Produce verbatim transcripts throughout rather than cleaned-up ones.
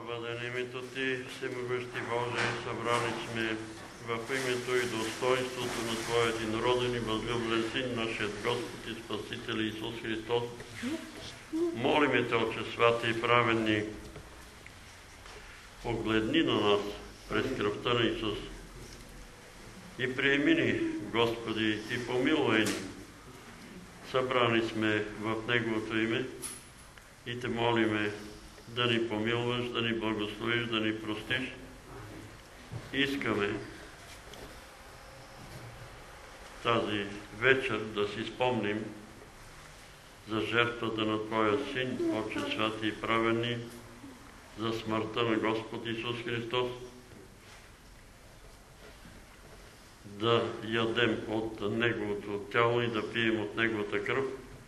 бъде името Ти, всемогъщи Боже, събрани сме в името и достоинството на Твоя единороден и възлюблен Син, нашият Господ и Спасител Исус Христос. Молиме Те, Отче святи и праведни, погледни на нас през кръвта на Исус и приеми ни, Господи, и помилуй ни. Събрани сме в Неговото име и Те молиме да ни помилваш, да ни благословиш, да ни простиш. Искаме тази вечер да си спомним за жертвата на Твоя Син, Отче святи и праведни, за смъртта на Господ Исус Христос, да ядем от Неговото тяло и да пием от Неговата кръв,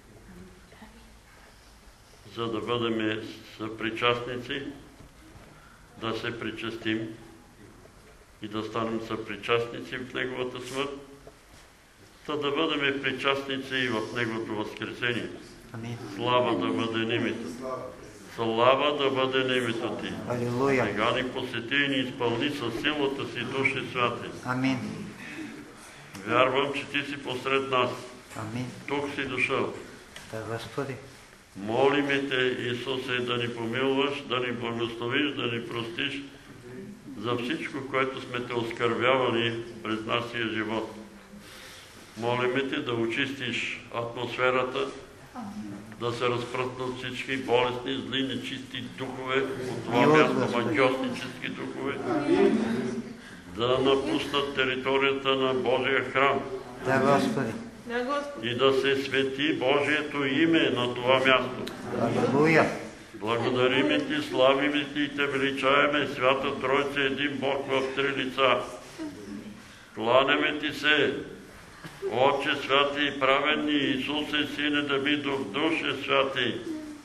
за да бъдем съпричастници, да се причастим и да станем съпричастници в Неговата смърт, та да бъдем причастници и в Неговото възкресение. Амин. Слава да бъде името. Слава да бъде името Ти. Алилуя. Сега ни посети и ни изпълни със силата си, Души святи. Амин. Вярвам, че Ти си посред нас. Амин. Тук си дошъл. Да, Господи. Молиме Те, Исусе, да ни помилваш, да ни благословиш, да ни простиш за всичко, което сме Те оскърбявали през нашия живот. Молиме Те да очистиш атмосферата, да се разпръснат всички болестни, зли, нечисти духове от това място, магиоснически духове, да напуснат територията на Божия храм. Да, Господи. И да се свети Божието име на това място. Алилуя. Благодариме Ти, славиме Ти и Те величаеме, Свята Тройца, един Бог в три лица. Кланяме Ти се, Отче святи и праведни, Исусе, Сине Давидов, Душе святи.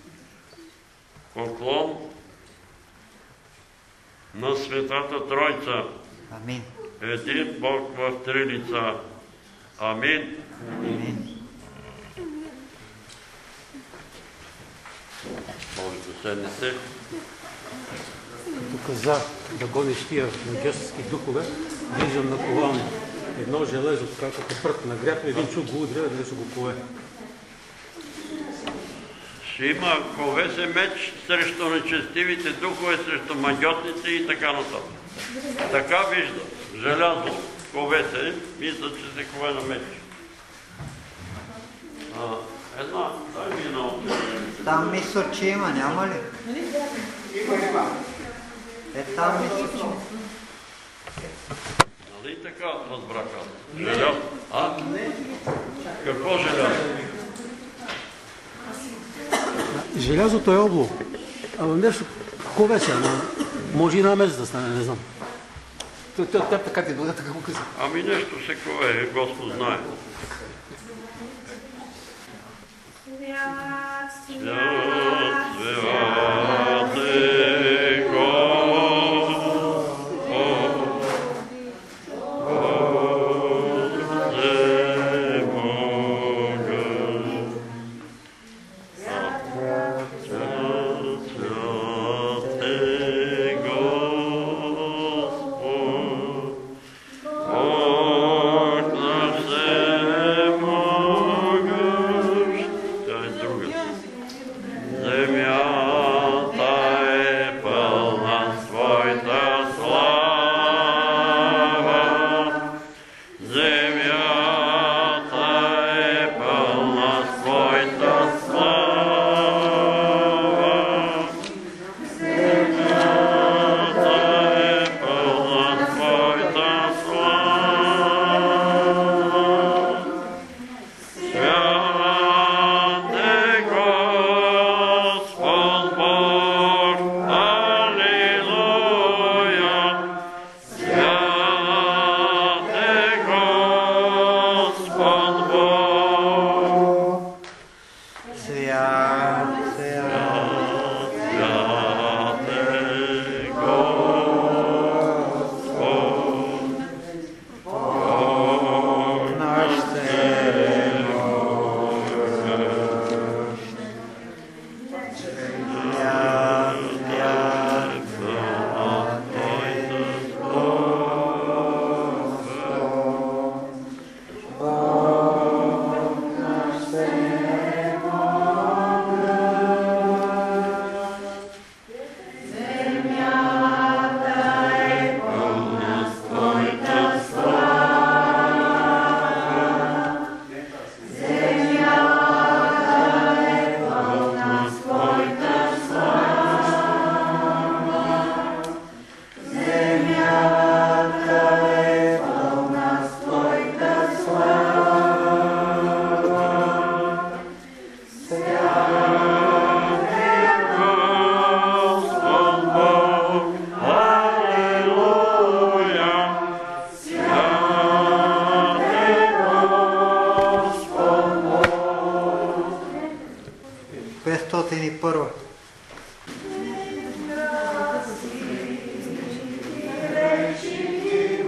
Поклон на Светата Тройца. Амин. Един Бог в три лица. Амин. Амин. Може да седнете. Като каза да гониш тия магически духове, виждам на колан едно железо, така като прът на грях, един чук го удря, да ще го кове. Ще има кове се меч срещу нечестивите духове, срещу магиотници и така нататък. Така виждам. Желязо ковете, мисля, че се кове на меч. А, една, дай ми една от... Там мисля, че има, няма ли? Има, има. Е, там мисля, че има. Нали така разбрах аз? Желязо. А? Какво желязо? Желязото е обло. Ама нещо кове се, ама може и на месец да стане, не знам. Той така ти дойде, така го каза. Ами нещо се кове, Господ знае. Свят, Свят, свят, свят е Господ, всемогъщ. Свят, свят е Господ, Бог на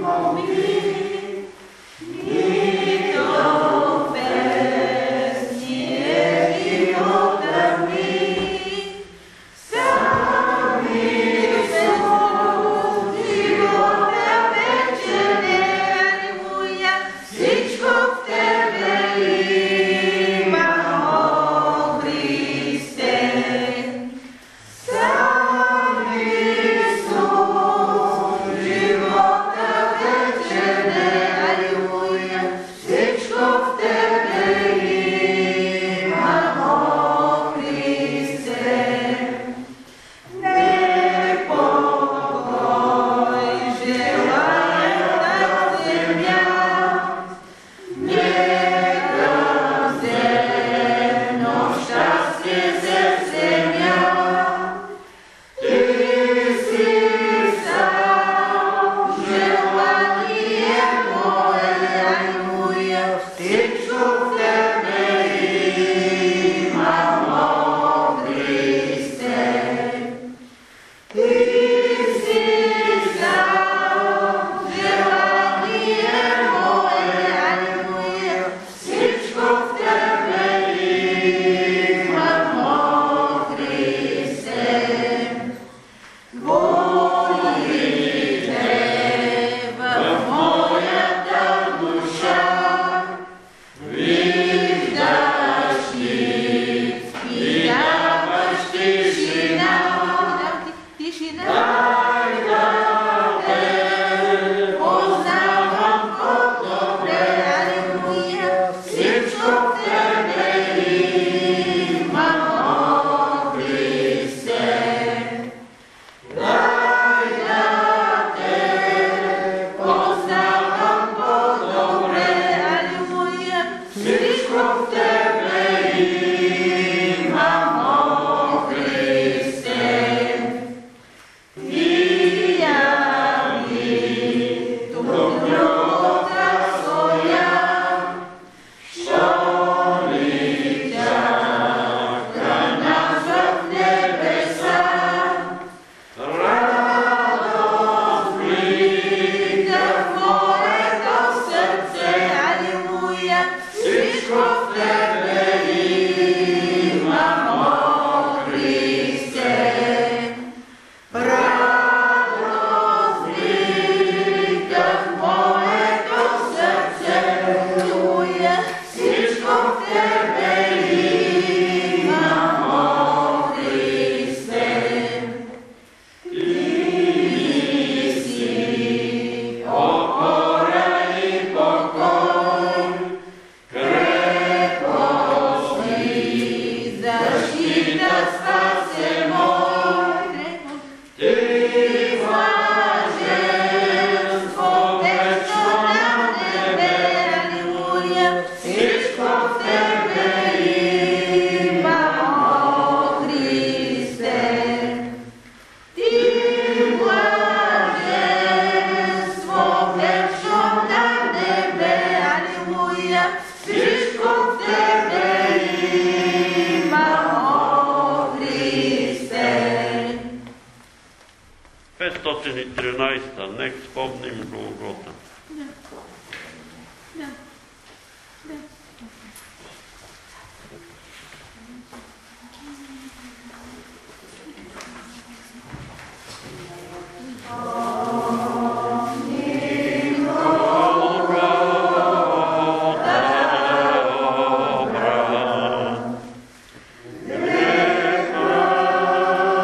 тринайсета. Нек спомним Голгота.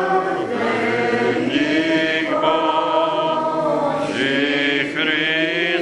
Христос.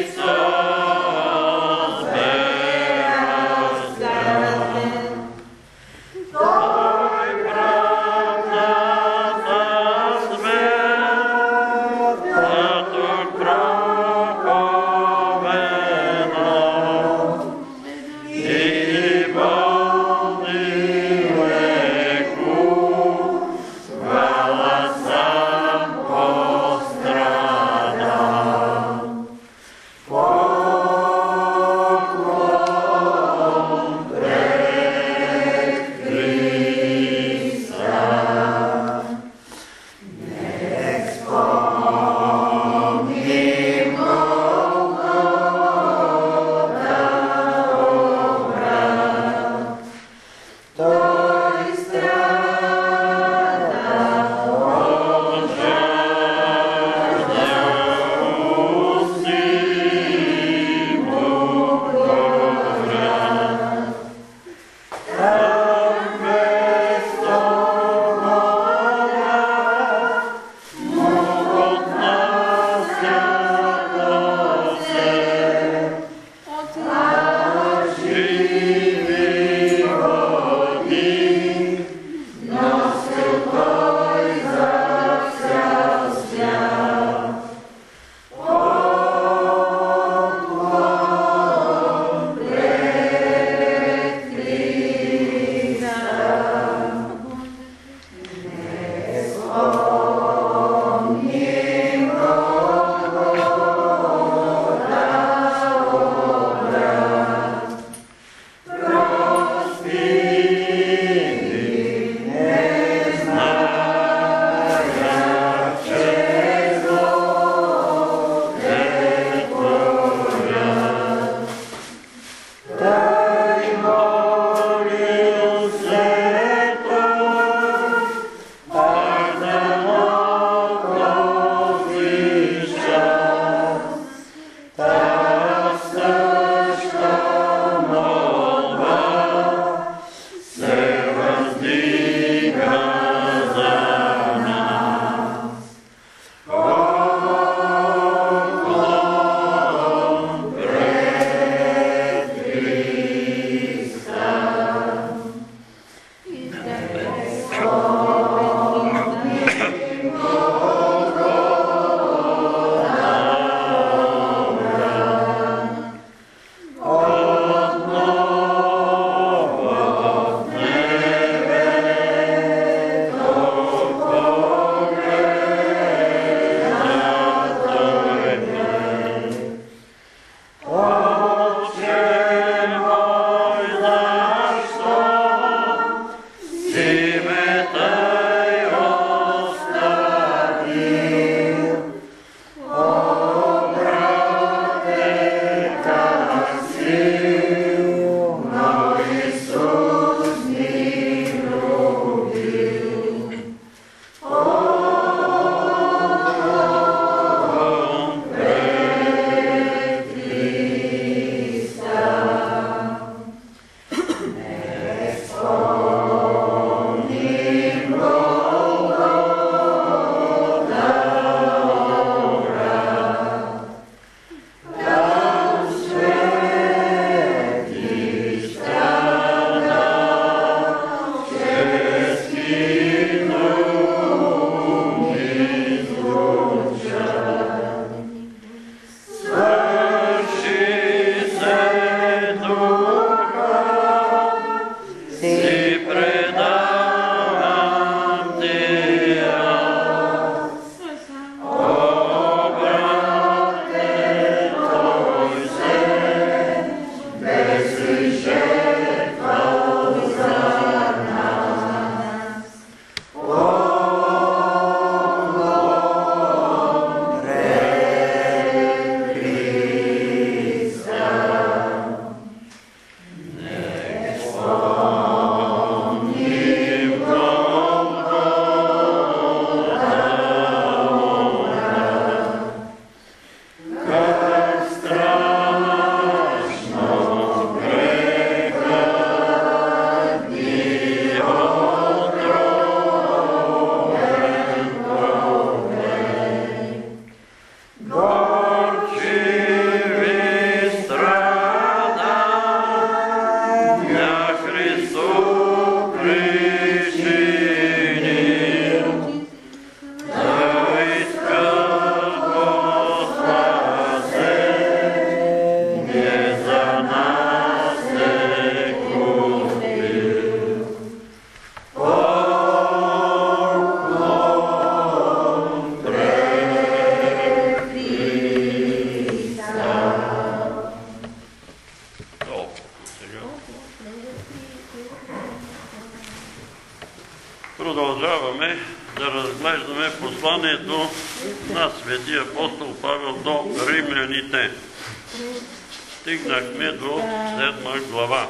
Продължаваме да разглеждаме посланието на Светия апостол Павел до римляните. Стигнахме до седма глава.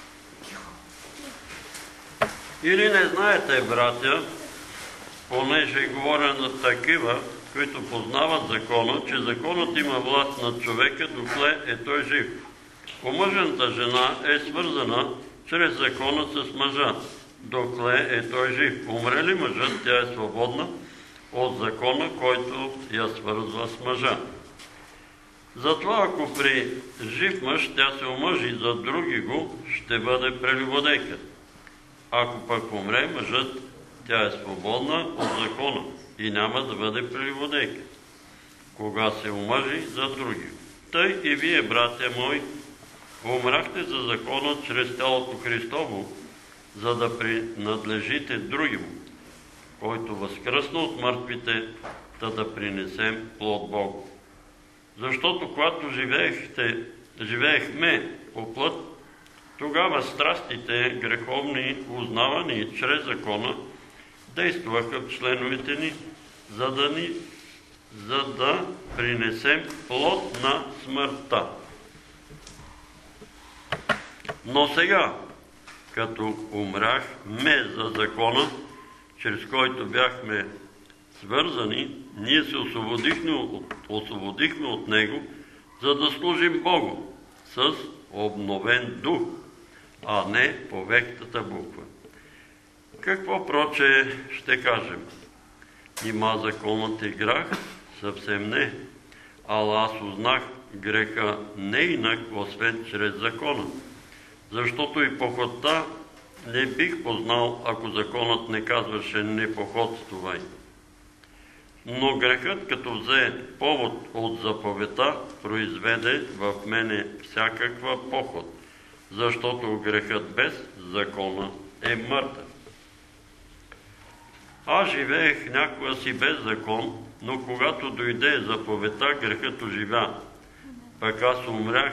Или не знаете, братя, понеже говоря на такива, които познават закона, че законът има власт над човека, докле е той жив. Омъжената жена е свързана чрез закона с мъжа, докле е той жив. Умре ли мъжът, тя е свободна от закона, който я свързва с мъжа. Затова, ако при жив мъж тя се омъжи за други го, ще бъде прелюбодейка. Ако пък умре мъжът, тя е свободна от закона и няма да бъде прелюбодейка, кога се омъжи за други. Тъй и вие, братя мои, умрахте за закона чрез тялото Христово, за да принадлежите другиму, който възкръсна от мъртвите, да да принесем плод Богу. Защото когато живеехте, живеехме по плът, тогава страстите греховни, узнавани чрез закона, действаха в членовете ни, за да, ни, за да принесем плод на смъртта. Но сега, като умряхме за закона, чрез който бяхме свързани, ние се освободихме от, освободихме от него, за да служим Богу с обновен дух, а не по вехтата буква. Какво проче ще кажем? Нима законът е грях? Съвсем не. Ала аз узнах греха не инак, освен чрез закона. Защото и похотта не бих познал, ако законът не казваше не походствувай. Но грехът, като взе повод от заповедта, произведе в мене всякаква поход, защото грехът без закона е мъртъв. Аз живеех някога си без закон, но когато дойде заповедта, грехът оживя. Пък аз умрях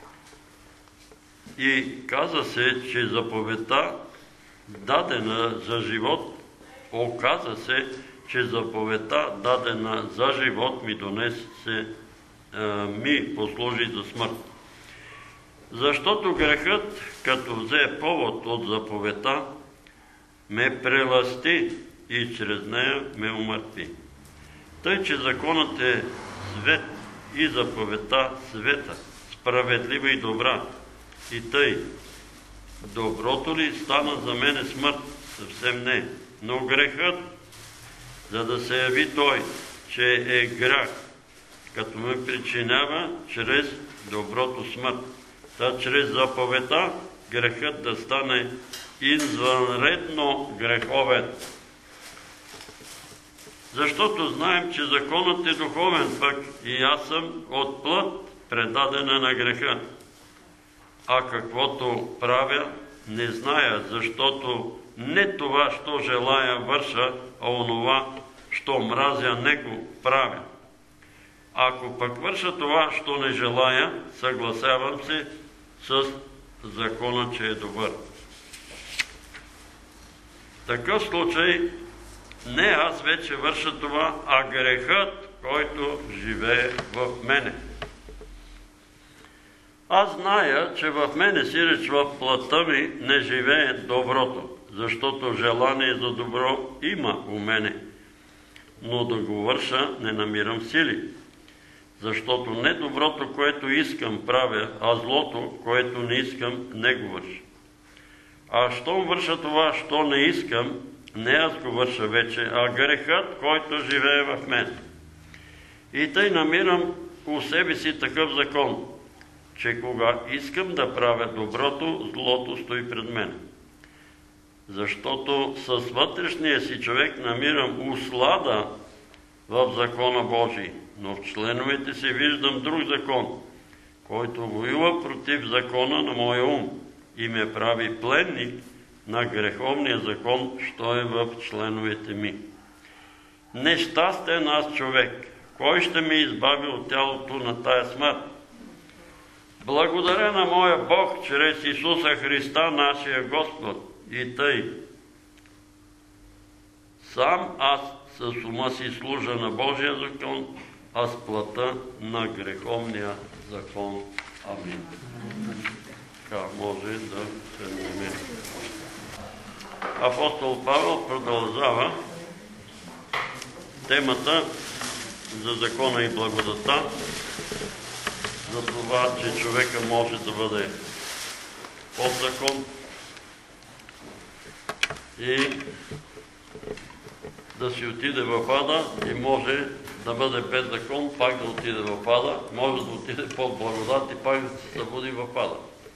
и каза се, че заповедта, дадена за живот, оказа се, че заповедта, дадена за живот, ми донесе, ми послужи за смърт. Защото грехът, като взе повод от заповедта, ме преласти и чрез нея ме умъртви. Тъй, че законът е свет и заповедта света, справедлива и добра. И тъй, доброто ли стана за мене смърт? Съвсем не. Но грехът, за да се яви той, че е грях, като ме причинява чрез доброто смърт. Та чрез заповедта грехът да стане извънредно греховен. Защото знаем, че законът е духовен, пък и аз съм от плът предадена на греха. А каквото правя, не зная, защото не това, що желая, върша, а онова, що мразя, него правя. Ако пък върша това, що не желая, съгласявам се с закона, че е добър. В такъв случай не аз вече върша това, а грехът, който живее в мене. Аз зная, че в мене сиреч в плътта ми не живее доброто, защото желание за добро има у мене, но да го върша не намирам сили. Защото не доброто, което искам, правя, а злото, което не искам, не го върша. А щом върша това, що не искам, не аз го върша вече, а грехът, който живее в мен. И тъй намирам у себе си такъв закон, че кога искам да правя доброто, злото стои пред мен. Защото с вътрешния си човек намирам услада в закона Божий, но в членовете си виждам друг закон, който воюва против закона на моя ум и ме прави пленник на греховния закон, що е в членовете ми. Нещастен аз човек, кой ще ме избави от тялото на тая смърт? Благодаря на моя Бог, чрез Исуса Христа, нашия Господ. И тъй, Сам аз с ума си служа на Божия закон, а с плътта на греховния закон. Амин. Така може да се намери. Апостол Павел продължава темата за закона и благодата, за това, че човека може да бъде под закон и да си отиде в ада и може да бъде без закон, пак да отиде в ада, може да отиде под благодат и пак да се събуди в ада.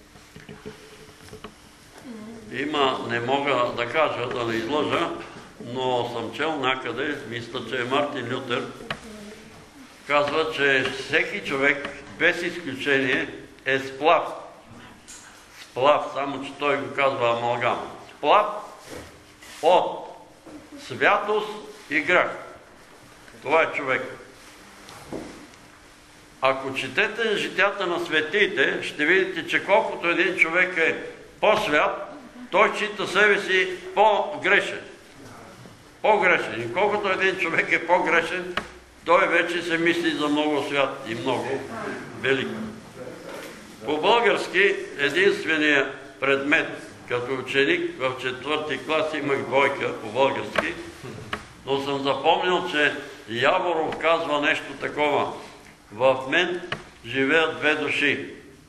Има, не мога да кажа, да не излъжа, но съм чел някъде, мисля, че е Мартин Лютер, казва, че всеки човек, без изключение, е сплав. Сплав, само че той го казва амалгам. Сплав от святост и грях. Това е човек. Ако четете житията на светиите, ще видите, че колкото един човек е по-свят, той счита себе си по-грешен. По-грешен. И колкото един човек е по-грешен, той вече се мисли за много свят и много велик. По български единственият предмет, като ученик в четвърти клас имах двойка по български, но съм запомнил, че Яворов казва нещо такова. В мен живеят две души.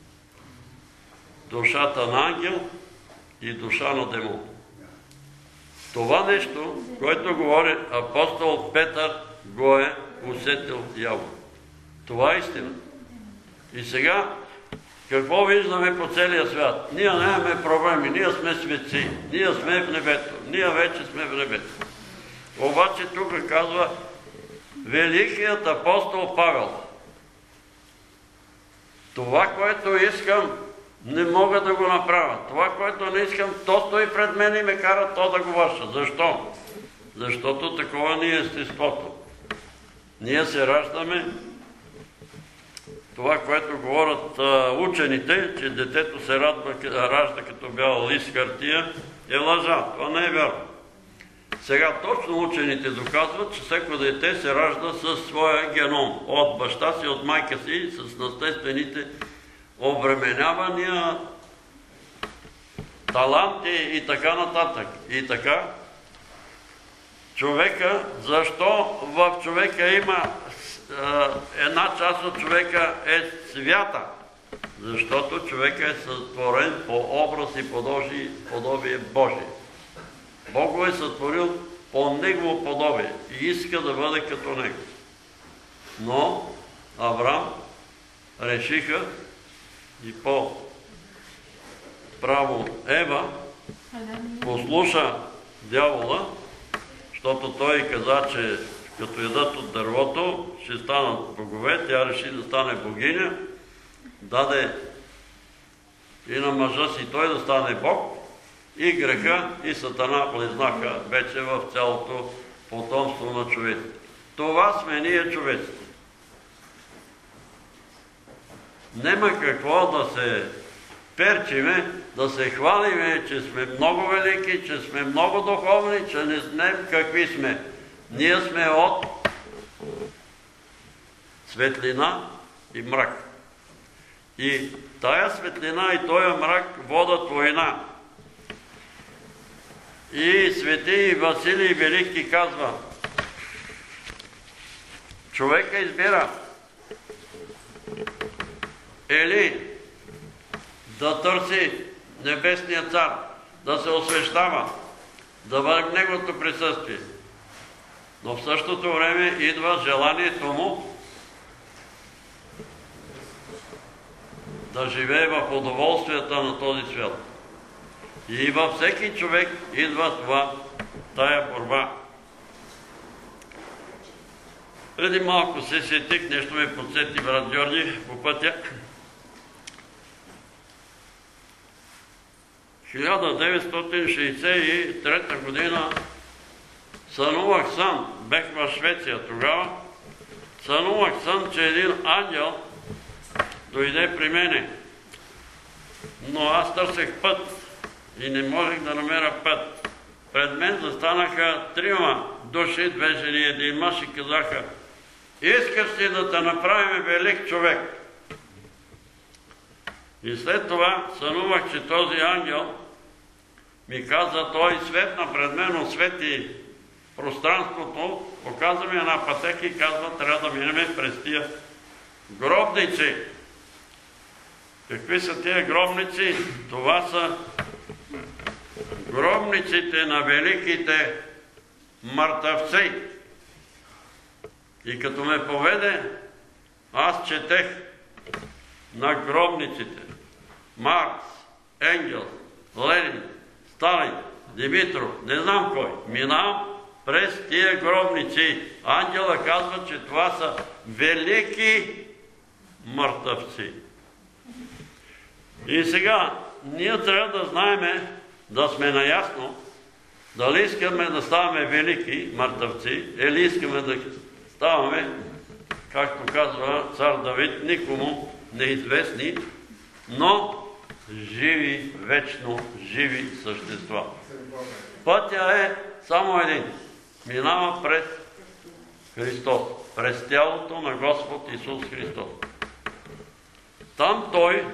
Душата на ангел и душа на демон. Това нещо, което говори апостол Петър, го е усетил Явор. Това е истина. И сега, какво виждаме по целия свят? Ние нямаме проблеми, ние сме светци, ние сме в небето, ние вече сме в небето. Обаче тук казва великият апостол Павел. Това, което искам, не мога да го направя. Това, което не искам, то стои пред мен и ме кара то да го върша. Защо? Защото такова ни е естеството. Ние се раждаме, това, което говорят а, учените, че детето се радва, ражда като бял лист хартия, е лъжа. Това не е вярно. Сега точно учените доказват, че всеко дете се ражда със своя геном. От баща си, от майка си, с наследствените обременявания, таланти и така нататък. И така, човека, защо в човека има една част от човека е свята? Защото човека е сътворен по образ и подобие Божие. Бог го е сътворил по негово подобие и иска да бъде като него. Но Авраам решиха и по право Ева послуша дявола, защото той каза, че като ядат от дървото, ще станат богове. Тя реши да стане богиня, даде и на мъжа си той да стане Бог, и греха и Сатана влезнаха вече в цялото потомство на човеците. Това сме ние човеците. Нема какво да се перчиме, да се хвалиме, че сме много велики, че сме много духовни, че не знаем какви сме. Ние сме от светлина и мрак. И тая светлина и този мрак водят война. И свети Василий Велики казва, човека избира или да търси небесния цар, да се освещава, да бъде в неговото присъствие. Но в същото време идва желанието му да живее в удоволствията на този свят. И във всеки човек идва това, тая борба. Преди малко се сетих, нещо ме подсети брат Георги по пътя. хиляда деветстотин шейсет и трета година сънувах сън, бех в Швеция тогава, сънувах сън, че един ангел дойде при мене, но аз търсех път и не можех да намеря път. Пред мен застанаха трима души, две жени и един мъж и казаха: искаш ли да те направим велик човек? И след това сънувах, че този ангел ми каза, той светна пред мен, освети пространството, показва ми една пътека и казва, трябва да минем през тия гробници. Какви са тия гробници? Това са гробниците на великите мъртъвци. И като ме поведе, аз четех на гробниците Маркс, Енгелс, Ленин, Сталин, Димитров, не знам кой. Минавам през тия гробници. Ангела казва, че това са велики мъртъвци. И сега, ние трябва да знаеме, да сме наясно, дали искаме да ставаме велики мъртъвци, или искаме да ставаме, както казва цар Давид, никому неизвестни, но живи, вечно живи същества. Пътя е само един. Минава през Христос, през тялото на Господ Исус Христос. Там Той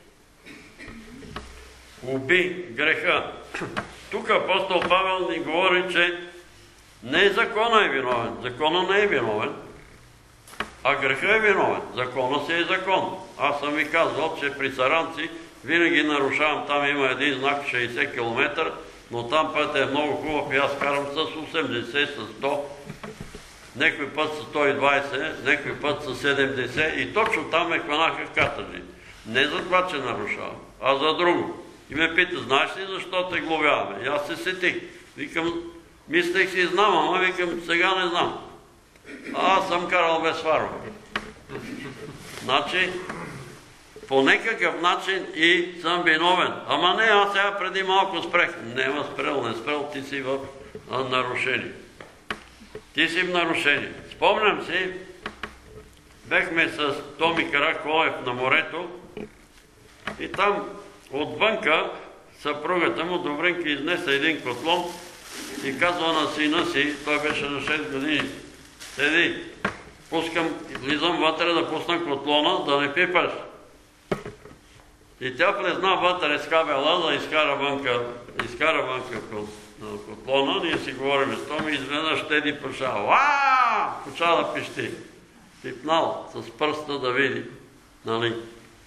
уби греха. Тук апостол Павел ни говори, че не закона е виновен. Закона не е виновен, а греха е виновен. Закона си е закон. Аз съм ви казвал, че при Саранци винаги нарушавам. Там има един знак шейсет километра, но там път е много хубав и аз карам с осемдесет, с сто, някой път с сто и двайсет, някой път с седемдесет и точно там ме хванаха каторжи. Не за това, че нарушавам, а за друго. И ме пита, знаеш ли защо те глобяваме? И аз се сетих. Викам, мислех си знам, ама викам, сега не знам. А аз съм карал без фарове. Значи, по някакъв начин и съм виновен. Ама не, аз сега преди малко спрех. Нема спрел, не спрел, ти си в нарушение. Ти си в нарушение. Спомням си, бехме с Томи Караколев на морето и там отвънка съпругата му Добринка изнесе един котлон и казва на сина си, той беше на шест години, седи, пускам, влизам вътре да пусна котлона, да не пипаш. И тя влезна вътре с кабела да изкара вънка, изкара вънка котлона, ние си говорим с Томи, изведнъж Теди поча, ааа, поча да пищи. Пипнал с пръста да види, нали?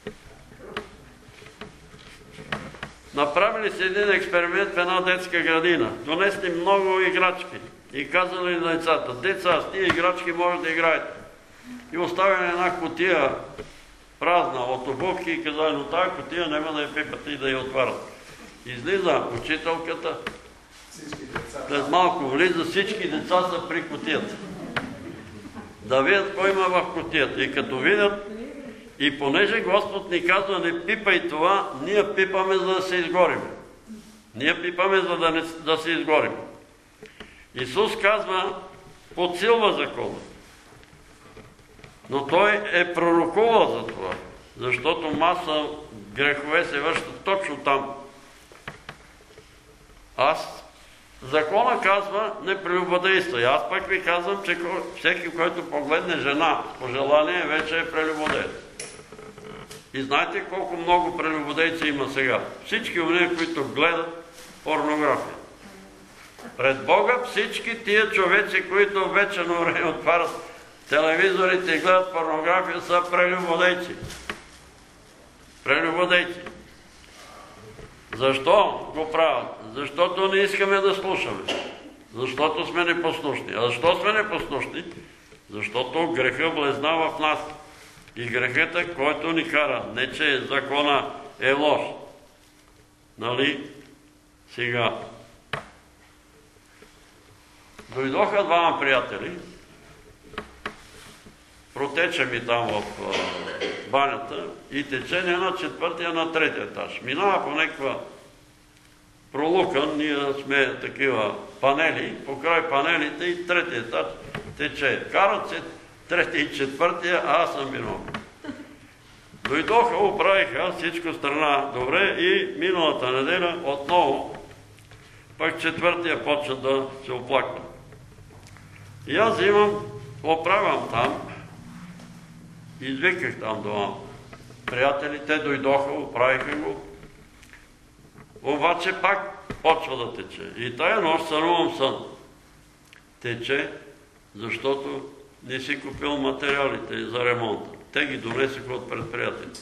Направили си един експеримент в една детска градина. Донесли много играчки и казали на децата, деца, с тия играчки може да играете. И оставили една кутия празна от обувки и казали, но тази кутия няма да я пипате и да я отварят. Излиза учителката, след малко влиза, всички деца са при кутията. Да видят кой има в кутията. И като видят, и понеже Господ ни казва, не пипай това, ние пипаме, за да се изгорим. Ние пипаме, за да, не, да се изгорим. Исус казва, подсилва закона. Но Той е пророкувал за това, защото маса грехове се вършат точно там. Аз, закона казва, не прелюбодействай. Аз пък ви казвам, че всеки, който погледне жена с пожелание, вече е прелюбодеец. И знаете колко много прелюбодейци има сега? Всички уния, които гледат порнография. Пред Бога всички тия човеци, които вече на време отварят телевизорите и гледат порнография, са прелюбодейци. Прелюбодейци. Защо го правят? Защото не искаме да слушаме. Защото сме непослушни. А защо сме непослушни? Защото греха влезна в нас. И грехът е, който ни кара. Не, че закона е лош. Нали? Сега. Дойдоха двама приятели. Протече ми там в банята и течение на четвъртия, на третия етаж. Минава по някаква пролука, ние сме такива панели, покрай панелите и третия етаж тече. Карат се третия и четвъртия, а аз съм виновен. Дойдоха, оправиха всичко страна добре и миналата неделя отново пък четвъртия почна да се оплаква. И аз имам, оправям там, извиках там дома приятели, те дойдоха, оправиха го, обаче пак почва да тече. И тая нощ сънувам сън. Тече, защото не си купил материалите за ремонта. Те ги донесоха от предприятието.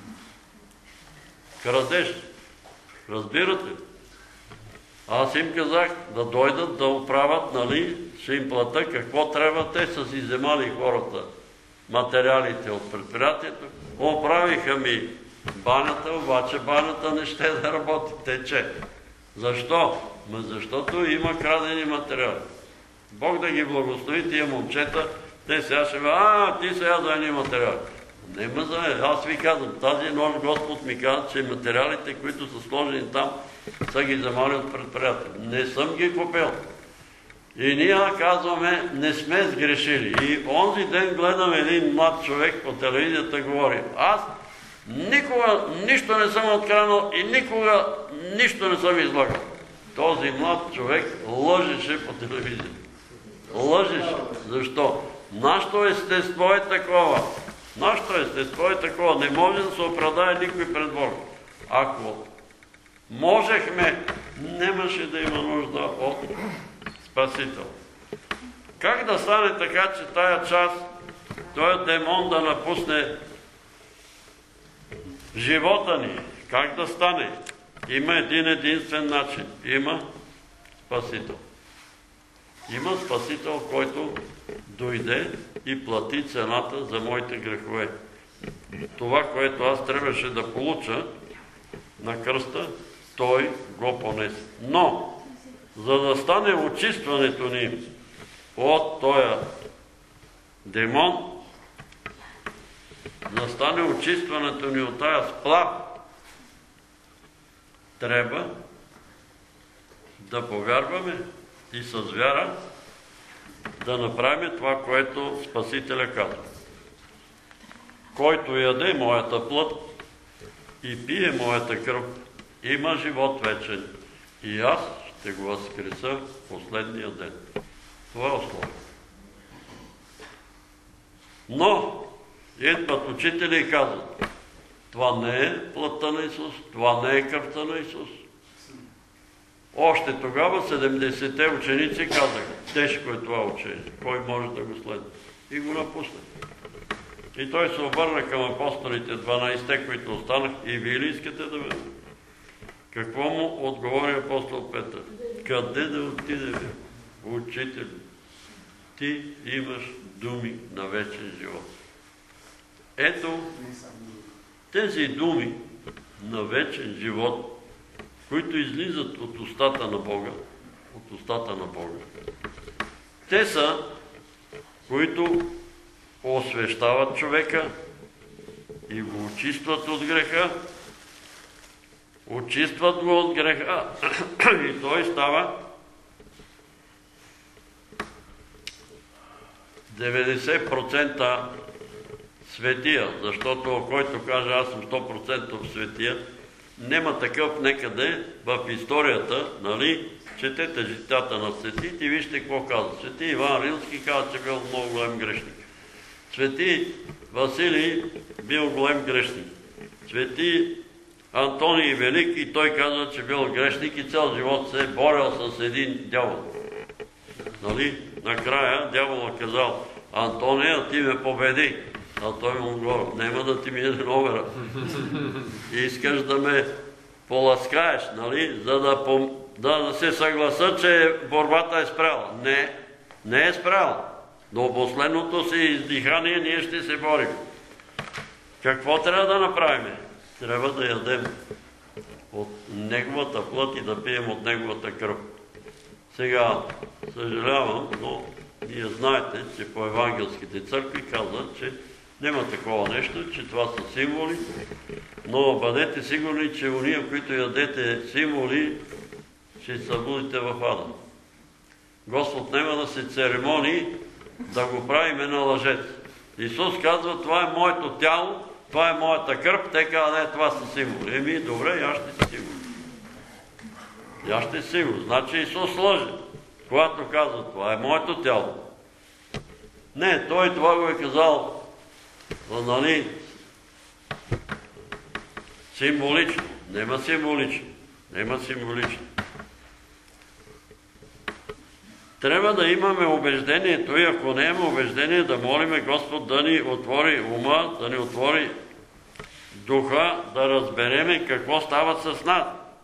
Крадеш. Разбирате ли? Аз им казах да дойдат, да оправят, нали, ще им плата какво трябва. Те са си вземали хората материалите от предприятието. Оправиха ми банята, обаче банята не ще да работи, тече. Защо? Ма защото има крадени материали. Бог да ги благослови тия момчета, те сега ще ме, а, ти сега за едни материали. Нема за мен. Аз ви казвам, тази нощ Господ ми казва, че материалите, които са сложени там, са ги вземали от предприятия. Не съм ги купил. И ние казваме, не сме сгрешили. И онзи ден гледам един млад човек по телевизията говори, аз никога нищо не съм откранал и никога нищо не съм излагал. Този млад човек лъжеше по телевизията. Лъжеше. Защо? Нашето естество е такова. Нашето естество е такова. Не може да се оправдае никой пред Бога. Ако можехме, нямаше да има нужда от Спасител. Как да стане така, че тая част, този демон да напусне живота ни? Как да стане? Има един единствен начин. Има Спасител. Има Спасител, който дойде и плати цената за моите грехове. Това, което аз трябваше да получа на кръста, той го понесе. Но, за да стане очистването ни от този демон, да стане очистването ни от тази сплав, трябва да повярваме и с вяра да направим това, което Спасителя казва. Който яде моята плът и пие моята кръв, има живот вечен. И аз ще го възкреса последния ден. Това е условие. Но идват учители и казват, това не е плътта на Исус, това не е кръвта на Исус. Още тогава седемдесетте ученици казаха, тежко е това учение, кой може да го следва? И го напусна. И той се обърна към апостолите, дванайсетте, които останах, и вие ли искате да ме? Какво му отговори апостол Петър? Къде да отиде, учител? Ти имаш думи на вечен живот. Ето тези думи на вечен живот, които излизат от устата на Бога, от устата на Бога. Те са, които освещават човека и го очистват от греха, очистват го от греха и той става деветдесет процента светия, защото който каже аз съм сто процента светия, нема такъв некъде в историята, нали, четете житията на светите и вижте какво казва. Свети Иван Рилски казва, че бил много голем грешник. Свети Василий бил голем грешник. Свети Антоний Велик и той казва, че бил грешник и цял живот се е борил с един дявол. Нали? Накрая дявол е казал, Антония, ти ме победи. А той му говори, няма да ти мине номера. И искаш да ме поласкаеш, нали? За да, пом... да, да се съгласа, че борбата е спряла. Не, не е спряла. До последното си издихание ние ще се борим. Какво трябва да направим? Трябва да ядем от неговата плът и да пием от неговата кръв. Сега, съжалявам, но вие знаете, че по евангелските църкви казват, че няма такова нещо, че това са символи, но бъдете сигурни, че уния, които ядете символи, ще се събудите в ада. Господ няма да се церемони да го правиме на лъжец. Исус казва, това е моето тяло, това е моята кръв, те казват, не, това са символи. Еми, добре, аз ще си сигурен. Аз ще си сигурен. Значи Исус лъже. Когато казва, това е моето тяло, Не, той това го е казал, нали, символично. Нема символично. Нема символично. Трябва да имаме убеждението и ако не имаме убеждение, да молиме Господ да ни отвори ума, да ни отвори духа, да разбереме какво става с нас.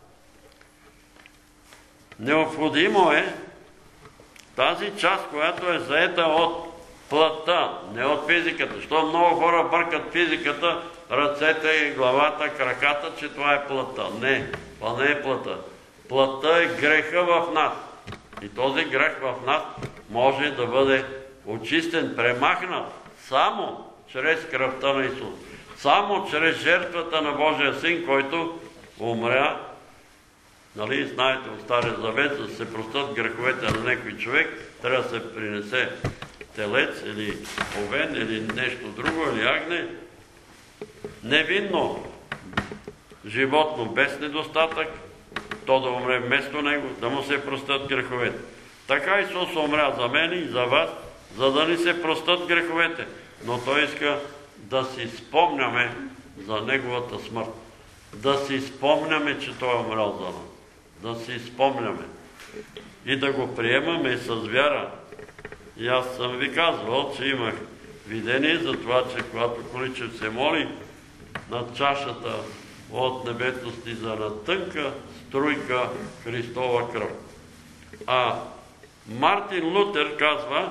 Необходимо е тази част, която е заета от плътта, не от физиката. Що много хора бъркат физиката, ръцете и главата, краката, че това е плътта. Не, това не е плътта. Плътта е греха в нас. И този грех в нас може да бъде очистен, премахнат само чрез кръвта на Исус. Само чрез жертвата на Божия Син, който умря. Нали, знаете от Стария Завет, за да се простят греховете на някой човек, трябва да се принесе телец или овен или нещо друго, или агне. Невинно животно без недостатък, то да умре вместо него, да му се простят греховете. Така Исус умря за мен и за вас, за да ни се простят греховете. Но Той иска да си спомняме за Неговата смърт. Да си спомняме, че Той е умрял за нас. Да си спомняме. И да го приемаме с вяра. И аз съм ви казвал, че имах видение за това, че когато Количев се моли над чашата от небето слиза на тънка струйка Христова кръв. А Мартин Лутер казва,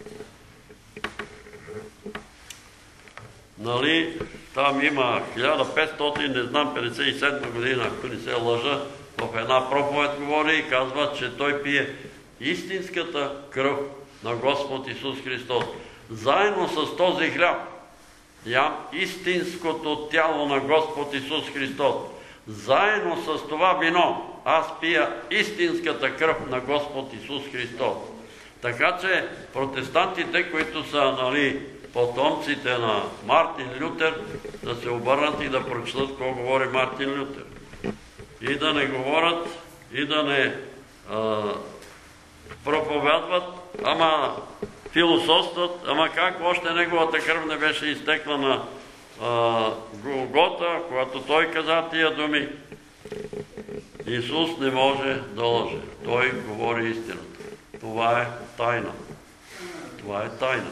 нали, там има хиляда петстотин, не знам, петдесет и седма година, ако не се лъжа, в една проповед говори и казва, че той пие истинската кръв на Господ Исус Христос. Заедно с този хляб ям истинското тяло на Господ Исус Христос. Заедно с това вино аз пия истинската кръв на Господ Исус Христос. Така че протестантите, които са, нали, потомците на Мартин Лютер, да се обърнат и да прочитат какво говори Мартин Лютер. И да не говорят, и да не а, проповядват, ама философстват, ама как още неговата кръв не беше изтекла на а, Голгота, когато той каза тия думи. Исус не може да лъже. Той говори истината. Това е тайна. Това е тайна.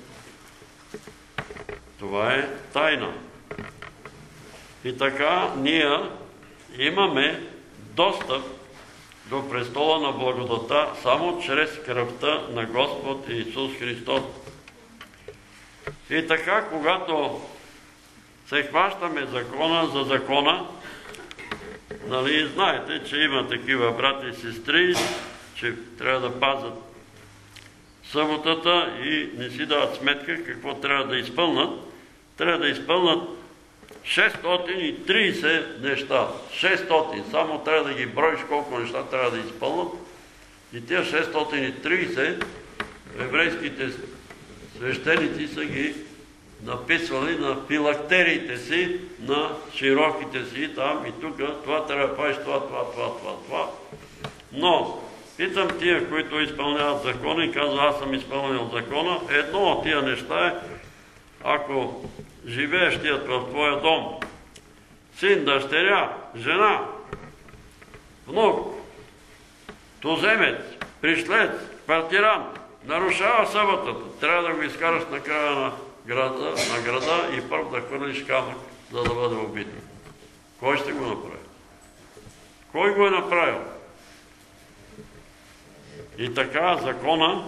Това е тайна. И така ние имаме достъп до престола на благодата само чрез кръвта на Господ Исус Христос. И така, когато се хващаме закона за закона, нали, знаете, че има такива брати и сестри, че трябва да пазят съботата и не си дават сметка какво трябва да изпълнат. Трябва да изпълнат шестстотин и тридесет неща. шестстотин. Само трябва да ги броиш колко неща трябва да изпълнат. И тези шестстотин и тридесет еврейските свещеници са ги написвали на филактериите си, на широките си, там и тук, това трябва да правиш, това, това, това, това, това. Но, питам тия, които изпълняват закона и казват, аз съм изпълнил закона, едно от тия неща е, ако живеещият в твоя дом, син, дъщеря, жена, внук, туземец, пришлец, квартирант, нарушава съботата, трябва да го изкараш на края на града, на града и първо да хвърлиш камък, за да бъде убит. Кой ще го направи? Кой го е направил? И така закона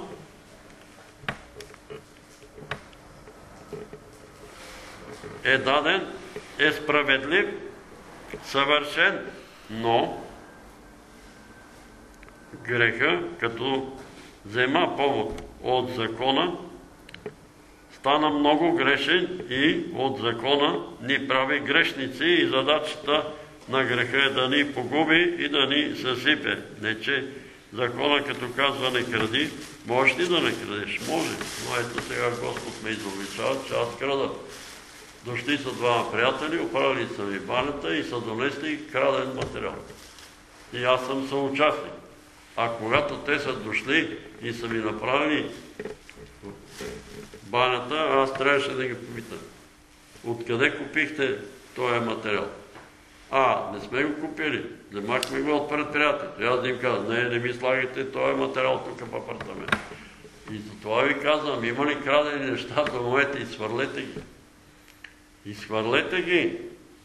е даден, е справедлив, съвършен, но греха, като взема повод от закона, стана много грешен и от закона ни прави грешници и задачата на греха е да ни погуби и да ни съсипе. Не, че закона като казва не кради, можеш ли да не крадеш? Може, но ето сега Господ ме изобличава, че аз крада. Дошли са двама приятели, оправили са ми банята и са донесли краден материал. И аз съм съучастник. А когато те са дошли и са ми направили банята, аз трябваше да ги попитам. Откъде купихте този материал? А, не сме го купили. Вземахме го от предприятието. И аз да им казвам, не, не ми слагайте този материал тук в апартамент. И затова ви казвам, има ли крадени неща, домовете и свърлете ги. И свърлете ги.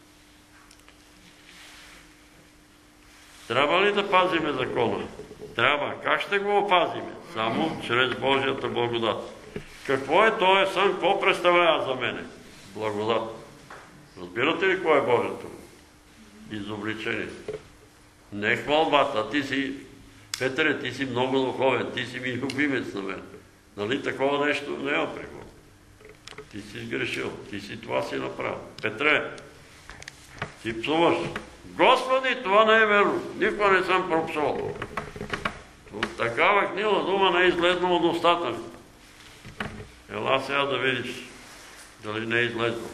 Трябва ли да пазиме закона? Трябва. Как ще го опазиме? Само чрез Божията благодат. Какво е този сън? Какво представлява за мене? Благодат. Разбирате ли кое е Божието? Изобличение. Не хвалбата. Ти си, Петре, ти си много духовен. Ти си ми любимец на мен. Нали такова нещо няма при Бог. Ти си сгрешил. Ти си това си направил. Петре, ти псуваш. Господи, това не е верно. Никога не съм пропсувал. Такава гнила дума не е излезнала от устата ми. Ела сега да видиш дали не е излезнал.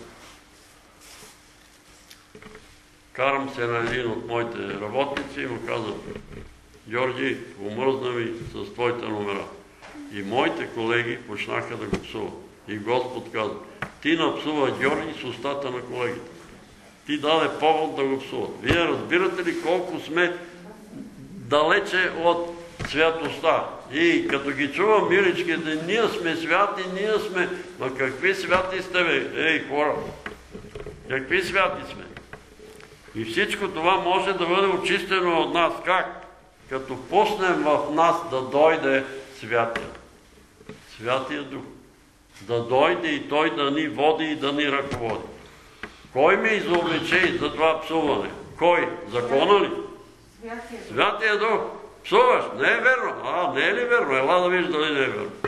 Карам се на един от моите работници и му казвам: Георги, умръзна ми с твоите номера. И моите колеги почнаха да го псуват. И Господ каза: ти напсува Георги с устата на колегите. Ти даде повод да го псуват. Вие разбирате ли колко сме далече от святостта? И като ги чувам миличките, ние сме святи, ние сме... Ма какви святи сте, бе? Ей, хора! Какви святи сме? И всичко това може да бъде очистено от нас. Как? Като пуснем в нас да дойде Святия. Святия Дух. Да дойде и Той да ни води и да ни ръководи. Кой ме изобличи за това псуване? Кой? Закона ли? Святия Дух. Святия Дух. Псуваш? Не е верно. А, не е ли верно? Ела да виж дали не е верно.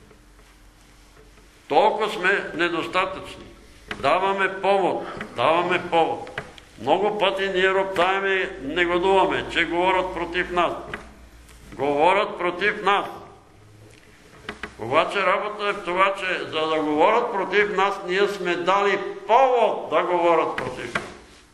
Толкова сме недостатъчни. Даваме повод. Даваме повод. Много пъти ние роптаем и негодуваме, че говорят против нас. Говорят против нас. Обаче работа е в това, че за да говорят против нас, ние сме дали повод да говорят против нас.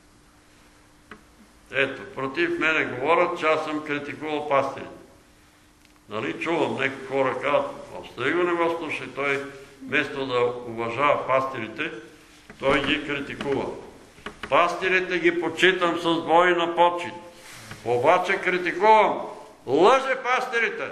Ето, против мене говорят, че аз съм критикувал пастирите. Нали, чувам, нека хора казват: остави го, не го слушай, той вместо да уважава пастирите, той ги критикува. Пастирите ги почитам с двойна почит. Обаче критикувам. Лъже пастирите.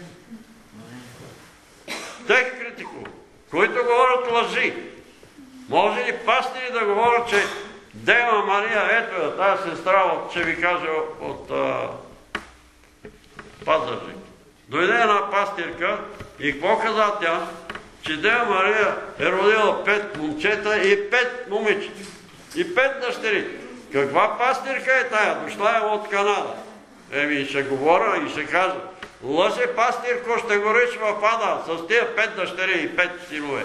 Те ги критикувам. Които говорят лъжи. Може ли пастири да говорят, че Дева Мария, ето е тази сестра, от, ще ви кажа, от а, Пазарджик. Дойде една пастирка и какво каза тя? Че Дева Мария е родила пет момчета и пет момичета. И пет дъщери. Каква пастирка е тая? Дошла е от Канада. Еми, ще говоря и ще кажа: лъже пастирко, ще гориш в ада с тия пет дъщери и пет синове.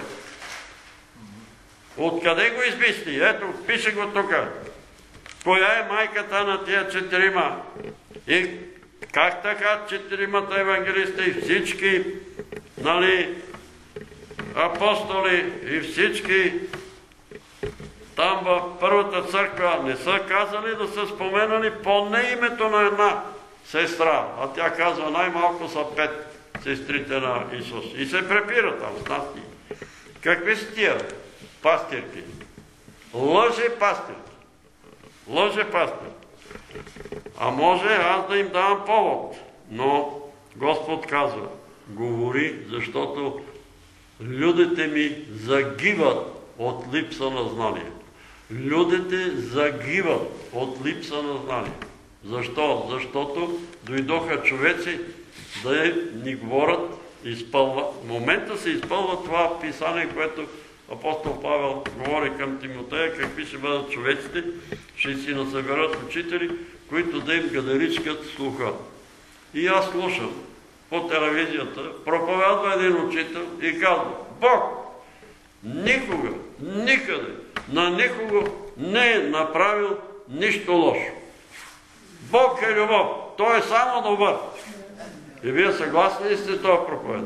Откъде го измисли? Ето, пише го тук. Коя е майката на тия четирима? И как така четиримата евангелисти, всички, нали, апостоли и всички там в първата църква не са казали да са споменали поне името на една сестра, а тя казва: най-малко са пет сестрите на Исус. И се препира там с нас. Какви са тия пастирки? Лъже пастирки. Лъже пастирки. А може аз да им давам повод, но Господ казва: говори, защото людите ми загиват от липса на знание. Людите загиват от липса на знание. Защо? Защото дойдоха човеци да ни говорят, изпълват. В момента се изпълва това писание, което апостол Павел говори към Тимотея, какви ще бъдат човеците. Ще си насъберат учители, които да им гадаричкат слуха. И аз слушам по телевизията, проповядва един учител и казва: Бог никога, никъде, на никого не е направил нищо лошо. Бог е любов, Той е само добър. И вие съгласни ли сте това проповед?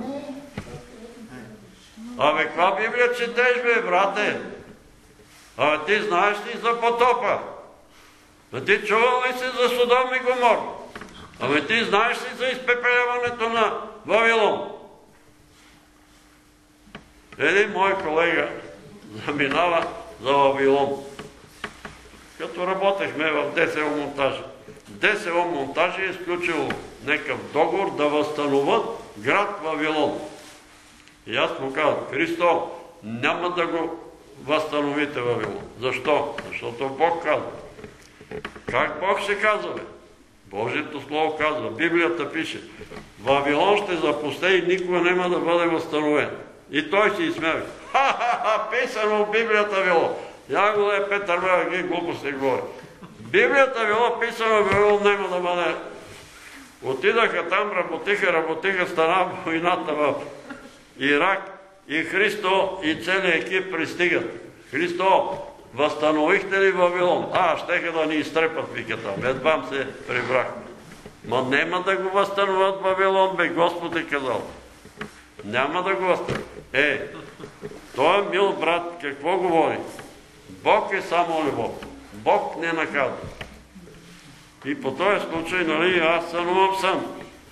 Абе, каква Библия четеш, бе, брате? Абе, ти знаеш ли за потопа? А ти чувал ли си за Содом и Гомор? Абе, ти знаеш ли за изпепеляването на Вавилон? Един мой колега заминава за Вавилон. Като работехме в ДСО монтажа. ДСО монтажа е изключил някакъв договор да възстановят град Вавилон. И аз му казвам, Христо, няма да го възстановите Вавилон. Защо? Защото Бог казва. Как Бог ще казва? Божието Слово казва, Библията пише, Вавилон ще запусте и никога няма да бъде възстановен. И той си изсмява. Ха-ха-ха, писано в Библията било. Я го да е Петър Бега, ги глупости говори. Библията било писано, Вавилон няма да бъде. Отидаха там, работиха, работиха, стана войната в Ирак и Христо и целият екип пристигат. Христо, възстановихте ли Вавилон? А, щеха да ни изтрепат, вика там. Едвам се прибрахме. Ма няма да го възстановят Вавилон, бе, Господ е казал. Няма да го възстановят. Е, той мил брат, какво говори? Бог е само любов. Бог не наказва. И по този случай, нали, аз сънувам сън.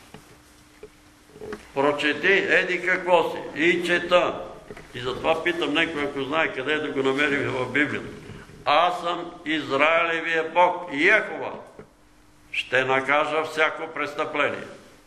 Прочети, еди какво си, и чета. И затова питам някой, ако знае къде да го намерим в Библията. Аз съм Израилевия Бог, Йехова. Ще накажа всяко престъпление.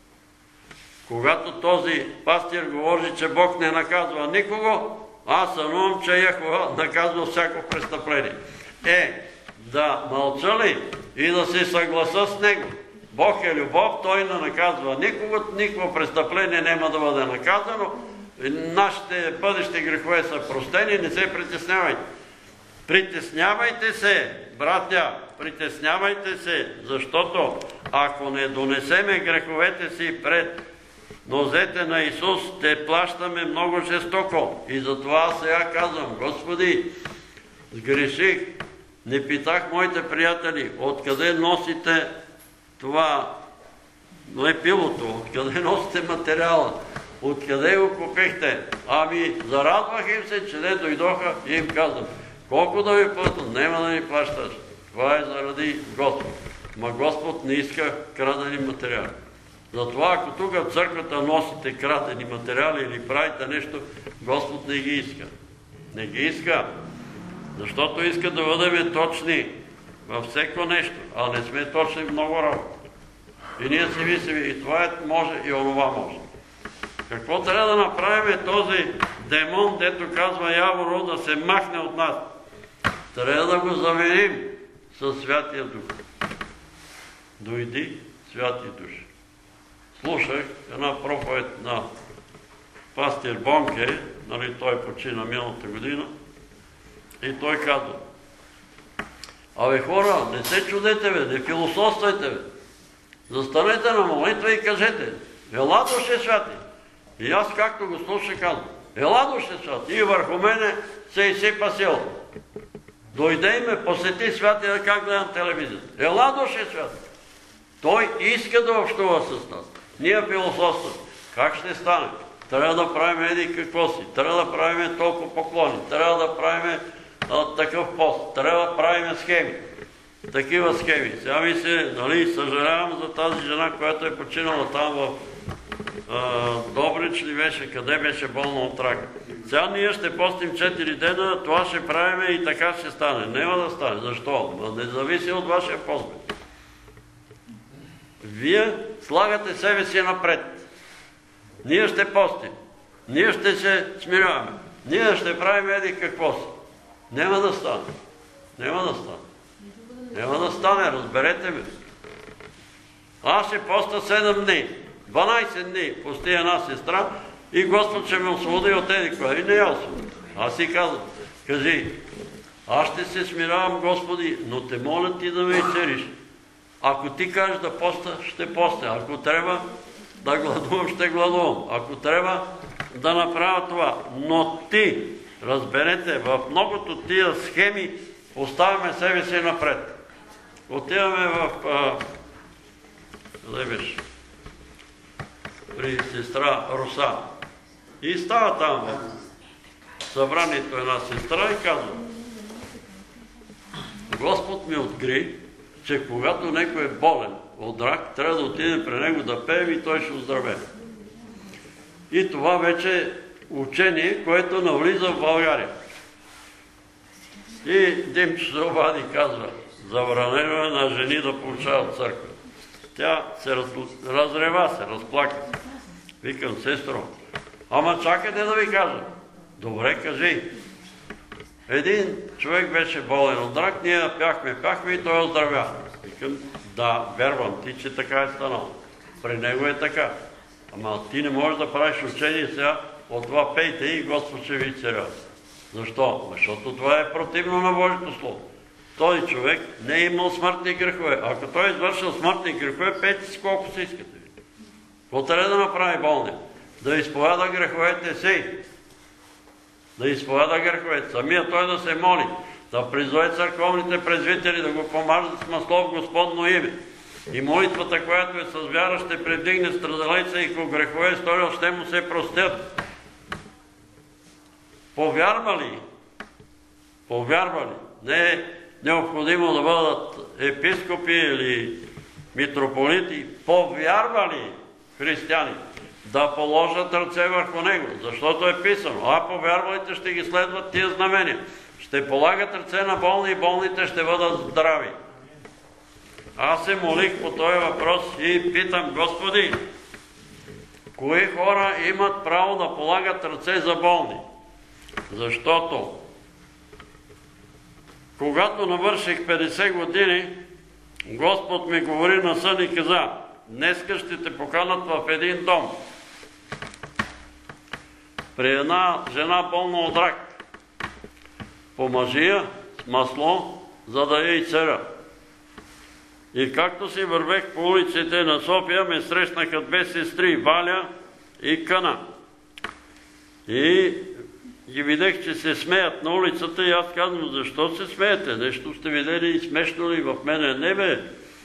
Когато този пастир говори, че Бог не наказва никого, аз сънувам, че Йехова наказва всяко престъпление. Е, да мълча ли и да се съгласа с него? Бог е любов, той не наказва никого, никакво престъпление няма да бъде наказано. Нашите бъдещи грехове са простени, не се притеснявайте. Притеснявайте се, братя, притеснявайте се, защото ако не донесеме греховете си пред нозете на Исус, те плащаме много жестоко. И затова сега казвам, Господи, сгреших, не питах моите приятели, откъде носите това лепилото, откъде носите материала, откъде го купихте. Ами, зарадвах им се, че не дойдоха и им казвам, колко да ви платят, няма да ми плащаш. Това е заради Господ. Ма Господ не иска крадени материали. Затова, ако тук в църквата носите крадени материали или правите нещо, Господ не ги иска. Не ги иска. Защото иска да бъдем точни във всеко нещо, а не сме точни в много работа. И ние си мислим, и това е може, и онова може. Какво трябва да направим този демон, дето казва Яворо, да се махне от нас? Трябва да го заменим със Святия Дух. Дойди, Святи Душ. Слушах една проповед на пастир Бонке, нали, той почина миналата година, и той казва, абе хора, не се чудете, бе, не философствайте, бе. Застанете на молитва и кажете, ела Душе Святи. И аз както го слушах казвам, ела Душе Святи. И върху мене се изсипа сила. Дойде и ме посети Святия, как гледам телевизията. Ела Душе Святи. Той иска да общува с нас. Ние философстваме. Как ще стане? Трябва да правим еди какво си. Трябва да правим толкова поклони. Трябва да правим а, такъв пост. Трябва да правим схеми. Такива схеми. Сега ми се, нали, съжалявам за тази жена, която е починала там в а, Добрич ли беше, къде беше болна от рак. Сега ние ще постим четири дена, това ще правим и така ще стане. Няма да стане. Защо? Не зависи от вашия пост. Вие слагате себе си напред. Ние ще постим. Ние ще се смиряваме. Ние ще правим еди какво си. Няма да стане. Няма да стане. Няма да стане, разберете ме. Аз ще поста седем дни. дванайсет дни пости една сестра и Господ ще ме освободи от еди кога. И не я освободи. Аз си казвам, кажи, аз ще се смирявам, Господи, но те моля ти да ме изцелиш. Ако ти кажеш да поста, ще поста. Ако трябва да гладувам, ще гладувам. Ако трябва да направя това. Но ти, разберете, в многото тия схеми поставяме себе си напред. Отиваме в... Къде беше? При сестра Руса. И става там в събранието една сестра и казва, Господ ми откри, че когато някой е болен от рак, трябва да отиде при него да пеем и той ще оздравее. И това вече учение, което навлиза в България. И Димчо се обади и казва, забранено е на жени да получават църква. Тя се разрева, се разплака. Викам, сестро, ама чакайте да ви кажа. Добре, кажи. Един човек беше болен от рак, ние пяхме, пяхме и той оздравя. Викам, да, вярвам ти, че така е станало. При него е така. Ама ти не можеш да правиш учение сега, от това пейте и Господ ще ви изцелява. Защо? Защото това е противно на Божието Слово. Той човек не е имал смъртни грехове. Ако той е извършил смъртни грехове, пейте си колко се искате. Какво трябва да направи болния? Да изповяда греховете си. Да изповяда греховете. Самия той да се моли. Да призове църковните презвитери да го помажат с масло в Господно име. И молитвата, която е с вяра, ще предигне страдалеца и ко грехове сторил, ще му се простят. Повярва ли? Повярва ли? Не е необходимо да бъдат епископи или митрополити. Повярва ли християни да положат ръце върху него? Защото е писано, а повярвайте, ще ги следват тия знамения. Ще полагат ръце на болни и болните ще бъдат здрави. Аз се молих по този въпрос и питам, Господи, кои хора имат право да полагат ръце за болни? Защото когато навърших петдесет години, Господ ми говори на сън и каза, днеска ще те поканат в един дом. При една жена болна от рак. Помажи я с масло, за да я изцеля. И както си вървех по улиците на София, ме срещнаха две сестри, Валя и Кана. И ги видех, че се смеят на улицата и аз казвам, защо се смеете? Нещо сте видели и смешно ли в мене? Не бе.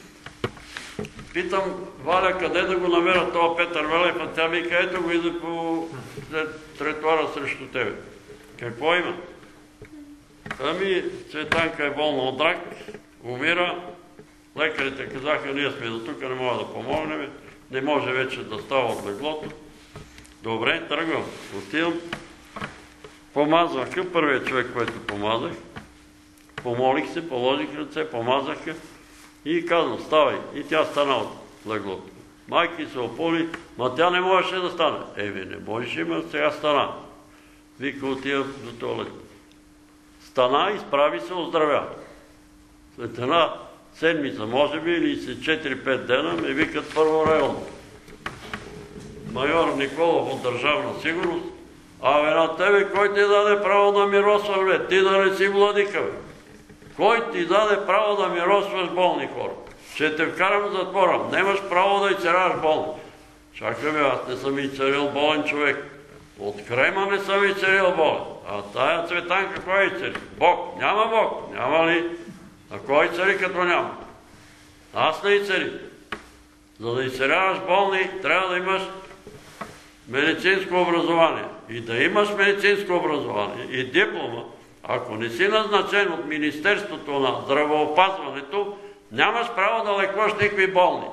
Питам Валя, къде да го намеря това Петър Велев, а тя ми казва, ето го иде по тротуара срещу тебе. Какво има? Ами, Цветанка е болна от рак, умира. Лекарите казаха, ние сме до тук, не мога да помогнем, не може вече да става от леглото. Добре, тръгвам. Отивам. Помазваха, първият човек, който помазах. Помолих се, положих ръце, помазаха и казвам, ставай. И тя стана от леглото. Майки се ополи, ма тя не можеше да стане. Еви, не можеше, ма сега стана. Вика, отивам до туалет. Стана, изправи се, оздравя. След една седмица, може би, или след четири-пет дена, ме викат първо район. Майор Николов от Държавна сигурност. Абе, на тебе, кой ти даде право да миросваш, бе? Ти да не си владика, бе. Кой ти даде право да миросваш болни хора? Ще те вкарам в затвора. Немаш право да изцеряваш болни. Чакай, бе, аз не съм изцерил болен човек. От крема не съм изцерил болен. А тая Цветанка кой изцери? Бог. Няма Бог. Няма ли? А кой изцери като няма? Аз не изцери. За да изцеряваш болни, трябва да имаш медицинско образование. И да имаш медицинско образование и диплома, ако не си назначен от Министерството на здравеопазването, нямаш право да лекуваш никакви болни.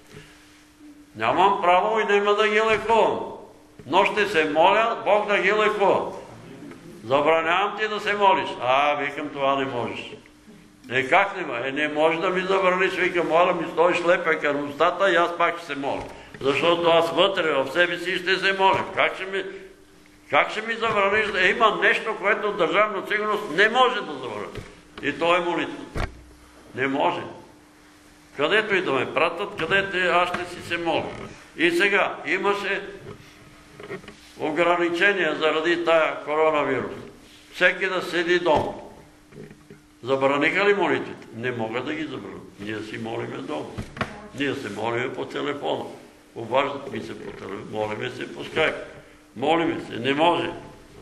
Нямам право и няма да ги лекувам. Но ще се моля Бог да ги лекува. Забранявам ти да се молиш. А, викам, това не можеш. Е, как не ма? Е, не можеш да ми забраниш. Викам, моля ми, стоиш лепе към устата и аз пак ще се моля. Защото аз вътре в себе си ще се моля. Как ще ми, как ще ми забраниш? Е, има нещо, което Държавна сигурност не може да забрани. И то е молитва. Не може. Където и да ме пратят, където аз ще си се моля. И сега имаше ограничения заради тая коронавирус. Всеки да седи дома. Забраниха ли молитвите? Не могат да ги забранят. Ние си молиме дома. Ние се молиме по телефона. Обаждат ми се по телефона. Молиме се по скайп. Молиме се. Не може.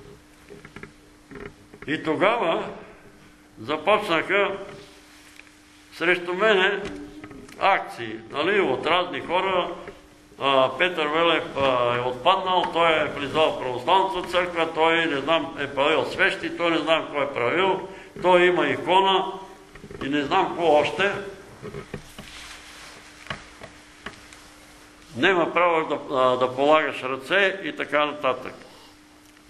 И тогава започнаха срещу мене акции, нали, от разни хора. А, Петър Велев а, е отпаднал, той е влизал в православната църква, той не знам е правил свещи, той не знам кой е правил, той има икона и не знам какво още. Нема право да, а, да полагаш ръце и така нататък.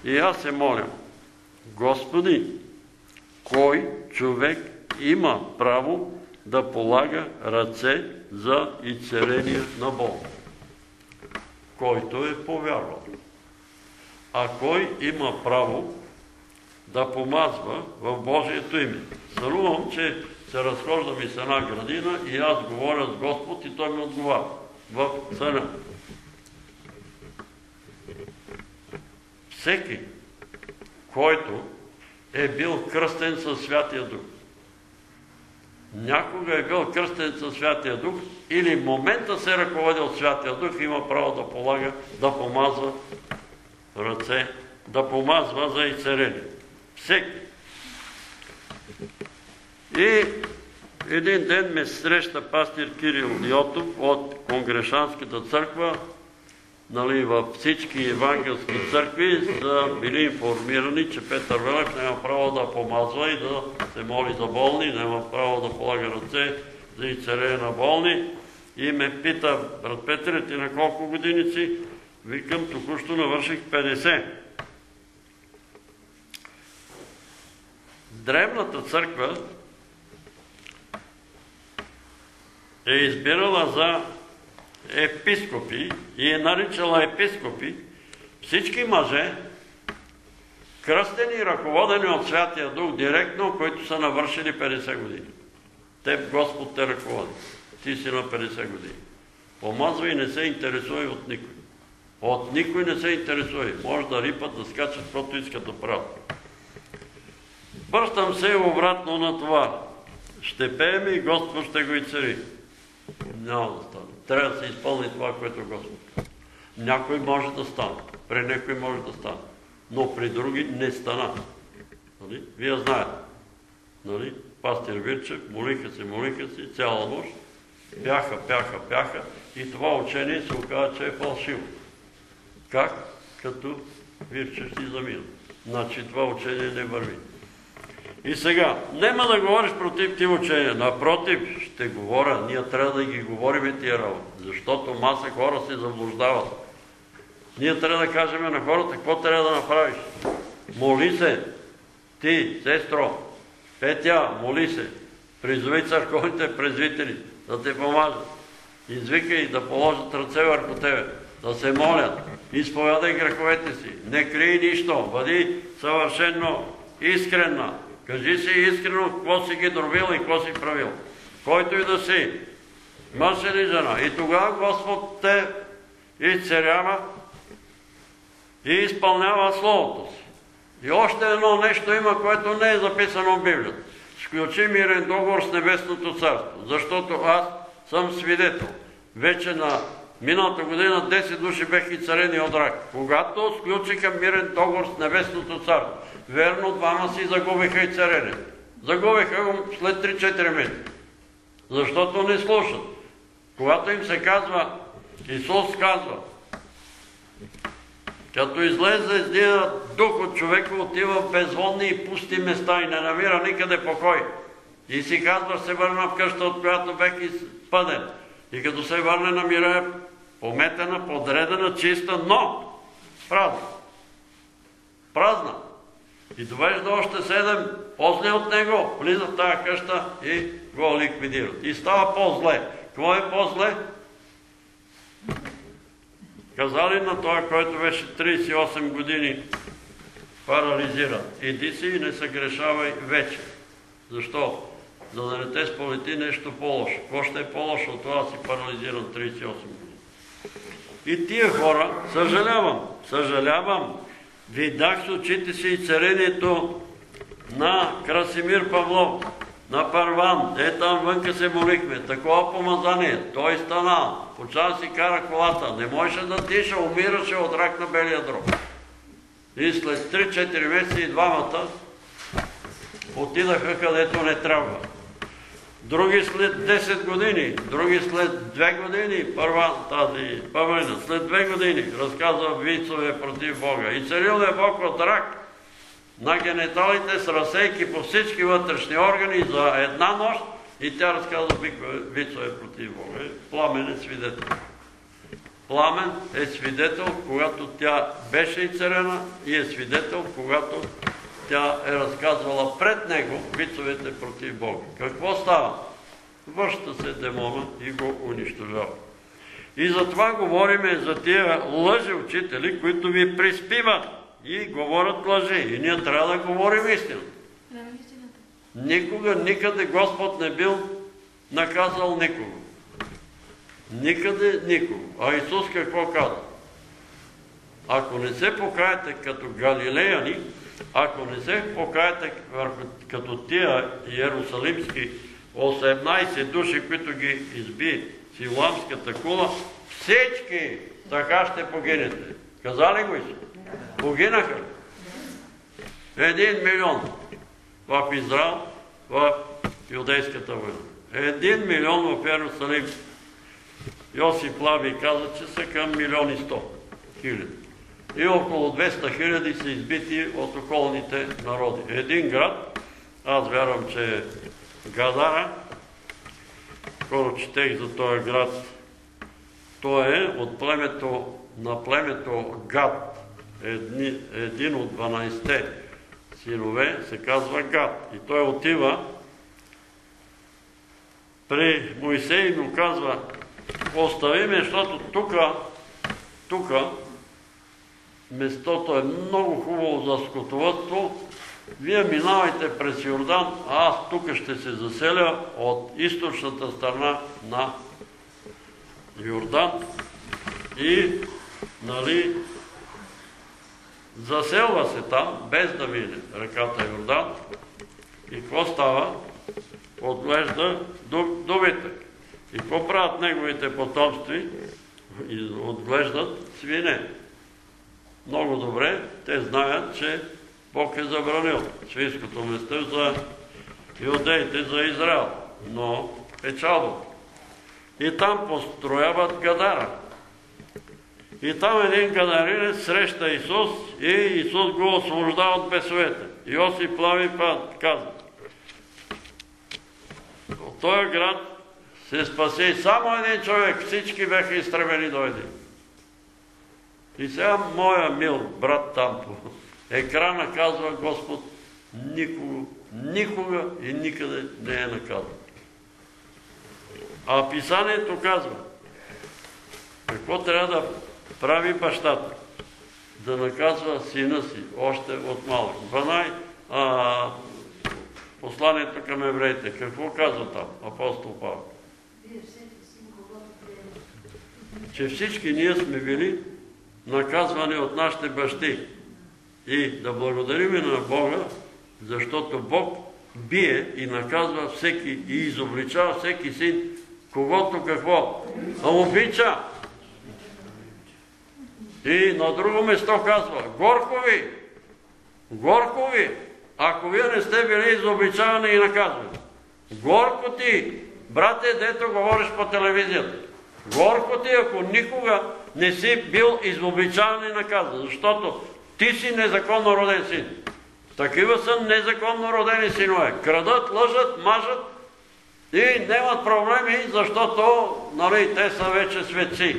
И аз се моля, Господи, кой човек има право да полага ръце за изцеление на болни? Който е повярвал. А кой има право да помазва в Божието име? Сънувам, че се разхождам из една градина и аз говоря с Господ и Той ми отговаря в съня. Всеки, който е бил кръстен със Святия Дух, някога е бил кръстен със Святия Дух или в момента се ръководи от Святия Дух, има право да полага, да помазва ръце, да помазва за изцеление. Всеки. И един ден ме среща пастир Кирил Йотов от Конгрешанската църква. Нали, във всички евангелски църкви са били информирани, че Петър Велев няма право да помазва и да се моли за болни, няма право да полага ръце за изцеление на болни. И ме пита, брат Петър, ти на колко години си? Викам, току-що навърших петдесет. Древната църква е избирала за епископи и е наричала епископи всички мъже, кръстени и ръководени от Святия Дух директно, които са навършили петдесет години. Теб Господ те ръководи. Ти си на петдесет години. Помазва и не се интересува от никой. От никой не се интересува. Може да рипат, да скачат, каквото искат да правят. Връщам се обратно на това. Ще пеем и Господ ще го изцели. Няма да стане. Трябва да се изпълни това, което Господ казва. Някой може да стане. При някой може да стане. Но при други не стана. Нали? Вие знаете. Нали? Пастир Вирчев, молиха се, молиха се, цяла нощ. Пяха, пяха, пяха. И това учение се оказа, че е фалшиво. Как? Като Вирчев си замина. Значи това учение не върви. И сега, нема да говориш против ти учения. Напротив, ще говоря. Ние трябва да ги говорим тия работи. Защото маса хора се заблуждават. Ние трябва да кажем на хората какво трябва да направиш. Моли се. Ти, сестро, Петя, моли се. Призови църковните презвители да те помажат. Извикай да положат ръце върху тебе. Да се молят. Изповядай греховете си. Не крий нищо. Бъди съвършено искрена. Кажи си искрено какво си ги дробил и какво си правил. Който и да си, мъж или жена. И тогава Господ те изцелява и изпълнява Словото си. И още едно нещо има, което не е записано в Библията. Сключи мирен договор с Небесното царство. Защото аз съм свидетел. Вече на миналата година десет души беха изцелени от рак. Когато сключиха мирен договор с Небесното царство, верно, двама си загубиха и царение. Загубиха го след три-четири месеца. Защото не слушат. Когато им се казва, Исус казва, като излезе с ния дух от човека, отива в безводни и пусти места и не намира никъде покой. И си казва, се върна в къща, от която бех изпъден. И като се върне, намира пометена, подредена, чиста, но празна. Празна. И довежда още седем по-зле от него, влиза в тази къща и го ликвидират. И става по-зле. Какво е по-зле? Казали на това, който беше тридесет и осем години парализиран. Иди си и не съгрешавай вече. Защо? За да не те сполети нещо по-лошо. Какво ще е по-лошо от това си парализиран тридесет и осем години? И тия хора, съжалявам, съжалявам, видях с очите си и царението на Красимир Павлов, на Парван. Е, там вънка се молихме. Такова помазание. Той стана. Почва да си кара колата. Не можеше да диша, умираше от рак на белия дроб. И след три-четири месеца и двамата отидаха където не трябва. Други след десет години, други след две години, Парван, тази Павлина, след две години разказва вицове против Бога. И целил е Бог от рак на гениталите с разсейки по всички вътрешни органи за една нощ и тя разказва вицове против Бога. Пламенен свидетел. Пламен е свидетел, когато тя беше и царена, и е свидетел, когато тя е разказвала пред него вицовете против Бога. Какво става? Връща се демона и го унищожава. И затова говориме за тия лъжи учители, които ви приспиват и говорят лъжи. И ние трябва да говорим истината. Никога, никъде Господ не бил наказал никого. Никъде никого. А Исус какво каза? Ако не се покаете като галилеяни, ако не се покаете като тия иерусалимски осемнайсет души, които ги изби Силуамската кула, всички така ще погинете. Каза ли го Исус? Погинаха. Един милион в Израел, в Юдейската война. Един милион в Иерусалим. Йосиф Лави каза, че са към милион и сто хиляди. И около двеста хиляди са избити от околните народи. Един град, аз вярвам, че е Гадара, скоро четех за този град, той е от племето, на племето Гад, Едни, един от дванайсетте синове се казва Гад. И той отива при Моисей и му казва: остави ме, защото тука, тука местото е много хубаво за скотовъдство. Вие минавайте през Йордан, а аз тук ще се заселя от източната страна на Йордан и, нали, заселва се там, без да мине реката Йордан. И какво става? Отглежда добитък. И какво правят неговите потомстви? Отглеждат свине. Много добре, те знаят, че Бог е забранил свинското место за юдеите, за Израел. Но печалба. И там построяват Гадара. И там един гадаринец среща Исус и Исус го освобождава от бесовете. Йосиф Лави казва: от този град се спаси само един човек, всички бяха изтребени до един. И сега моя мил брат там по екрана казва: Господ никога, никога и никъде не е наказан. А Писанието казва какво трябва да прави бащата? Да наказва сина си още от малък. Банай, а, посланието към евреите. Какво казва там апостол Павел? Че всички ние сме били наказвани от нашите бащи. И да благодариме на Бога, защото Бог бие и наказва всеки и изобличава всеки син, когото какво? А обича. И на друго место казва: горко ви, горко ви, ако вие не сте били изобличавани и наказвани. Горко ти, брате, дето говориш по телевизията. Горко ти, ако никога не си бил изобличаван и наказан, защото ти си незаконно роден син. Такива са незаконно родени синове. Крадат, лъжат, мажат и нямат проблеми, защото, нали, те са вече светци.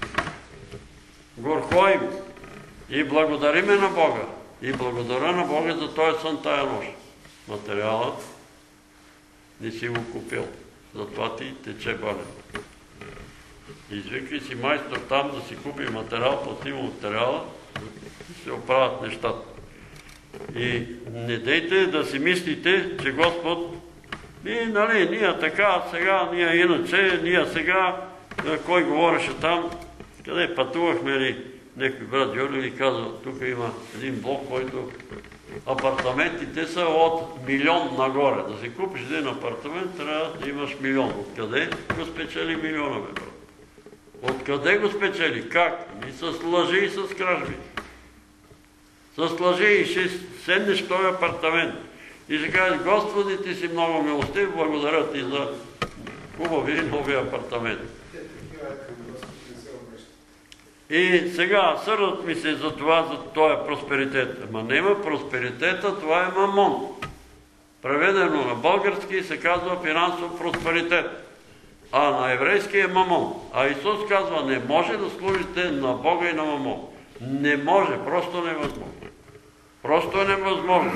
Горко им. И благодариме на Бога. И благодаря на Бога за този сън тая нощ. Материала не си го купил. Затова ти тече бален. Извикай си майстор там да си купи материал, плати му материала, да се оправят нещата. И не дейте да си мислите, че Господ, и, нали, ние така, сега, ние иначе, ние сега, кой говореше там, къде пътувахме ли, някой брат Йоли ли казва: тук има един блок, който апартаментите са от милион нагоре. Да си купиш един апартамент, трябва да имаш милион. Откъде го спечели милиона, бе, брат? Откъде го спечели? Как? И с лъжи и с кражби. С лъжи и ще седнеш в този апартамент. И ще кажеш: Господи, ти си много милостив, благодаря ти за хубави нови апартамент. И сега сърдат ми се за това, за този просперитет. Ама нема просперитета, това е мамон. Преведено на български се казва финансов просперитет. а на еврейски е мамон. А Исус казва, не може да служите на Бога и на мамон. Не може, просто невъзможно. Просто е невъзможно.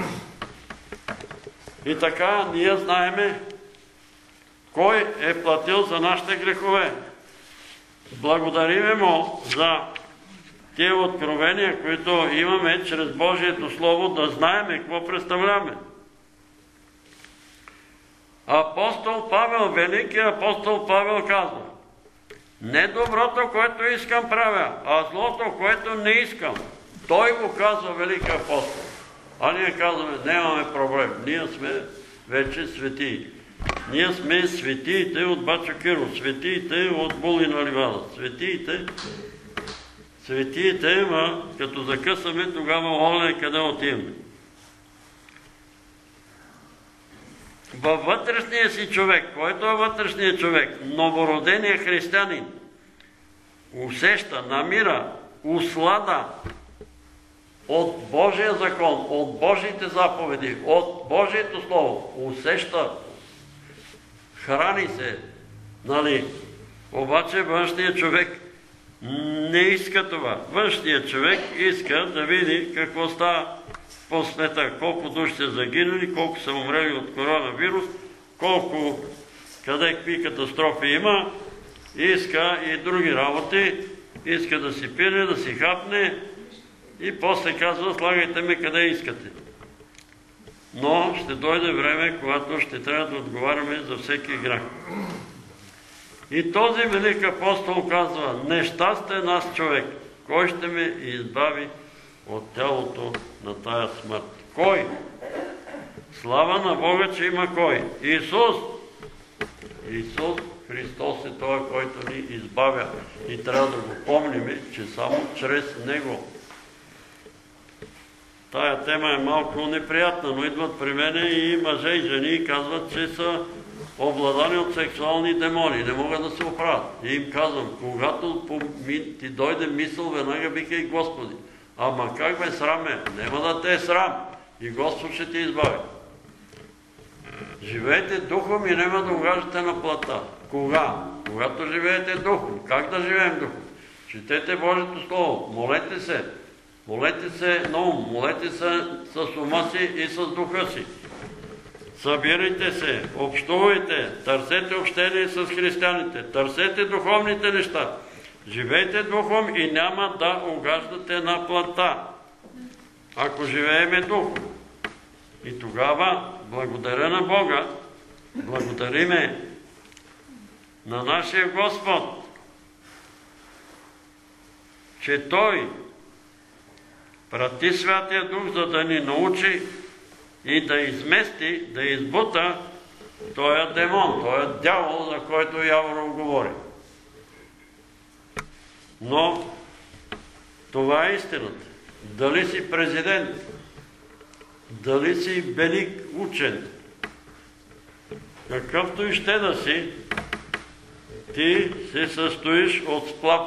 И така ние знаеме кой е платил за нашите грехове. Благодариме му за тия откровения, които имаме чрез Божието Слово, да знаеме какво представляваме. Апостол Павел, великият апостол Павел казва, не доброто, което искам правя, а злото, което не искам. Той го казва великият апостол. А ние казваме, нямаме проблем. Ние сме вече светии. Ние сме светиите от Бачо Киро, светиите от Булина Ливада, светиите, светиите, ма като закъсаме, тогава оле къде отиваме. Във вътрешния си човек, който е вътрешният човек, новороденият християнин, усеща, намира, услада от Божия закон, от Божиите заповеди, от Божието Слово, усеща, храни се, нали? Обаче външният човек не иска това. Външният човек иска да види какво става по света, колко души са загинали, колко са умрели от коронавирус, колко, къде какви катастрофи има, иска и други работи, иска да си пине, да си хапне и после казва, слагайте ме къде искате. Но ще дойде време, когато ще трябва да отговаряме за всеки грях. И този велик апостол казва, нещастен аз човек, кой ще ме избави от тялото на тая смърт? Кой? Слава на Бога, че има кой? Исус! Исус Христос е Той, който ни избавя. И трябва да го помним, че само чрез Него. Тая тема е малко неприятна, но идват при мене и мъже и жени и казват, че са обладани от сексуални демони, не могат да се оправят. И им казвам, когато ти дойде мисъл, веднага викай Господи. Ама как бе срам е? Нема да те е срам. И Господ ще ти избави. Живеете духом и няма да угаждате на плата. Кога? Когато живеете духом. Как да живеем духом? Четете Божието Слово, молете се. Молете се на ум, молете се с ума си и с духа си. Събирайте се, общувайте, търсете общение с християните, търсете духовните неща. Живейте духом и няма да угаждате на плътта, ако живееме духом. И тогава, благодаря на Бога, благодариме на нашия Господ, че Той прати Святия Дух, за да ни научи и да измести, да избута този демон, този дявол, за който Яворов говори. Но това е истината. Дали си президент, дали си велик учен, какъвто и ще да си, ти се състоиш от сплав.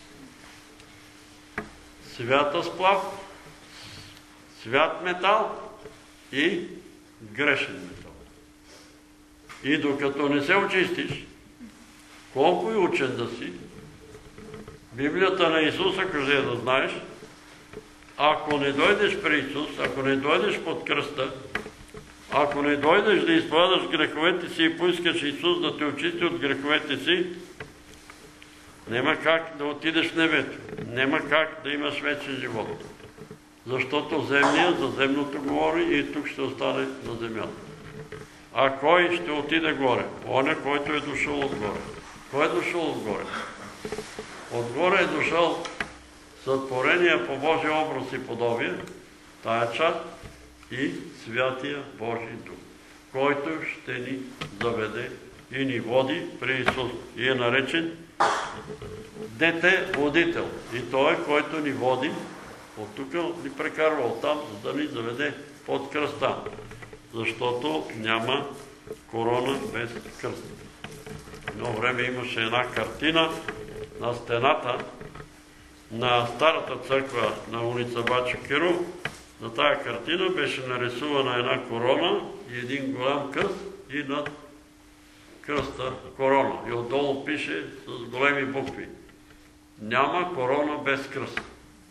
Свята сплав, свят метал и грешен метал. И докато не се очистиш, колко и учен да си, Библията на Исус, ако взе да знаеш, ако не дойдеш при Исус, ако не дойдеш под кръста, ако не дойдеш да изповядаш греховете си и поискаш Исус да те очисти от греховете си, няма как да отидеш в небето. Няма как да имаш вечен живот. Защото земният за земното говори и тук ще остане на земята. А кой ще отиде горе? Оня, който е дошъл отгоре. Кой е дошъл отгоре? Отгоре е дошъл сътворения по Божия образ и подобие, тая част и Святия Божий Дух, който ще ни заведе и ни води при Исус. И е наречен Дете водител. И Той е, който ни води, от тук ни прекарва оттам, за да ни заведе под кръста. Защото няма корона без кръст. Едно време имаше една картина на стената на старата църква на улица Бачо Киро. На тая картина беше нарисувана една корона и един голям кръст и над кръста корона. И отдолу пише с големи букви: няма корона без кръст.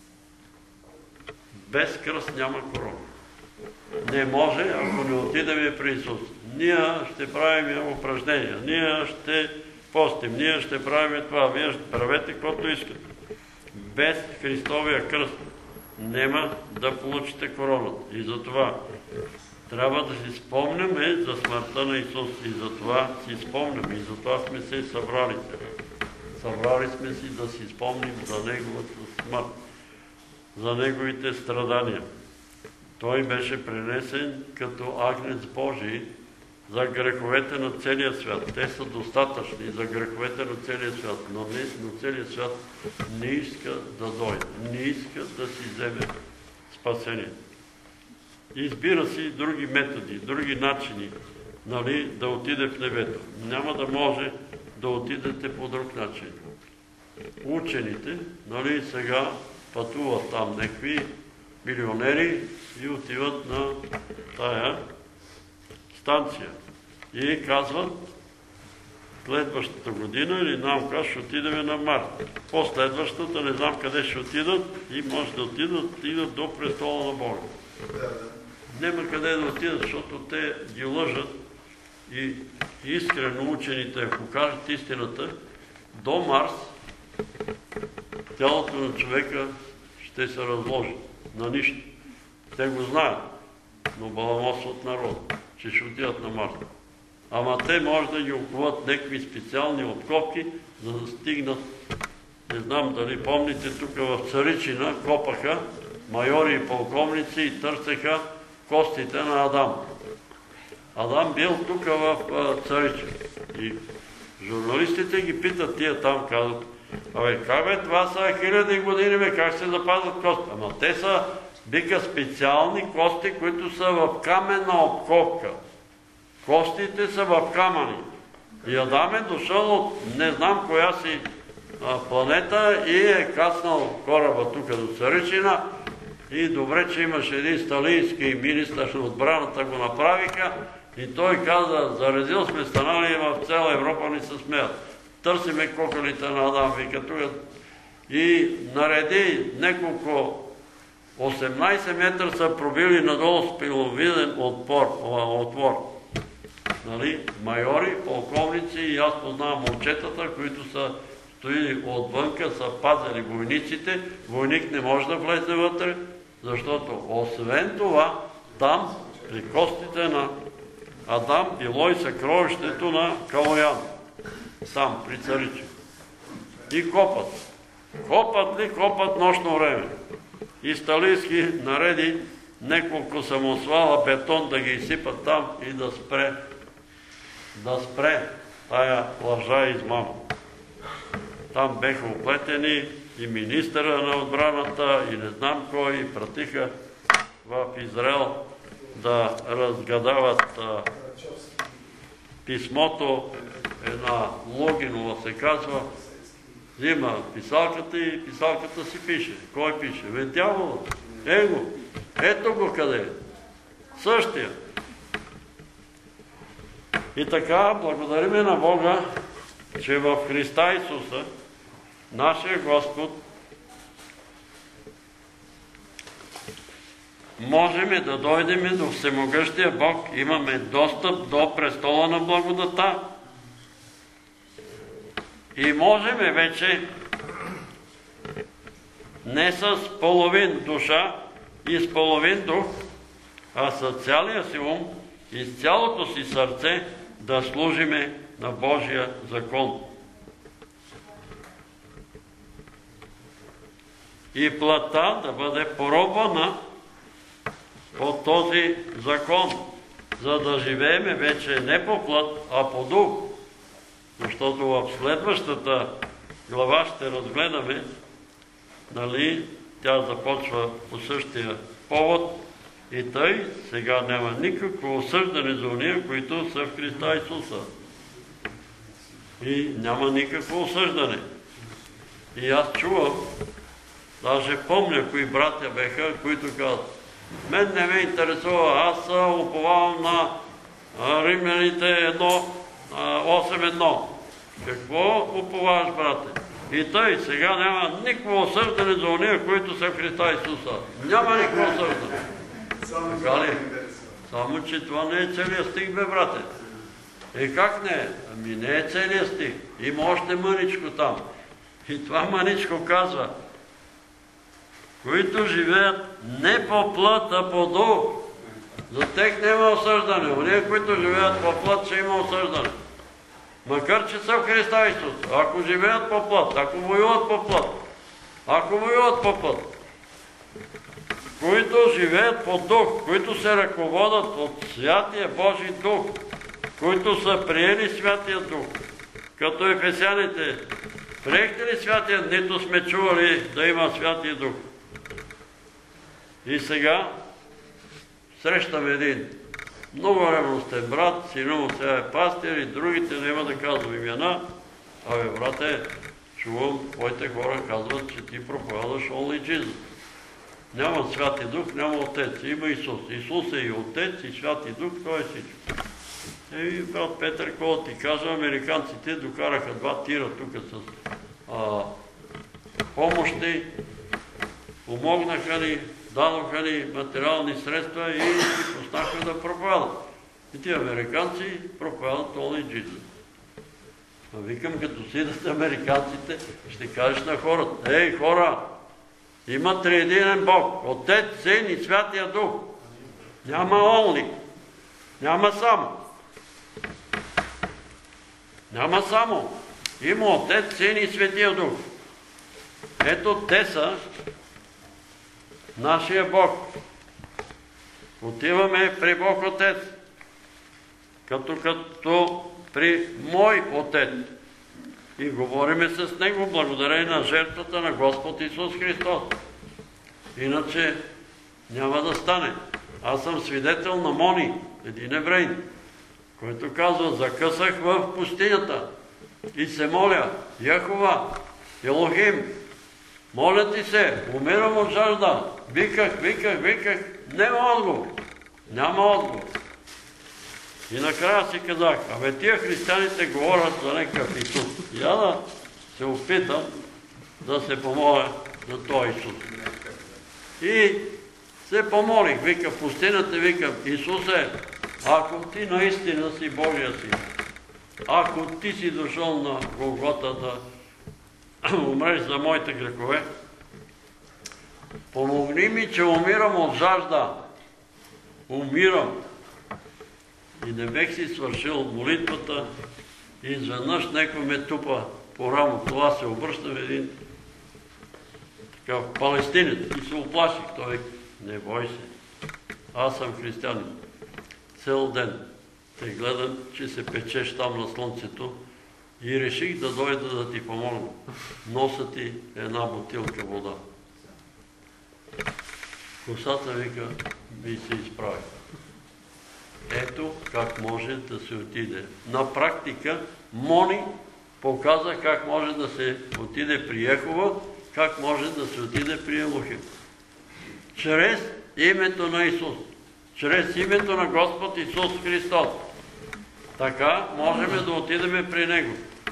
Без кръст няма корона. Не може, ако не отидем при Исус. Ние ще правим упражнения, ние ще постим, ние ще правим това, вие ще правете каквото искате. Без Христовия кръст няма да получите короната. И затова трябва да си спомняме за смъртта на Исус. И затова си спомняме. И затова сме се събрали. Събрали сме си да си спомним за Неговата смърт, за Неговите страдания. Той беше пренесен като агнец Божий за греховете на целия свят. Те са достатъчни за греховете на целия свят, но, не, но целият свят не иска да дойде, не иска да си вземе спасение. Избира си други методи, други начини, нали, да отиде в небето. Няма да може да отидете по друг начин. Учените, нали, сега пътуват там някакви милионери и отиват на тая станция. И казват, следващата година или нам кога ще отидем на Марс. Последващата не знам къде ще отидат и може да отидат, отидат до престола на Бога. Няма къде да отидат, защото те ги лъжат и искрено учените, ако кажат истината, до Марс тялото на човека ще се разложи на нищо. Те го знаят, но баламосват народа, че ще отидат на Марс. Ама те може да ги оковат някакви специални откопки, за да стигнат. Не знам дали помните, тук в Царичина копаха майори и полковници и търсеха костите на Адам. Адам бил тук в Царичина. И журналистите ги питат, тия там казват: абе, как бе, това са хиляди години, бе, как се запазват кости? Ама те са, вика, специални кости, които са в каменна обкопка. Костите са в камъни. И Адам е дошъл от не знам коя си а, планета и е каснал кораба тук до Царичина. И добре, че имаше един сталински министър на отбраната, го направиха. И той каза: заразил сме станали в цяла Европа, ни се смеят. Търсиме кокалите на Адам, вика тук. И нареди няколко осемнайсет метра са пробили надолу с пиловиден отпор, отвор. Нали? Майори, полковници, и аз познавам момчетата, които са стоили отвънка, са пазили войниците. Войник не може да влезе вътре, защото освен това, там, при костите на Адам, било и съкровището на Калоян. Сам, при Царичи. И копат. Копат ли? Копат нощно време. И Сталински нареди няколко самосвала бетон да ги изсипат там и да спре да спре тая лъжа и измама. Там беха оплетени и министъра на отбраната, и не знам кой, и пратиха в Израел да разгадават а, писмото, една Логинова се казва, взима писалката и писалката си пише. Кой пише? Бе, дяволът. Его. Ето го къде е. Същия. И така, благодариме на Бога, че в Христа Исуса, нашия Господ, можем да дойдем до всемогъщия Бог, имаме достъп до престола на благодата. И можем вече не с половин душа и с половин дух, а с цялия си ум и с цялото си сърце да служиме на Божия закон. И плътта да бъде поробвана по този закон, за да живееме вече не по плът, а по дух. Защото в следващата глава ще разгледаме, нали, тя започва по същия повод, и тъй сега няма никакво осъждане за уния, които са в Христа Исуса. И няма никакво осъждане. И аз чувам, даже помня кои братя беха, които казват: мен не ме интересува, аз уповавам на Римляните едно, осем едно. Какво уповаваш, брате? И тъй, сега няма никакво осъждане за ония, които са в Христа Исуса. Няма никакво осъждане. Така ли? Само, че това не е целият стих, бе, брате. И как не е? Ами не е целият стих. Има още мъничко там. И това мъничко казва, които живеят не по плът, а по дух. За тях няма осъждане. Ония, които живеят по плът, ще има осъждане. Макар че са в Христа Исус. Ако живеят по плът, ако воюват по плът, ако воюват по плът, които живеят по дух, които се ръководят от Святия Божий дух, които са приели Святия дух, като ефесяните, приехте ли Святия, нито сме чували да има Святия дух. И сега срещаме един много ревностен брат, сина му сега е пастир и другите няма да казвам имена. Абе, брате, чувам, твоите хора казват, че ти проповядаш only Jesus. Няма Святи Дух, няма Отец, има Исус. Исус е и Отец, и Святи Дух, той е всичко. И брат Петър, какво ти кажа, американците докараха два тира тук с а, помощи, помогнаха ни, дадоха ни материални средства и си пуснаха да проповядат. И тия американци проповядат only Jesus. А викам, като сидат американците, ще кажеш на хората, ей хора, има триединен Бог, Отец, Син и Святия Дух. Няма only, няма само. Няма само. Има Отец, Син и Светия Дух. Ето те са нашия Бог. Отиваме при Бог Отец, като като при мой Отец. И говориме с Него благодарение на жертвата на Господ Исус Христос. Иначе няма да стане. Аз съм свидетел на Мони, един еврей, който казва, закъсах в пустинята и се моля, Яхова, Елохим, моля ти се, умирам от жажда. Виках, виках, виках, няма отговор. Няма отговор. И накрая си казах, абе тия християните говорят за някакъв Исус. Я да се опитам да се помоля за този Исус. И се помолих, вика, в пустинята викам, Исусе, ако ти наистина си Божия си, ако ти си дошъл на Голгота да умреш за моите грехове, помогни ми, че умирам от жажда. Умирам. И не бех си свършил от молитвата и изведнъж някой ме тупа по рамото. Аз се обръщам един такъв палестинец и се оплаших. Той, не бой се, аз съм християнин. Цел ден те гледам, че се печеш там на слънцето и реших да дойда да ти помогна. Носа ти една бутилка вода. Косата, вика, ми се изправи. Ето как може да се отиде. На практика Мони показа как може да се отиде при Йехова, как може да се отиде при Елохим. Чрез името на Исус. Чрез името на Господ Исус Христос. Така можем да отидем при Него.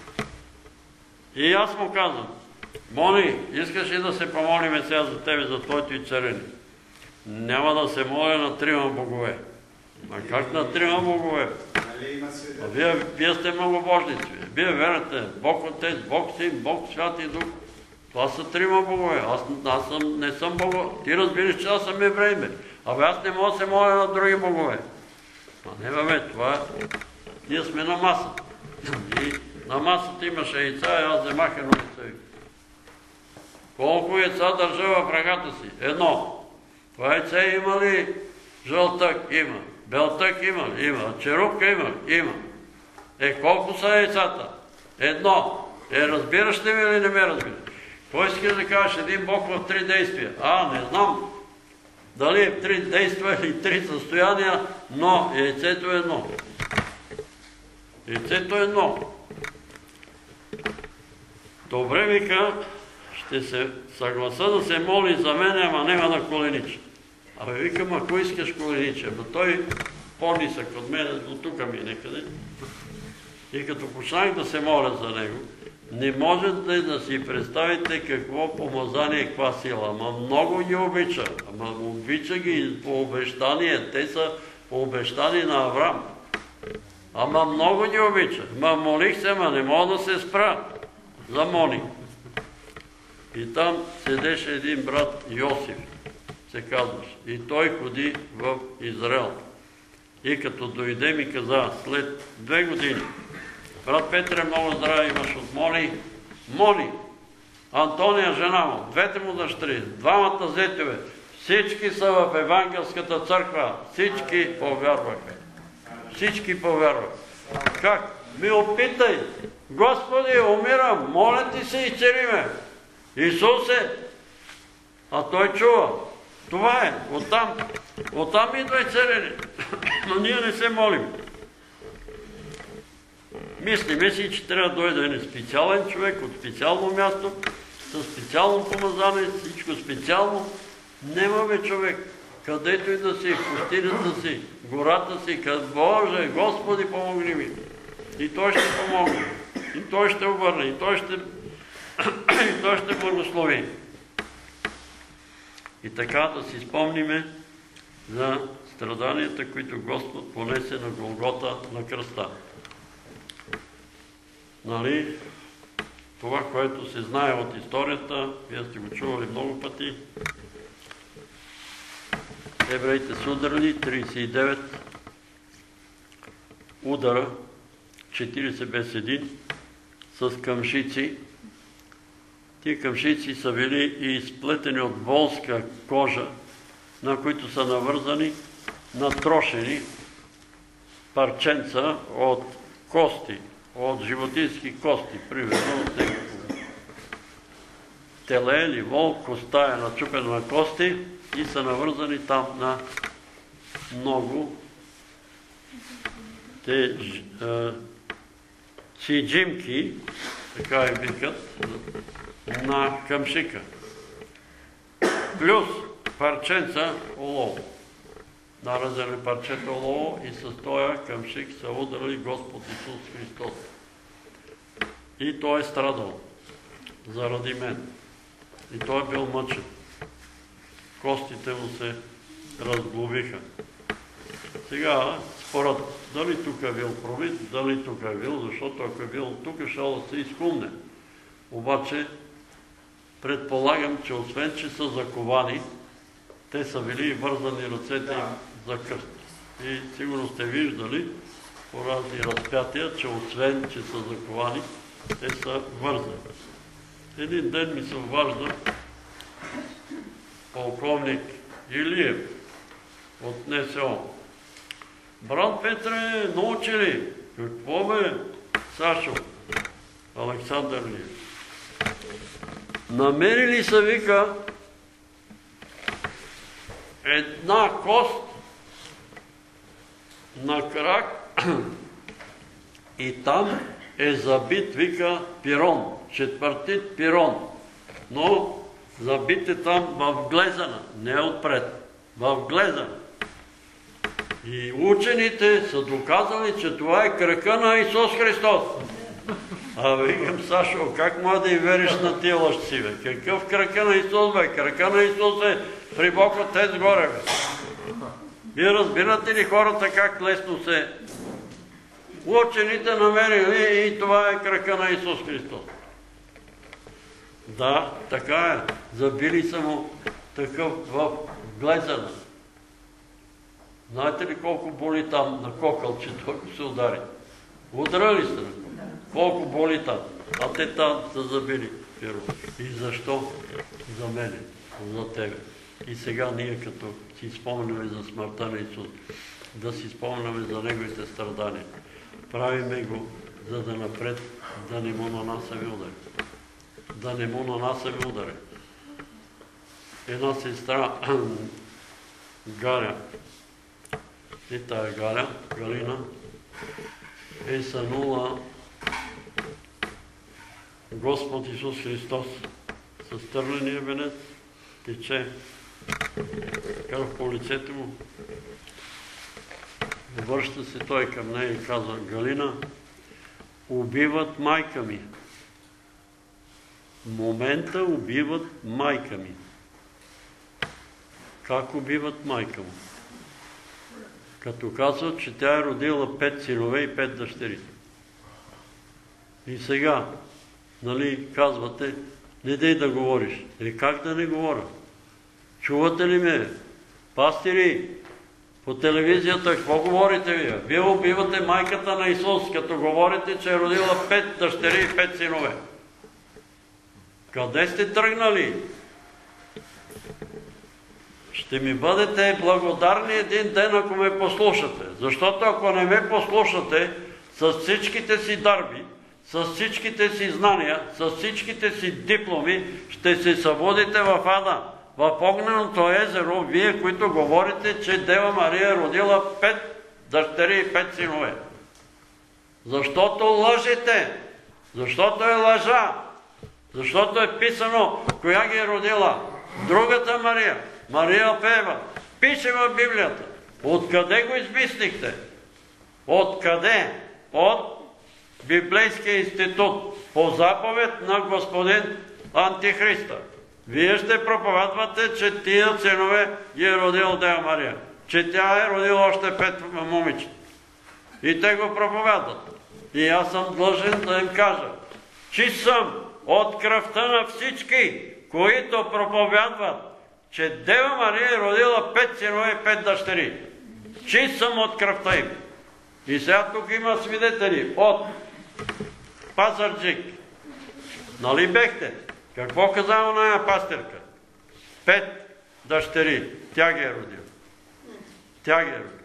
И аз му казвам, Мони, искаш ли да се помолим сега за тебе, за твоето и царение? Няма да се моля на трима богове. А как на трима богове? А вие, вие сте многобожници. Вие верите Бог Отец, Бог Син, Бог Святи Дух. Това са трима богове. Аз, аз съм, не съм бог. Ти разбираш, че аз съм еврей, бе. Абе аз не мога да се моля на други богове. А не, бе, това ние сме на масата. И на масата имаше яйца и аз вземах едно яйце. Колко яйца държа в ръката си? Едно. Това яйце има ли жълтък? Има. Белтък има ли? Има. Черупка има ли? Има. Е, колко са яйцата? Едно. Е, разбираш ли ми или не ме разбираш? Кой искаш да кажеш един Бог в три действия? А, не знам дали е три действия или три състояния, но яйцето е едно. Яйцето е едно. Добре, вика, ще се съгласа да се моли за мене, ама няма да коленича. Абе, викам, ако искаш коленича, но той по-нисък от мен, от тук ми е некъде. И като почнах да се моля за него, не можете да си представите какво помазание, каква сила. Ама много ги обича. Ама обича ги по обещание. Те са по обещание на Авраам. Ама много ги обича. Ама молих се, ама не мога да се спра. Замолих. И там седеше един брат Йосиф, се казваше. И той ходи в Израел. И като дойде ми каза, след две години, брат Петре, много здраве имаш от Моли. Моли. Антония, жена му, двете му дъщери, двамата зетове, всички са в Евангелската църква. Всички повярваха. Всички повярваха. Как? Ми опитай. Господи, умирам, моля ти се, изцели ме. Исусе. А той чува. Това е. Оттам. Оттам идва изцеление. Но ние не се молим. Мислиме си, че трябва да дойде един специален човек от специално място, със специално помазание, всичко специално. Нямаме човек. Където и да си, в пустинята си, гората си, къде, Боже, Господи, помогни ми. И той ще помогне. И той ще обърне. И той ще, и той ще благослови. И така да си спомниме за страданията, които Господ понесе на Голгота на кръста. Нали? Това, което се знае от историята, вие сте го чували много пъти. Евреите са ударили тридесет и девет удара, четиридесет без един, с къмшици. Тия къмшици са били и изплетени от волска кожа, на които са навързани, натрошени парченца от кости, от животински кости, примерно от някакво теле или вол, коста е начупена на кости и са навързани там на много те сиджимки, така и викат, на къмшика. Плюс парченца олово. Наразили парчета олово и с този къмшик са ударили Господ Исус Христос. И той е страдал заради мен. И той е бил мъчен. Костите му се разглобиха. Сега, според дали тук е бил пробит, дали тук е бил, защото ако е бил тук, ще да се изкумне. Обаче, предполагам, че освен, че са заковани, те са били вързани ръцете им за кръст. И сигурно сте виждали по разни разпятия, че освен, че са заковани, те са вързани. Един ден ми се обажда полковник Илиев от НСО. Брат Петре, научи ли? Какво бе, Сашо? Александър Илиев. Намерили са, вика, една кост на крак и там е забит, вика, пирон, четвъртит пирон. Но забит е там в глезена, не отпред, в глезена. И учените са доказали, че това е крака на Исус Христос. А викам, Сашо, как може да и вериш на тия лъжци, бе? Какъв крака на Исус, бе? Крака на Исус е при Бог Отец горе, бе. Вие разбирате ли хората как лесно се... Учените намерили и това е крака на Исус Христос. Да, така е. Забили са му такъв в глезена. Знаете ли колко боли там на кокълчето, ако се удари? Ударали се на кокъл. Колко боли там. А те там са забили. И защо? За мене, за тебе. И сега ние, като си спомняме за смъртта на Исус, да си спомняме за Неговите страдания. Правиме го, за да напред да не му нанасяме удари. Да не му нанасяме удари. Една сестра, Галя, и тая Галя, Галина, е сънула Господ Исус Христос с търления венец, тече кръв по лицето му. Връща се той към нея и казва: Галина, убиват майка ми. В момента убиват майка ми. Как убиват майка му? Като казват, че тя е родила пет синове и пет дъщери. И сега, нали, казвате, не дей да говориш. Е, как да не говоря? Чувате ли ме? Пастири, по телевизията, какво говорите вие? Вие убивате майката на Исус, като говорите, че е родила пет дъщери и пет синове. Къде сте тръгнали? Ще ми бъдете благодарни един ден, ако ме послушате. Защото ако не ме послушате, с всичките си дарби, с всичките си знания, с всичките си дипломи, ще се събудите в ада, в огненото езеро, вие, които говорите, че Дева Мария е родила пет дъщери и пет синове. Защото лъжете, защото е лъжа, защото е писано коя ги е родила. Другата Мария, Мария Алфеева, пише в Библията. Откъде го измислихте? Откъде? От Библейския институт, по заповед на господин Антихриста. Вие ще проповядвате, че тия синове ги е родила Дева Мария. Че тя е родила още пет момичета. И те го проповядват. И аз съм длъжен да им кажа, че съм от кръвта на всички, които проповядват, че Дева Мария е родила пет синове и пет дъщери. Че съм от кръвта им. И сега тук има свидетели от Пазарджик. Нали бехте? Какво каза оная пастирка? Пет дъщери. Тя ги е родила. Тя ги е родила.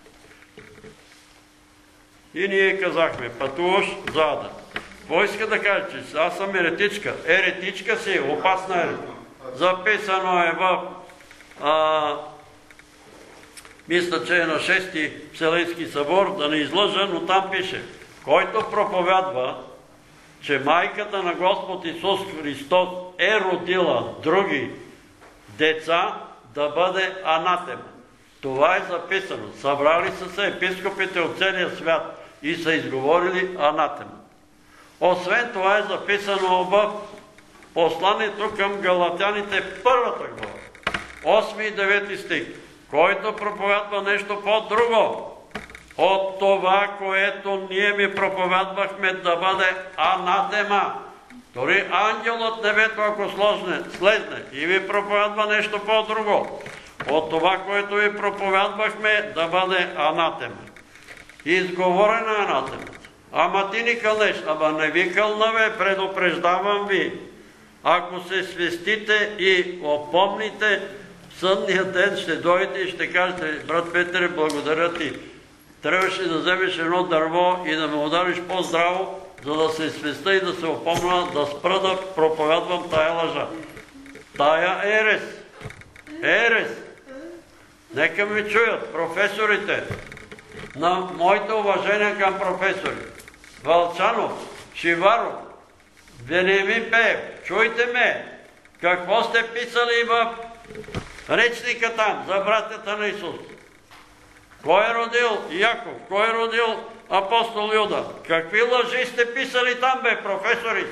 И ние казахме, пътуваш за ада. Какво иска да каже, че аз съм еретичка? Еретичка си, опасна еретичка. Записано е в а, мисля, че е на шести Вселенски събор, да не излъжа, но там пише, който проповядва, че майката на Господ Исус Христос е родила други деца, да бъде анатема. Това е записано. Събрали са се епископите от целия свят и са изговорили анатема. Освен това е записано в посланието към галатяните, първата глава, осми и девети стих, който проповядва нещо по-друго от това, което ние ми проповядвахме, да бъде анатема. Дори ангел от небето, ако сложне, слезне и ви проповядва нещо по-друго от това, което ви проповядвахме, да бъде анатема. Изговорена анатемата. Ама ти ни кълнеш, ама не ви кълна, бе, предупреждавам ви. Ако се свестите и опомните, съдния ден ще дойде и ще кажете, брат Петре, благодаря ти. Трябваше да вземеш едно дърво и да ме удариш по-здраво, за да се свеста и да се опомня, да спра да проповядвам тая лъжа. Тая ерес. Ерес. Нека ми чуят професорите. На моите уважения към професори. Вълчанов, Шиваров, Венемин Пеев, чуйте ме. Какво сте писали в речника там за братята на Исус? Кой е родил Яков? Кой е родил апостол Юда? Какви лъжи сте писали там, бе, професори?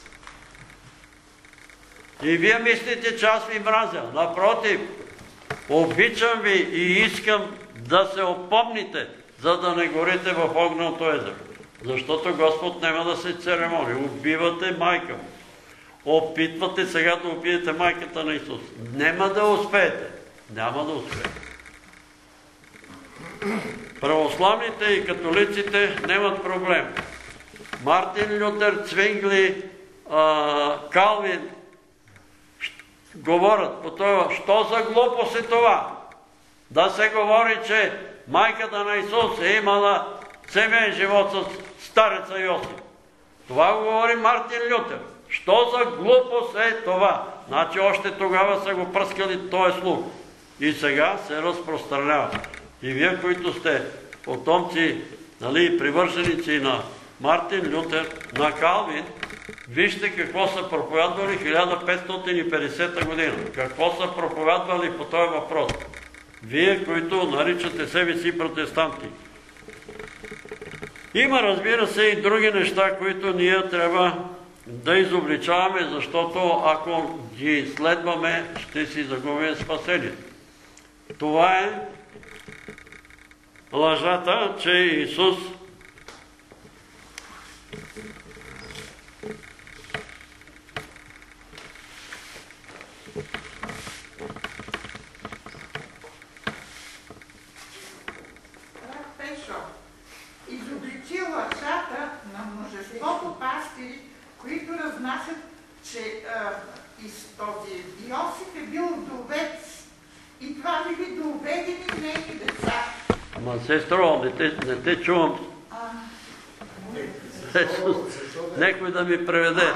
И вие мислите, че аз ви мразя. Напротив, обичам ви и искам да се опомните, за да не горите в огненото езеро. Защото Господ няма да се церемони. Убивате майка му. Опитвате сега да убиете майката на Исус. Няма да успеете. Няма да успеете. Православните и католиците нямат проблем. Мартин Лютер, Цвингли, а, Калвин говорят по това. Що за глупост е това? Да се говори, че майката на Исус е имала семейен живот с стареца Йосиф. Това го говори Мартин Лютер. Що за глупост е това? Значи още тогава са го пръскали този слух. И сега се разпространява. И вие, които сте потомци, нали, привърженици на Мартин Лютер, на Калвин, вижте какво са проповядвали хиляда петстотин и петдесета година. Какво са проповядвали по този въпрос. Вие, които наричате себе си протестанти. Има, разбира се, и други неща, които ние трябва да изобличаваме, защото ако ги следваме, ще си загубим спасение. Това е лъжата, че Исус изобличи лъжата на множеството пастири, които разнасят, че а, из този Йосиф е бил вдовец и това били доведени нейни деца. Ама, сестро, не те, не те чувам. Исус, некой да ми преведе.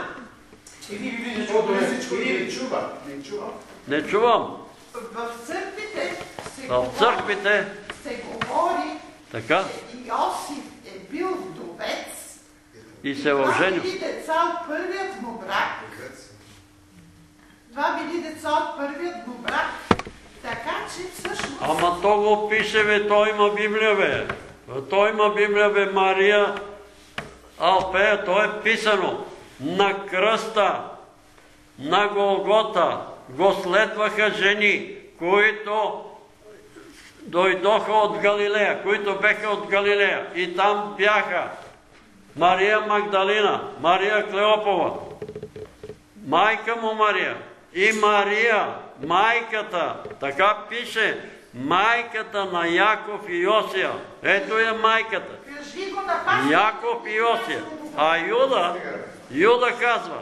Не чувам. В църквите се, В църквите се говори, така че Йосиф е бил вдовец и се оженил. Това били деца от първият му брак. Това били деца от първият му брак. Така че всъщност... Ама то го пише, бе, той има Библия, бе. Той има Библия, бе, Мария Алпея, то е писано. На кръста, на Голгота го следваха жени, които дойдоха от Галилея, които беха от Галилея. И там бяха Мария Магдалина, Мария Клеопова, майка му Мария и Мария, майката, така пише, майката на Яков и Йосия. Ето е майката. Кажи го на пастирите. Яков и Йосия. А Юда, Юда казва,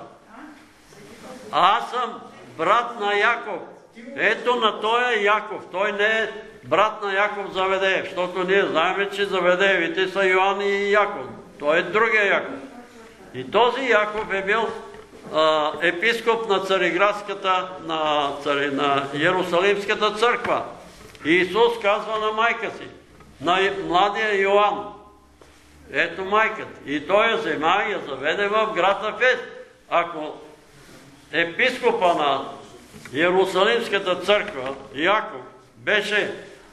аз съм брат на Яков. Ето на той е Яков. Той не е брат на Яков Заведеев, защото ние знаем, че Заведеевите са Йоан и Яков. Той е другия Яков. И този Яков е бил а, епископ на Цариградската, на, цари, на Иерусалимската църква. И Исус казва на майка си, на младия Йоан, ето майката. И той я взема и я заведе в град Афес. Ако епископа на Иерусалимската църква, Яков, беше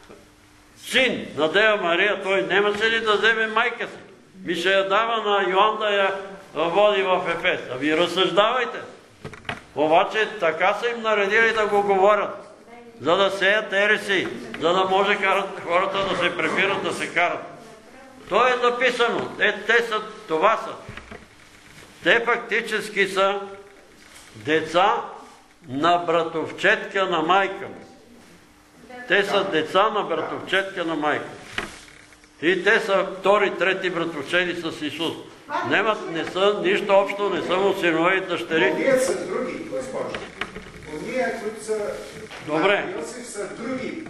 син на Дева Мария, той нямаше ли да вземе майка си? Ми ще я дава на Йоан да я води в Ефес. А ви разсъждавайте. Обаче така са им наредили да го говорят, за да сеят ереси, за да може хората да се препират, да се карат. То е записано. Те, те са, това са. Те фактически са деца на братовчетка на майка. Те са деца на братовчетка на майка. И те са втори, трети братовчеди с Исус. Немат, не са нищо общо, не са му синове и дъщери. Ние са други, госпожа. Ние, които са... Добре. Йосиф са други.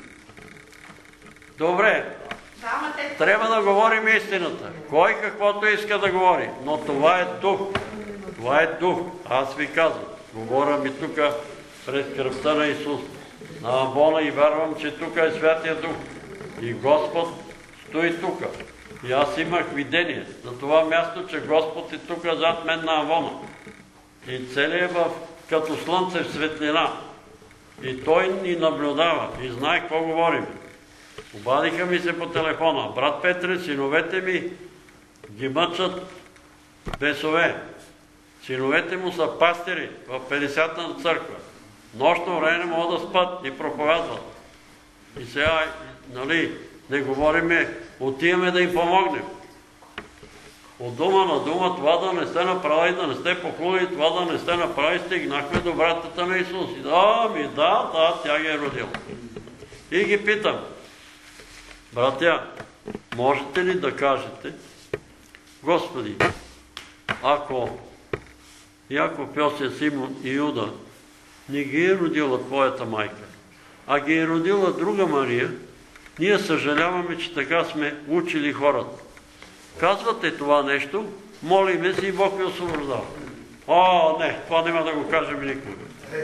Добре. Трябва да говорим истината. Кой каквото иска да говори. Но това е дух. Това е дух. Аз ви казвам. Говоря ми тук през кръвта на Исус. На Амвона и вярвам, че тук е Святия Дух. И Господ стои тук. И аз имах видение за това място, че Господ е тук зад мен на Амвона. И целият в като слънце в светлина. И Той ни наблюдава и знае какво говорим. Обадиха ми се по телефона. Брат Петре, синовете ми ги мъчат бесове. Синовете му са пастири в петдесетната църква. Нощно време не могат да спят и проповядват. И сега, нали, не говориме, отиваме да им помогнем. От дума на дума, това да не сте направили, да не сте похлули, това да не сте направили, стигнахме до братята на Исус. И да, ми да, да, тя ги е родила. И ги питам, братя, можете ли да кажете, Господи, ако Яков, Йосия, Симон и Юда не ги е родила твоята майка, а ги е родила друга Мария, ние съжаляваме, че така сме учили хората. Казвате това нещо, молиме си и Бог ви освобождава. О, не, това няма да го кажем никога.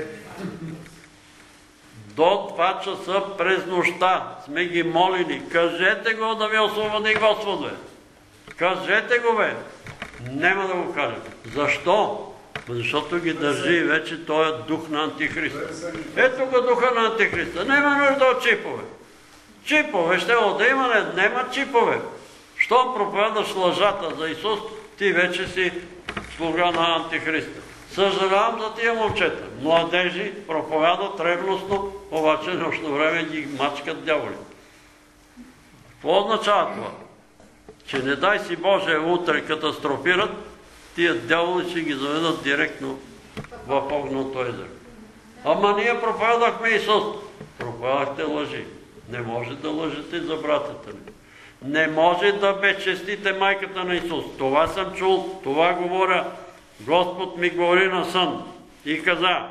До два часа през нощта сме ги молили. Кажете го да ви освободи Господ, бе. Кажете го, бе. Нема да го кажем. Защо? Защото ги държи вече този дух на Антихриста. Ето го духа на Антихриста. Нема нужда от чипове. Чипове ще да има, не, нема чипове. Щом проповядаш лъжата за Исус, ти вече си слуга на Антихриста. Съжалявам за тия момчета. Младежи проповядат ревностно, обаче нощно време ги мачкат дяволи. Какво означава това? Че не дай си Боже утре катастрофират, тия дяволи ще ги заведат директно в огненото езеро. Ама ние проповядахме Исус. Проповядахте лъжи. Не може да лъжете за братята ми. Не може да безчестите майката на Исус. Това съм чул, това говоря. Господ ми говори на сън и каза: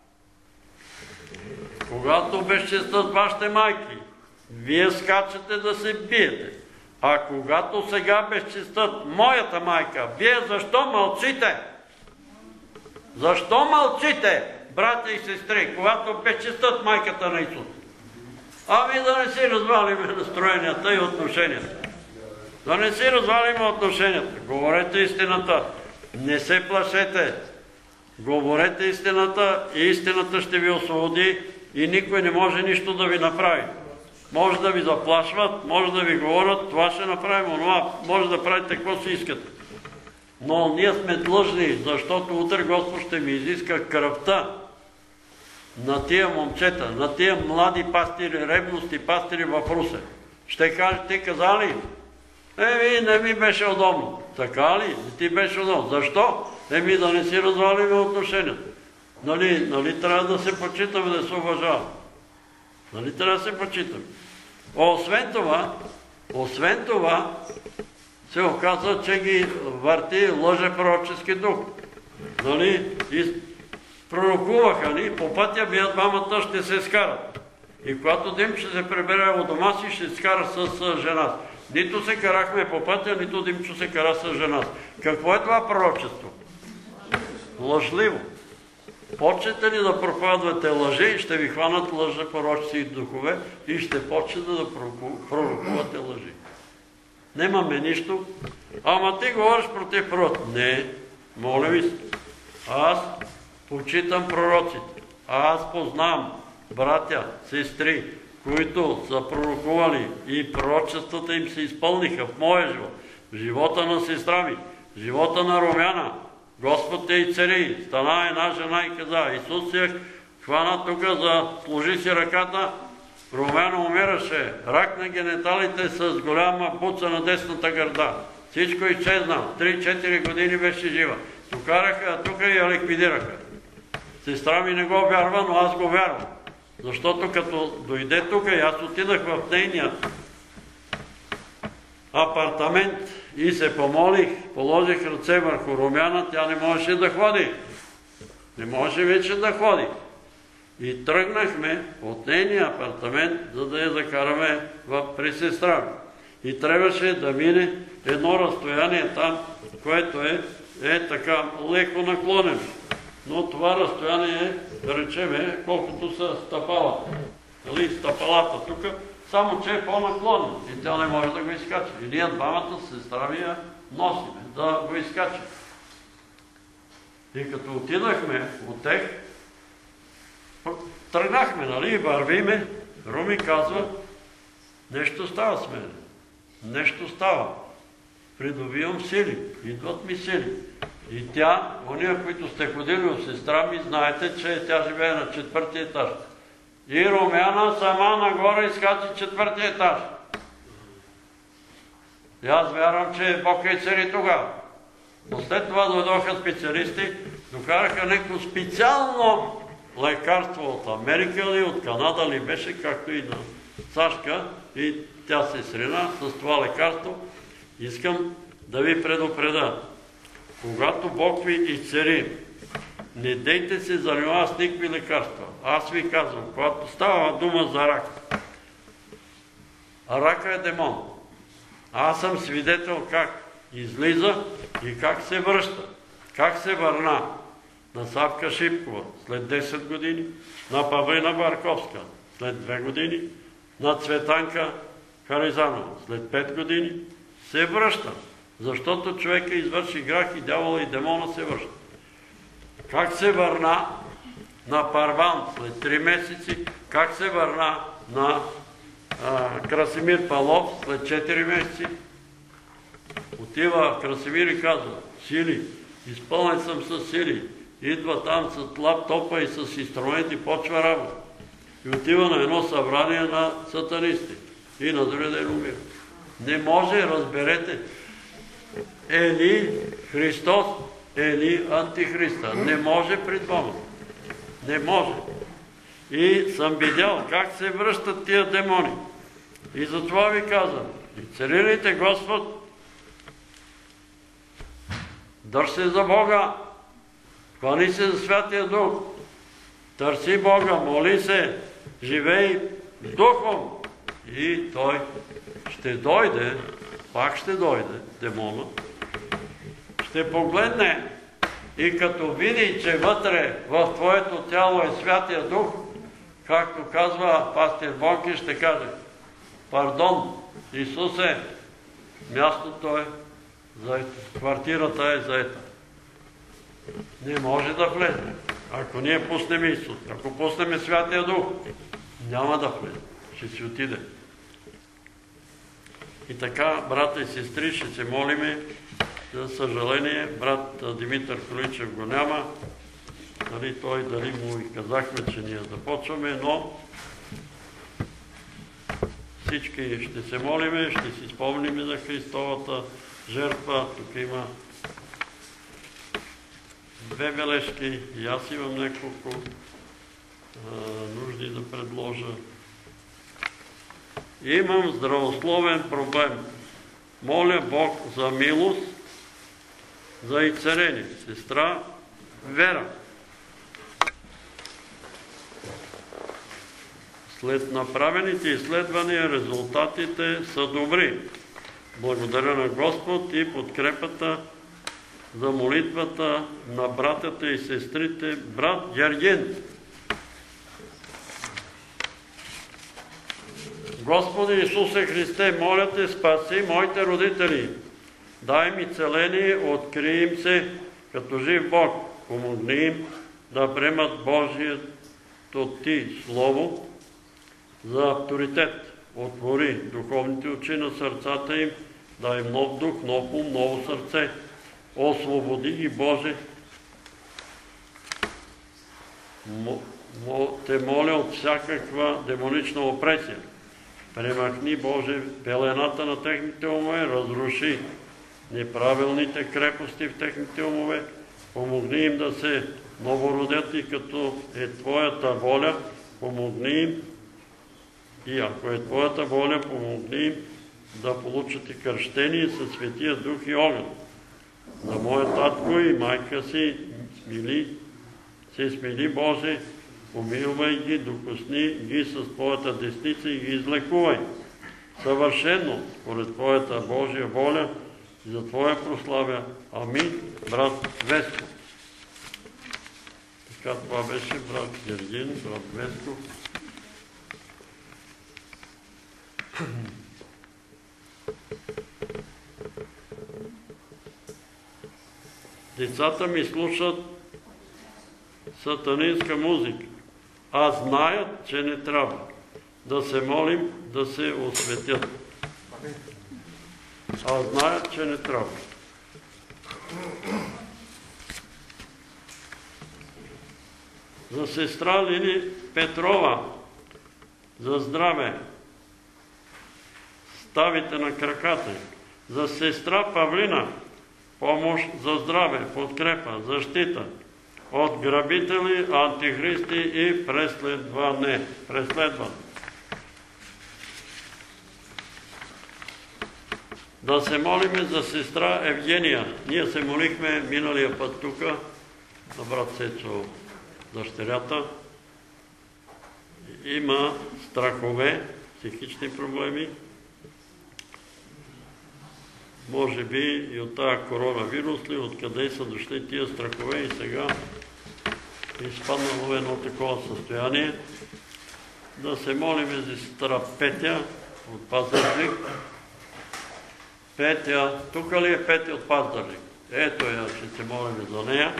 когато безчестят вашите майки, вие скачате да се биете. А когато сега безчестят моята майка, вие защо мълчите? Защо мълчите, братя и сестри, когато безчестят майката на Исус? Ами да не си развалиме настроенията и отношенията. Да не си развалиме отношенията. Говорете истината. Не се плашете. Говорете истината и истината ще ви освободи и никой не може нищо да ви направи. Може да ви заплашват, може да ви говорят, това ще направим, онова, може да правите какво си искате. Но ние сме длъжни, защото утре Господ ще ми изиска кръвта на тия момчета, на тия млади пастири, ревности пастири в Русе. Ще каже: ти каза ли? Еми, не ми беше удобно. Така ли? Не ти беше удобно. Защо? Еми, да не си развалиме отношенията. Нали, нали трябва да се почитаме, да се уважаваме. Нали трябва да се почитаме. Освен това, освен това, се оказва, че ги върти лъжепророчески дух. Нали? И пророкуваха ни, по пътя вие двамата ще се скарат. И когато Димчо се прибере от дома си, ще се скара с жена. Нито се карахме по пътя, нито Димчо се кара с жена. Какво е това пророчество? Лъжливо. Почнете ли да проповядвате лъжи, ще ви хванат лъжепророчци и духове и ще почнете да пророкувате лъжи. Немаме нищо. Ама ти говориш против пророци. Не, моля ви се. Аз почитам пророците. Аз познавам братя, сестри, които са пророкували и пророчествата им се изпълниха в моя живот, в живота на сестра ми, в живота на Румяна. Господ те и цари, стана една жена и каза: Исус се хвана тук, за сложи си ръката. Румяна умираше, рак на гениталите с голяма буца на десната гърда. Всичко изчезна, три-четири години беше жива. Докараха тук и я ликвидираха. Сестра ми не го вярва, но аз го вярвам. Защото като дойде тук и аз отидах в нейния апартамент и се помолих, положих ръце върху Румяна, тя не можеше да ходи. Не можеше вече да ходи. И тръгнахме от нейния апартамент, за да я закараме при сестра ми. И трябваше да мине едно разстояние там, което е, е така леко наклонено. Но това разстояние е, да речеме, колкото са стъпалата. Нали, стъпалата тук, само че е по-наклонено и тя не може да го изкача. И ние двамата с сестра ми я носиме, да го изкача. И като отидахме от тех, тръгнахме, нали, вървиме, Руми казва: нещо става с мен. Нещо става. Придобивам сили. Идват ми сили. И тя, ония, които сте ходили от сестра ми, знаете, че тя живее на четвъртия етаж. И Румяна сама нагоре изкачи четвъртия етаж. И аз вярвам, че Бог е цари тогава. Но след това дойдоха специалисти, докараха някакво специално лекарство от Америка ли, от Канада ли беше, както и на Сашка, и тя се срина с това лекарство. Искам да ви предупреда, когато Бог ви изцери, не дейте се занимава с никакви лекарства. Аз ви казвам, когато става дума за рак, а рака е демон. Аз съм свидетел как излиза и как се връща, как се върна на Савка Шипкова след десет години, на Павлина Барковска след две години, на Цветанка Харизанова след пет години, се връща, защото човека извърши грях и дявола и демона се връща. Как се върна на Парван след три месеци, как се върна на а, Красимир Павлов след четири месеци, Отива Красимир и казва: сили, изпълнен съм с сили. Идва там с лаптопа и с инструменти, почва работа. И отива на едно събрание на сатанисти. И на другия ден умира. Не може, разберете, или Христос, или Антихриста. Не може при двама. Не може. И съм видял как се връщат тия демони. И затова ви казвам, и царилите Господ, държ се за Бога, хвани се за Святия Дух, търси Бога, моли се, живей духом и той ще дойде, пак ще дойде, демона, ще погледне и като види, че вътре в твоето тяло е Святия Дух, както казва пастир Бонки, ще каже: пардон, Исусе, мястото е заето, квартирата е заета. Не може да влезе. Ако ние пуснем Исус, ако пуснем Святия Дух, няма да влезе. Ще си отиде. И така, брата и сестри, ще се молиме. За съжаление, брат Димитър Количев го няма. Дали той, дали му и казахме, че ние започваме, но всички ще се молиме, ще си спомниме за Христовата жертва. Тук има две бележки и аз имам няколко а, нужди да предложа. Имам здравословен проблем. Моля Бог за милост, за изцеление. Сестра Вера. След направените изследвания резултатите са добри. Благодаря на Господ и подкрепата за молитвата на братята и сестрите. Брат Гергин. Господи Исусе Христе, моля Те, спаси моите родители. Дай ми целение, открий им се като жив Бог. Помогни им да приемат Божието Ти Слово за авторитет. Отвори духовните очи на сърцата им, дай им нов дух, нов ум, ново сърце. Освободи ги, Боже. Те моля от всякаква демонична опресия. Премахни, Боже, пелената на техните умове, разруши неправилните крепости в техните умове, помогни им да се новородят и като е Твоята воля, помогни им и ако е Твоята воля, помогни им да получат и кръщение със Светия Дух и огън. За моя татко и майка си смили, се смили, Боже, помилвай ги, докосни ги с Твоята десница и ги излекувай. Съвършено, според Твоята Божия воля, и за Твоя прославя. Амин, брат Веско. Така, това беше брат Гергин, брат Веско. Децата ми слушат сатанинска музика, а знаят, че не трябва. Да се молим, да се осветят. А знаят, че не трябва. За сестра Лили Петрова, за здраве, ставите на краката. За сестра Павлина, помощ за здраве, подкрепа, защита от грабители, антихристи и преследване. Преследване. Да се молиме за сестра Евгения. Ние се молихме миналия път тук на брат Сечо, дъщерята. Има страхове, психични проблеми. Може би и от тази коронавирус ли, откъде са дошли тия страхове и сега е изпаднало в едно такова състояние. Да се молиме за сестра Петя от Пазарджик. Петя, тук ли е Петя от Пазарджик? Ето я, ще се молим за нея.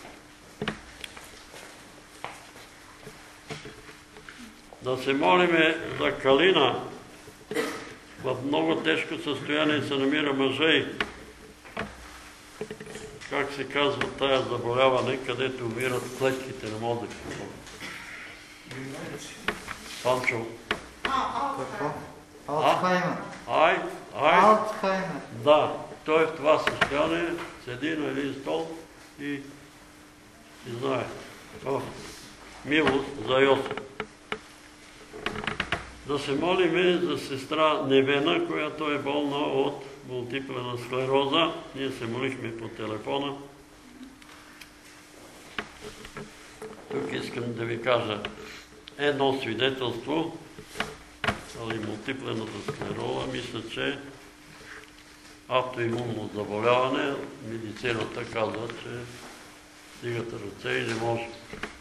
Да се молиме за Калина. В много тежко състояние се намира мъжа и как се казва тая заболяване, където умират клетките на мозъка. Панчо. Какво? Алцхаймер. Ай, ай. Алцхаймер. Да, той е в това състояние, седи на един стол и, и знае. О, милост за Йосиф. Да се молиме за сестра Невена, която е болна от мултиплена склероза. Ние се молихме по телефона. Тук искам да ви кажа едно свидетелство. Али мултиплената склероза, мисля, че автоимунно заболяване, медицината казва, че стигат ръце и не може.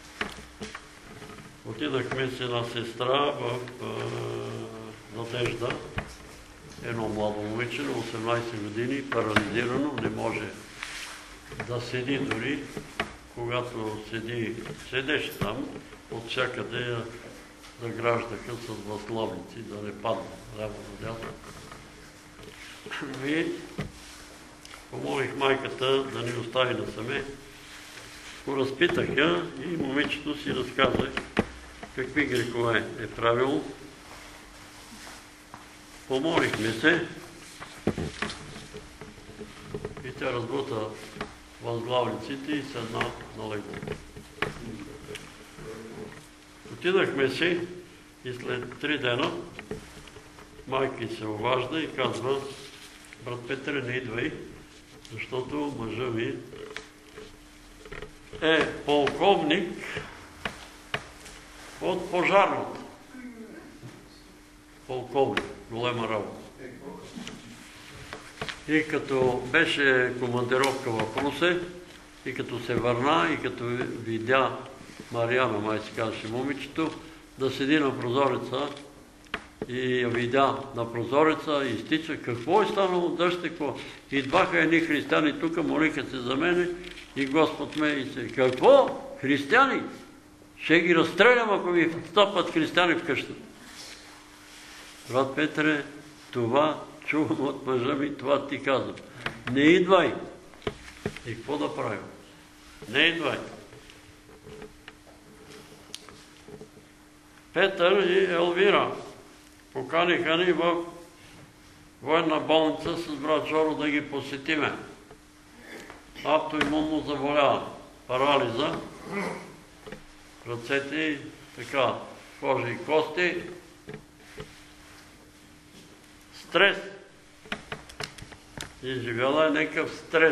Отидахме с една сестра в Надежда, едно младо момиче на осемнайсет години, парализирано, не може да седи дори. Когато седи, седеше там, от всякъде заграждаха с възглавници, да не падне ляво надясно. И помолих майката да ни остави насаме. Го разпитаха и момичето си разказа какви грехове е правило. Помолихме се и тя разбута възглавниците и седна на легло. Отидахме си и след три дена майка се обажда и казва: брат Петре, не идвай, защото мъжа ми е полковник от пожарната. Полковник, голема работа. И като беше командировка в Русе, и като се върна, и като видя Мариана, май се казваше момичето, да седи на прозореца и я видя на прозореца и изтича. Какво е станало, дъжте, какво? Идваха едни християни тук, молиха се за мене и Господ ме и се. Какво? Християни? Ще ги разстрелям, ако ми стъпат християни в къщата. Брат Петре, това чувам от мъжа ми, това ти казвам. Не идвай. И какво да правим? Не идвай. Петър и Елвира поканиха ни в военна болница с брат Жоро да ги посетиме. Автоимунно заболяване, парализа, ръцете и така, кожа и кости, стрес. Изживяла е някакъв стрес.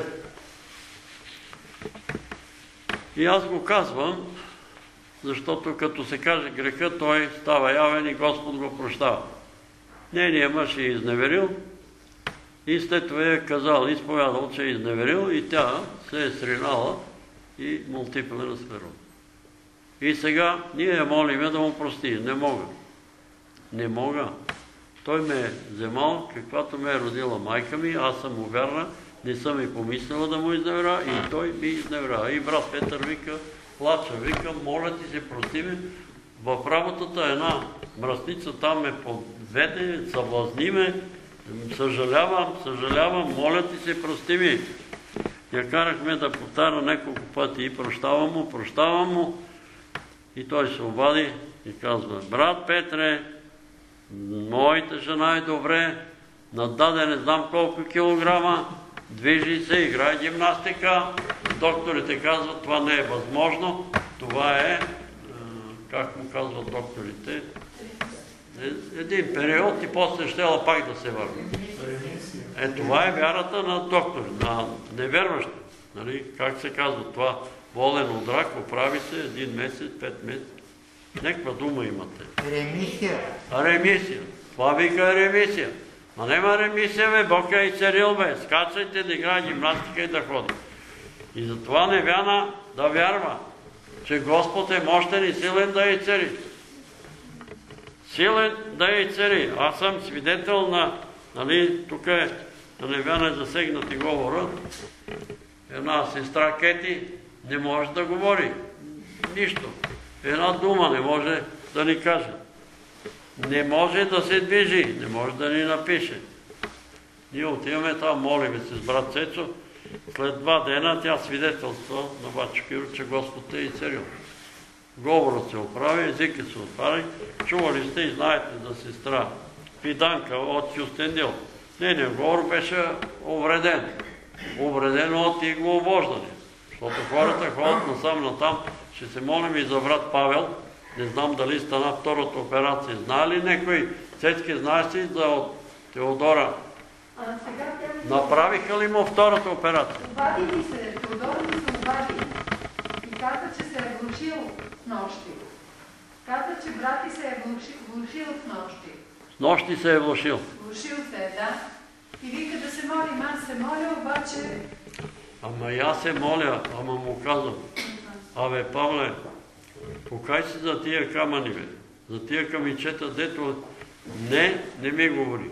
И аз го казвам, защото като се каже греха, той става явен и Господ го прощава. Нейният мъж е изневерил и след това е казал, изповядал, че е изневерил и тя се е сринала и мултиплена склероза. И сега ние я молиме да му прости. Не мога. Не мога. Той ме е вземал, каквато ме е родила майка ми, аз съм му вярна, не съм и помислила да му изневера и той ми изневера. И брат Петър вика, плача, вика, моля ти се, прости ми. В работата една мръсница там ме подведе, съблазни ме, съжалявам, съжалявам, моля ти се, прости ми. Я карахме да повтаря няколко пъти и прощавам му, прощавам му. И той се обади и казва, брат Петре, моята жена е добре, нададе не знам колко килограма, движи се, играе гимнастика. Докторите казват, това не е възможно. Това е, как му казват докторите, един период и после ще ела пак да се върне. Е, това е вярата на доктори, на неверващи. Нали? Как се казва това? Болен от рак, оправи се един месец, пет месеца. Някаква дума имате. Ремисия. Ремисия. Това вика ремисия. Ма нема ремисия, бе, Бог е изцелил, бе. Скачайте да играе гимнастика и да ходи. И затова невяна да вярва, че Господ е мощен и силен да я изцели. Силен да я изцели. Аз съм свидетел на, нали, тук е, на невяна е засегнат и говора. Една сестра Кети не може да говори. Нищо. Една дума не може да ни каже. Не може да се движи, не може да ни напише. Ние отиваме там, молиме се с брат Цецо След два дена тя свидетелства на бачо Киро, че Господ е изцелил. Говорът се оправи, езикът се отваря. Чували сте и знаете за сестра Пиданка от Юстендил. Нейният говор беше увреден. Увреден от иглообождане. Защото хората ходят насам натам. Ще се молим и за брат Павел. Не знам дали стана втората операция. Знае ли някой? Цецки, знаеш ли за Теодора? Направиха ли му втората операция? Обади ми се, Теодора ми се обади. И каза, че се е влушил с нощи. Каза, че брат ти се е влушил с нощи. С нощи се е влушил. Влушил се е, да. И вика да се молим. Аз се моля, обаче... Ама и аз се моля, ама му казвам. Абе, Павле, покай се за тия камъни, бе. За тия камичета, дето не, не ми говори.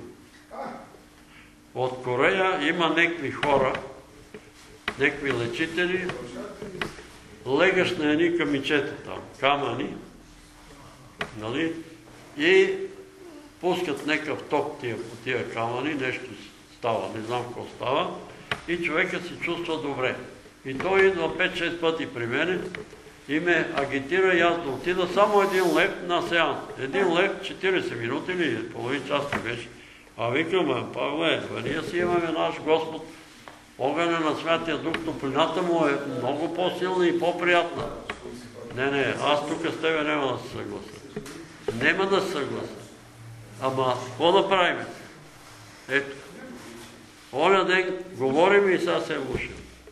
От Корея има некви хора, некви лечители, легаш на едни камичета там, камъни, нали, и пускат некъв ток тия, по тия камъни, нещо става, не знам какво става, и човека се чувства добре. И той идва пет-шест пъти при мене и ме агитира и аз да отида само един лев на сеанс. Един лев, четирийсет минути или половин час беше. А викаме, Павле, ние си имаме наш Господ, огъня на Святия Дух, топлината му е много по-силна и по-приятна. Не, не, аз тук с тебе няма да се съглася. Нема да се съглася. Ама, какво да правим? Ето. Оня ден говорим и сега се е влушил.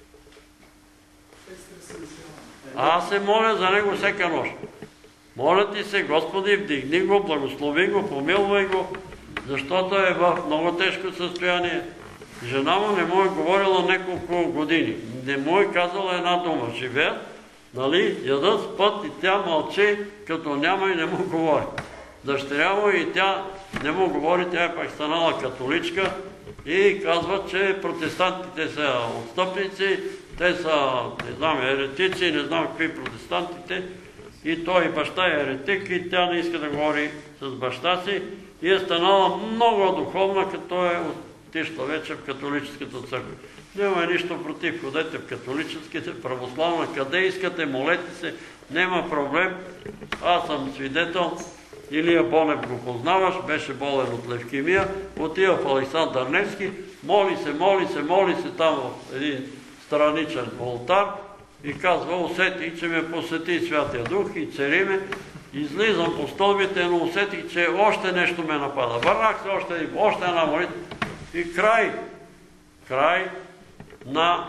Аз се моля за него всека нощ. Моля ти се, Господи, вдигни го, благослови го, помилвай го, защото е в много тежко състояние. Жена му не му е говорила няколко години. Не му е казала една дума. Живеят, нали, ядат, спът и тя мълчи, като няма и не му говори. Дъщеря му и тя не му говори, тя е пак станала католичка и казва, че протестантите са отстъпници, те са, не знам, еретици, не знам какви протестантите, и той баща е еретик и тя не иска да говори с баща си и е станала много духовна, като е отишла вече в католическата църква. Няма нищо против, ходете в католическите, православна, къде искате, молете се, няма проблем. Аз съм свидетел, Илия Бонев го познаваш, беше болен от левкемия, отива в Александър Невски, моли се, моли се, моли се там в един страничен олтар и казва, усети, че ме посети Святия Дух и цари ме, излизам по стълбите, но усетих, че още нещо ме напада. Върнах се още, още една молитва и край, край на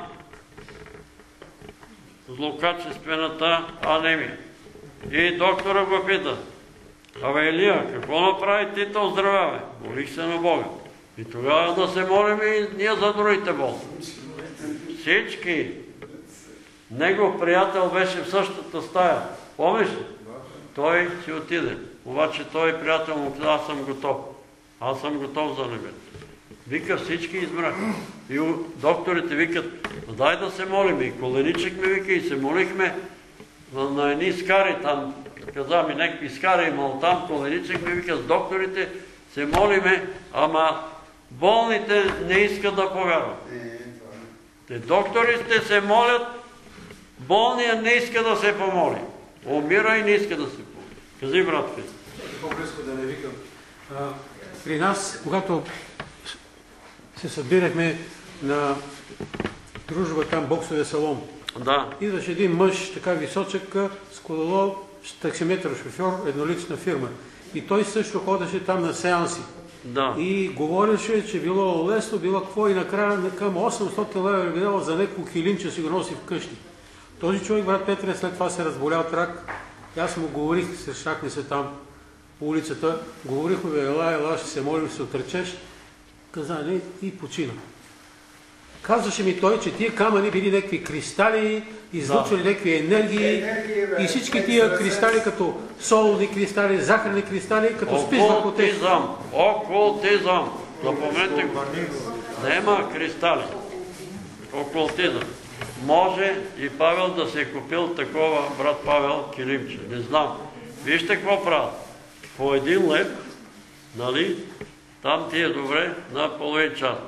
злокачествената анемия. И доктора го пита, абе Илия, какво направи ти то оздравяване? Молих се на Бога. И тогава да се молим и ние за другите болни. Всички. Негов приятел беше в същата стая. Помниш ли? Той си отиде. Обаче той приятел му каза, аз съм готов. Аз съм готов за небето. Вика, всички избраха. И докторите викат, дай да се молим. И коленичихме, вика, и се молихме на едни скари там. Каза ми, някакви скари имал там, коленичихме, вика, с докторите се молиме, ама болните не искат да повярват. Те докторите се молят, болния не иска да се помоли. Умира и не иска да се помоли. Кажи, братка. По-близко да не викам. А, при нас, когато се събирахме на дружба там, боксовия салон, да. Идваше един мъж, така височък, с колело, таксиметър шофьор, еднолична фирма. И той също ходеше там на сеанси. Да. И говореше, че било лесно, било какво и накрая към осемстотин лева е видял за някакво килимче си го носи вкъщи. Този човек, брат Петре, след това се разболя от рак. И аз му говорих, се шахне се там по улицата, говорихме, бе, ела, ела, ще се молим, ще се отречеш. Каза, не, и почина. Казваше ми той, че тия камъни били някакви кристали, излучвали някакви енергии и всички тия кристали, като солни кристали, захарни кристали, като спиш върху те. Окултизъм, окултизъм. Запомнете го. Нема кристали. Окултизъм. Може и Павел да се е купил такова, брат Павел, килимче. Не знам. Вижте какво правят. По един лев, нали, там ти е добре на половин час.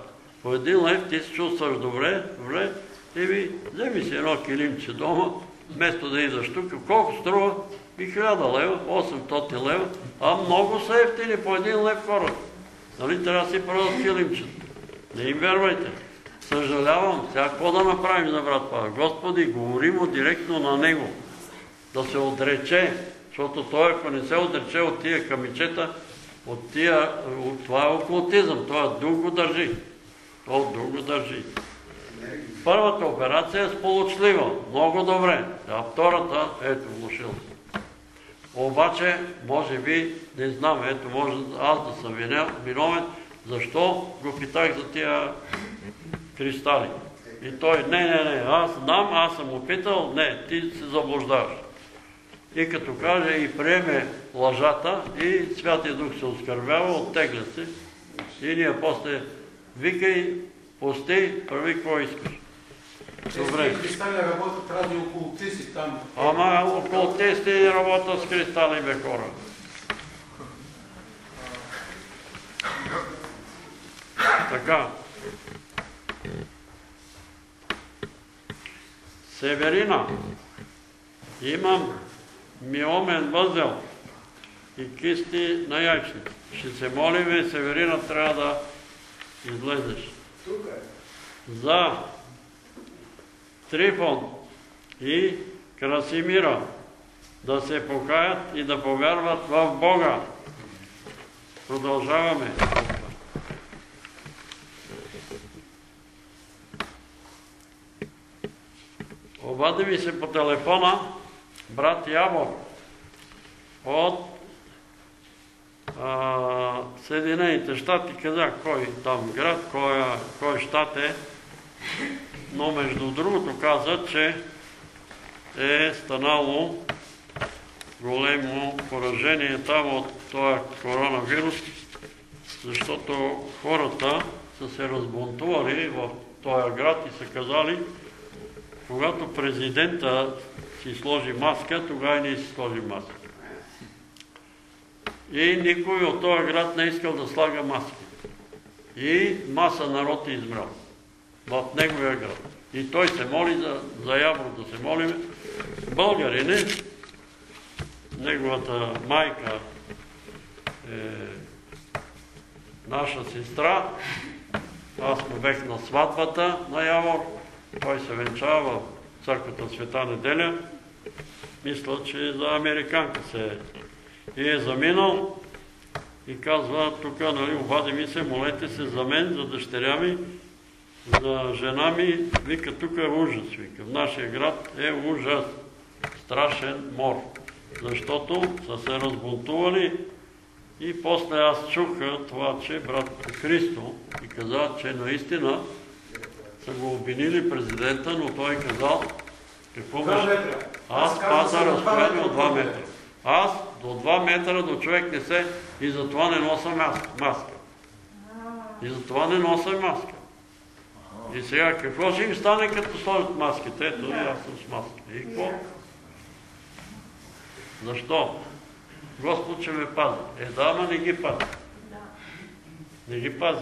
По един лев ти се чувстваш добре, добре, и ви вземи си едно килимче дома, вместо да идваш тук. Колко струва? И хиляда лева, осемстотин лева, а много са ефтини, по един лев хората. Нали трябва да си продадат килимчета? Не им вярвайте. Съжалявам, сега какво да направим за брат Павел? Господи, говори му директно на него. Да се отрече, защото той, ако не се отрече от тия камичета, от тия, това е окултизъм, това дух го държи. Това дух го държи. Първата операция е сполучлива, много добре. А втората, ето, влушил се. Обаче, може би, не знам, ето, може аз да съм виновен, защо го питах за тия кристали. И той, не, не, не, аз знам, аз съм опитал, не, ти се заблуждаваш. И като каже и приеме лъжата, и Святия Дух се оскърбява, оттегля се. И ние после викай, пости, прави какво искаш. Добре. Тези кристали работят ради окултисти там. Ама окултисти работят с кристали, бе хора. Така. Северина. Имам миомен възел и кисти на яйчник. Ще се молим и Северина трябва да излезеш. За Трифон и Красимира да се покаят и да повярват в Бога. Продължаваме. Обади ми се по телефона брат Явор от а, Съединените щати, казах кой там град, кой, кой щат е, но между другото каза, че е станало големо поражение там от този коронавирус, защото хората са се разбунтували в този град и са казали, когато президента си сложи маска, тогава и ние си сложим маска. И никой от този град не искал да слага маски. И маса народ е избрал в неговия град. И той се моли за, за Явор да се молим. Българине, неговата майка е наша сестра. Аз му бех на сватбата на Явор. Той се венчава в църквата Света Неделя. Мисля, че за американка се е. И е заминал и казва, тук, нали, обади ми се, молете се за мен, за дъщеря ми, за жена ми. Вика, тук е ужас, вика. В нашия град е ужас. Страшен мор. Защото са се разбунтували и после аз чуха това, че брат Христо и каза, че наистина са го обвинили президента, но той казал, какво беше? Аз паза разстояние от два метра. Аз до два метра до човек не се и затова не нося маска. И затова не нося маска. И сега какво ще им стане, като сложат маските? Ето и аз съм с маска. И какво? Защо? Господ ще ме пази. Е, да, ама не ги пази. Не ги пази.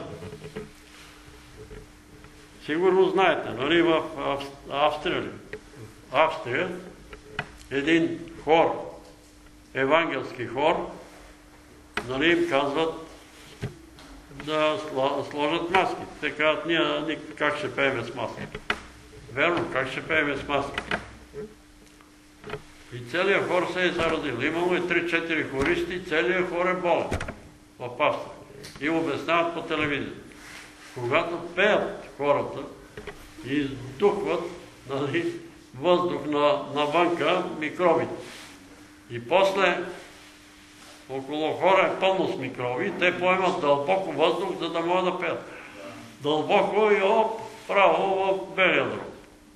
Сигурно знаете, нали, в Австрия, Австрия, един хор, евангелски хор, нали, им казват да сложат маски. Те казват, ние как ще пеем с маски. Верно, как ще пеем с маски. И целият хор се е заразил. Имало и три-четири хористи, целият хор е болен в Австрия. И обясняват по телевизията. Когато пеят хората и издухват, нали, въздух на, навънка, микробите. И после около хора е пълно с микроби, те поемат дълбоко въздух, за да могат да пеят. Дълбоко и оп, право в белия дроб.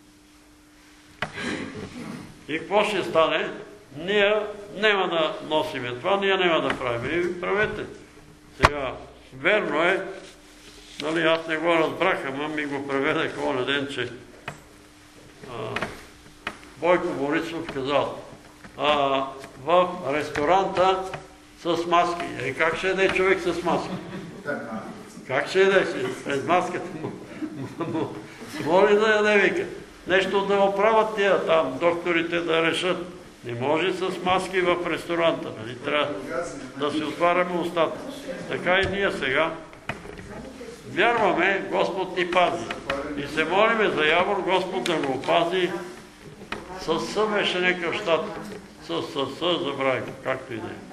И какво ще стане? Ние няма да носиме това, ние няма да правим. И ви правете. Сега, верно е, нали, аз не го разбрах, ама ми го преведех оня ден, че а, Бойко Борисов казал, а, в ресторанта с маски. Е, как ще е човек с маски? Как ще яде си? През маската му. Моли да яде, вика. Нещо да оправят тия там, докторите да решат. Не може с маски в ресторанта. Нали? Трябва да си отваряме устата. Така и ние сега. Вярваме, Господ ни пази. И се молиме за Явор, Господ да го опази. С Съ беше някакъв щат. С, с, с, забравих, както и да е.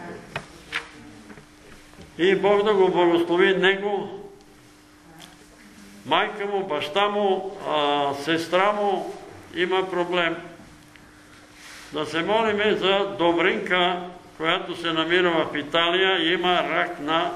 И Бог да го благослови него, майка му, баща му, а, сестра му има проблем. Да се молиме за Добринка, която се намира в Италия и има рак на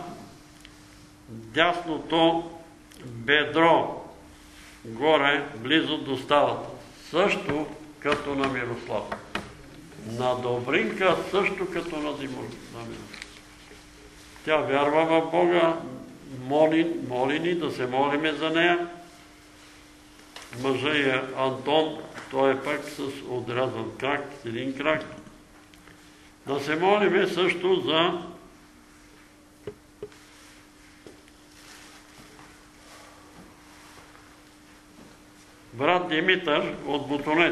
дясното бедро, горе, близо до ставата. Също като на Мирослав. На Добринка също като на Мирослав. Тя вярва в Бога, моли, моли ни да се молиме за нея. Мъжа е Антон, той е пак с отрязан крак, с един крак. Да се молиме също за брат Димитър от Бутонец.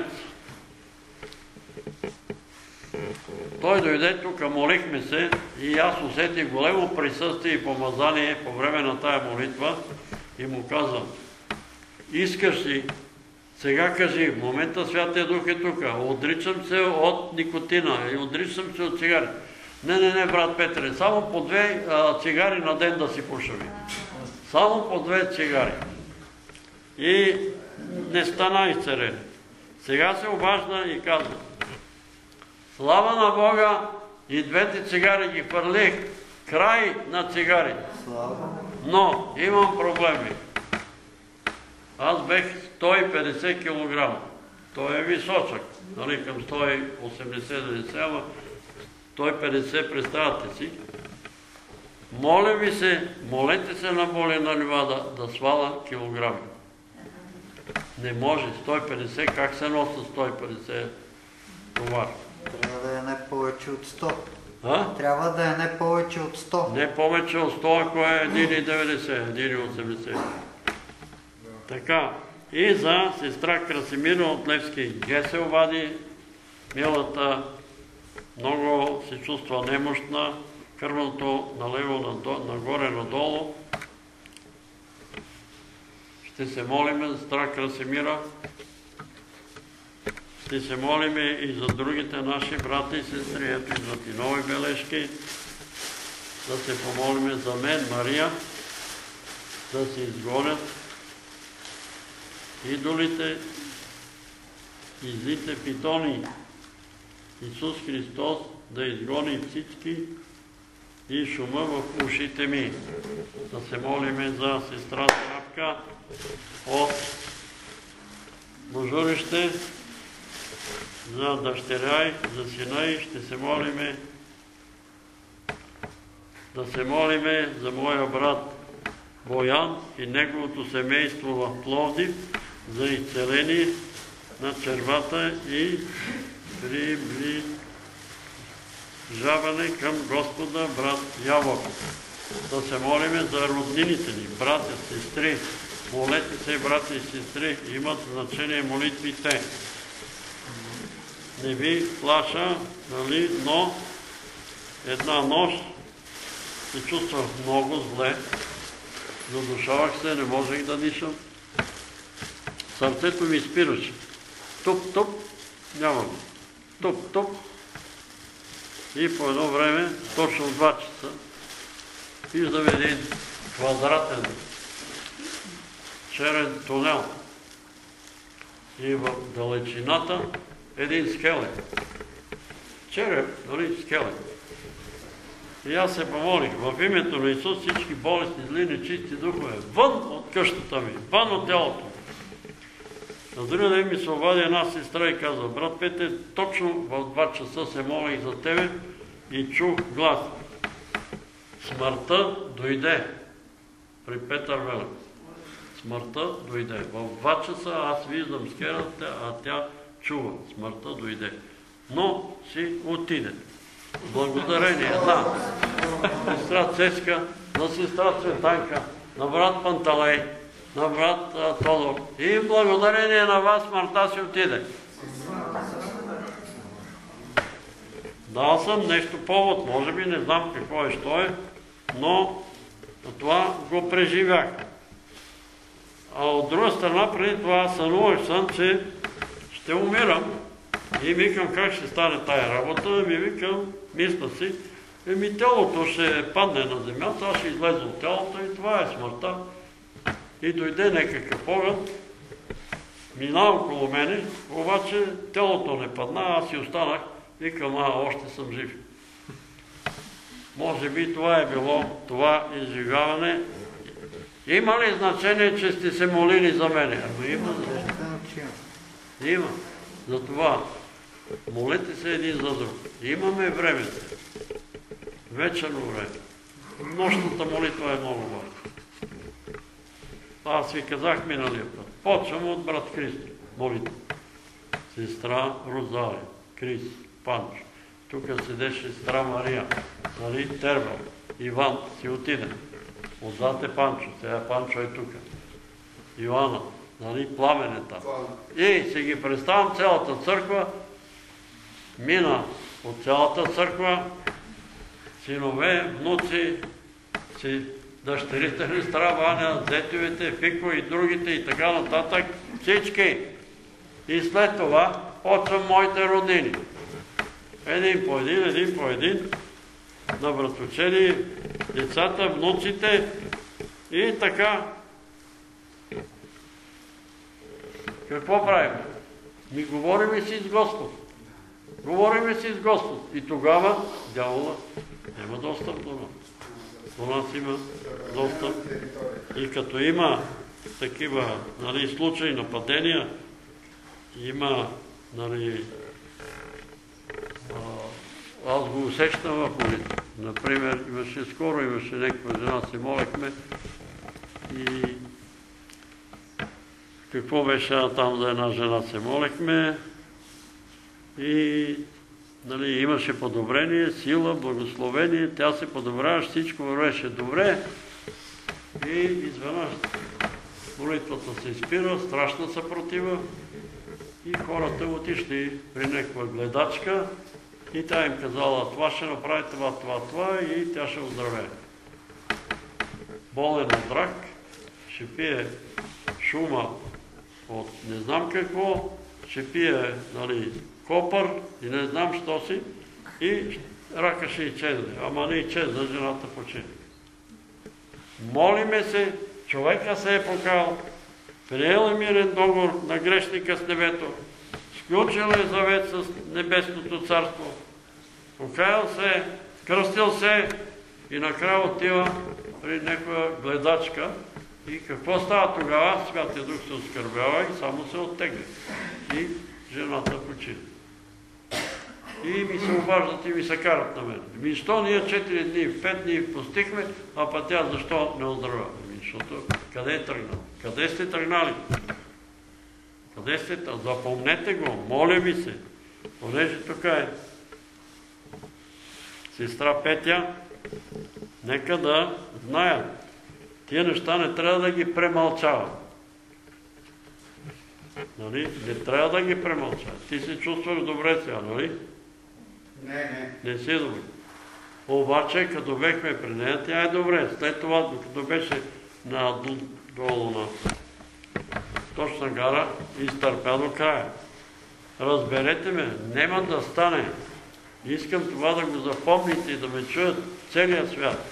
Той дойде тук, молихме се и аз усетих големо присъствие и помазание по време на тая молитва и му казвам: искаш ли, сега кажи, в момента Святия Дух е тук, отричам се от никотина и отричам се от цигари. Не, не, не, брат Петре, само по две а, цигари на ден да си пушаме. Само по две цигари. И не стана изцерен. Сега се обажда и казва: слава на Бога, и двете цигари ги хвърлих. Край на цигари. Но имам проблеми. Аз бех сто и петдесет килограма. Той е височък. Нали, към сто и осемдесет, ама сто и петдесет, представяте си. Моля ви се, молете се на Боля на Ливада да сваля килограми. Не може. сто и петдесет, как се носи сто и петдесет товар? Трябва да е не повече от сто. А? Трябва да е не повече от сто. Не повече от сто, ако е един и деветдесет, един и осемдесет. Така. И за сестра Красимира от Левски Ге се обади. Милата много се чувства немощна. Кръвното налево нагоре надолу. Ще се молиме за сестра Красимира. Ще се молиме и за другите наши брати и сестри. Ето идват и нови бележки. Да се помолиме за мен, Мария, да се изгонят идолите и злите питони. Исус Христос да изгони всички и шума в ушите ми. Да се молиме за сестра Здравка от Божурище, за дъщеря и за сина и ще се молиме да се молиме за моя брат Боян и неговото семейство в Пловдив за изцеление на червата и приближаване към Господа брат Явор. Да се молиме за роднините ни, братя, сестри. Молете се, брати и сестри, имат значение молитвите. Не ви плаша, нали, но една нощ се чувствах много зле. Задушавах се, не можех да дишам. Сърцето ми спираше. Туп-туп, нямам. Туп-туп. И по едно време, точно в два часа, виждам един квадратен черен тунел. И в далечината един скелет. Череп, нали, скелет. И аз се помолих в името на Исус всички болестни, зли, нечисти духове, вън от къщата ми, вън от тялото ми. На другия ден ми се обади една сестра и казва: брат Петър, точно в два часа се молих за тебе и чух глас. Смъртта дойде при Петър Велев. Смъртта дойде. В два часа аз виждам скелета, а тя чува. Смъртта дойде. Но си отиде. Благодарение на сестра Цеска, на сестра Цветанка, на брат Панталей, на брат Тодор. И благодарение на вас смъртта си отиде. Дал съм нещо повод, може би не знам какво е, що е, но това го преживях. А от друга страна, преди това сънувах съм, че ще умирам. И викам как ще стане тая работа, ми викам, мисля си, еми тялото ще падне на земята, аз ще излезе от тялото и това е смъртта. И дойде някакъв поглед, мина около мене, обаче тялото не падна, аз си останах, викам, а, още съм жив. Може би това е било, това изживяване. Има ли значение, че сте се молили за мене? Ами има значение. Има. Затова молете се един за друг. Имаме време. Вечерно време. Нощната молитва е много важна. Аз ви казах миналия път. Почвам от брат Христо. Молитва. Сестра Розалия, Крис, Панчо. Тук седеше сестра Мария. Нали? Тервал. Иван си отиде. Отзад е Панчо. Сега Панчо е тук. Йоанна. Нали? Пламен е там. И си ги представям цялата църква. Мина от цялата църква. Синове, внуци, си, дъщерите ни, Стара Ваня, зетовете, Фико и другите и така нататък. Всички. И след това почвам моите роднини. Един по един, един по един. На братовчери, децата, внуците и така. Какво правим? Ми говориме си с Господ. Говориме си с Господ. И тогава дявола няма достъп до нас. До нас има достъп. И като има такива, нали, случаи, нападения, има, нали, а, аз го усещам в молитва. Например, имаше скоро, имаше някаква жена, се молехме и какво беше там за една жена се молехме и, нали, имаше подобрение, сила, благословение, тя се подобряваше, всичко вървеше добре и изведнъж молитвата се изпира, страшна съпротива и хората отишли при някаква гледачка и тя им казала, това ще направи това, това, това и тя ще оздравее. Болен от рак, ще пие шума от не знам какво, ще пие, нали, копър и не знам що си и рака ще изчезне. Ама не изчезна, жената почини. Молиме се, човека се е покаял, приел е мирен договор на грешника с небето, сключил е завет с небесното царство, покаял се, кръстил се и накрая отива при някаква гледачка. И какво става тогава? Святия Дух се оскърбява и само се оттегли. И жената почина. И ми се обаждат и ми се карат на мен. Ми, що ние четири дни, пет дни постихме, а па тя защо не оздравя? Ми, защото къде е тръгнал? Къде сте тръгнали? Къде сте? Запомнете го, моля ви се. Понеже тук е сестра Петя, нека да знаят. Тия неща не трябва да ги премълчава. Нали? Не трябва да ги премълчава. Ти се чувстваш добре сега, нали? Не, не. Не си добре. Обаче, като бехме при нея, тя е добре. След това, докато беше надолу на точна гара, изтърпя до края. Разберете ме, няма да стане. Искам това да го запомните и да ме чуят целият свят.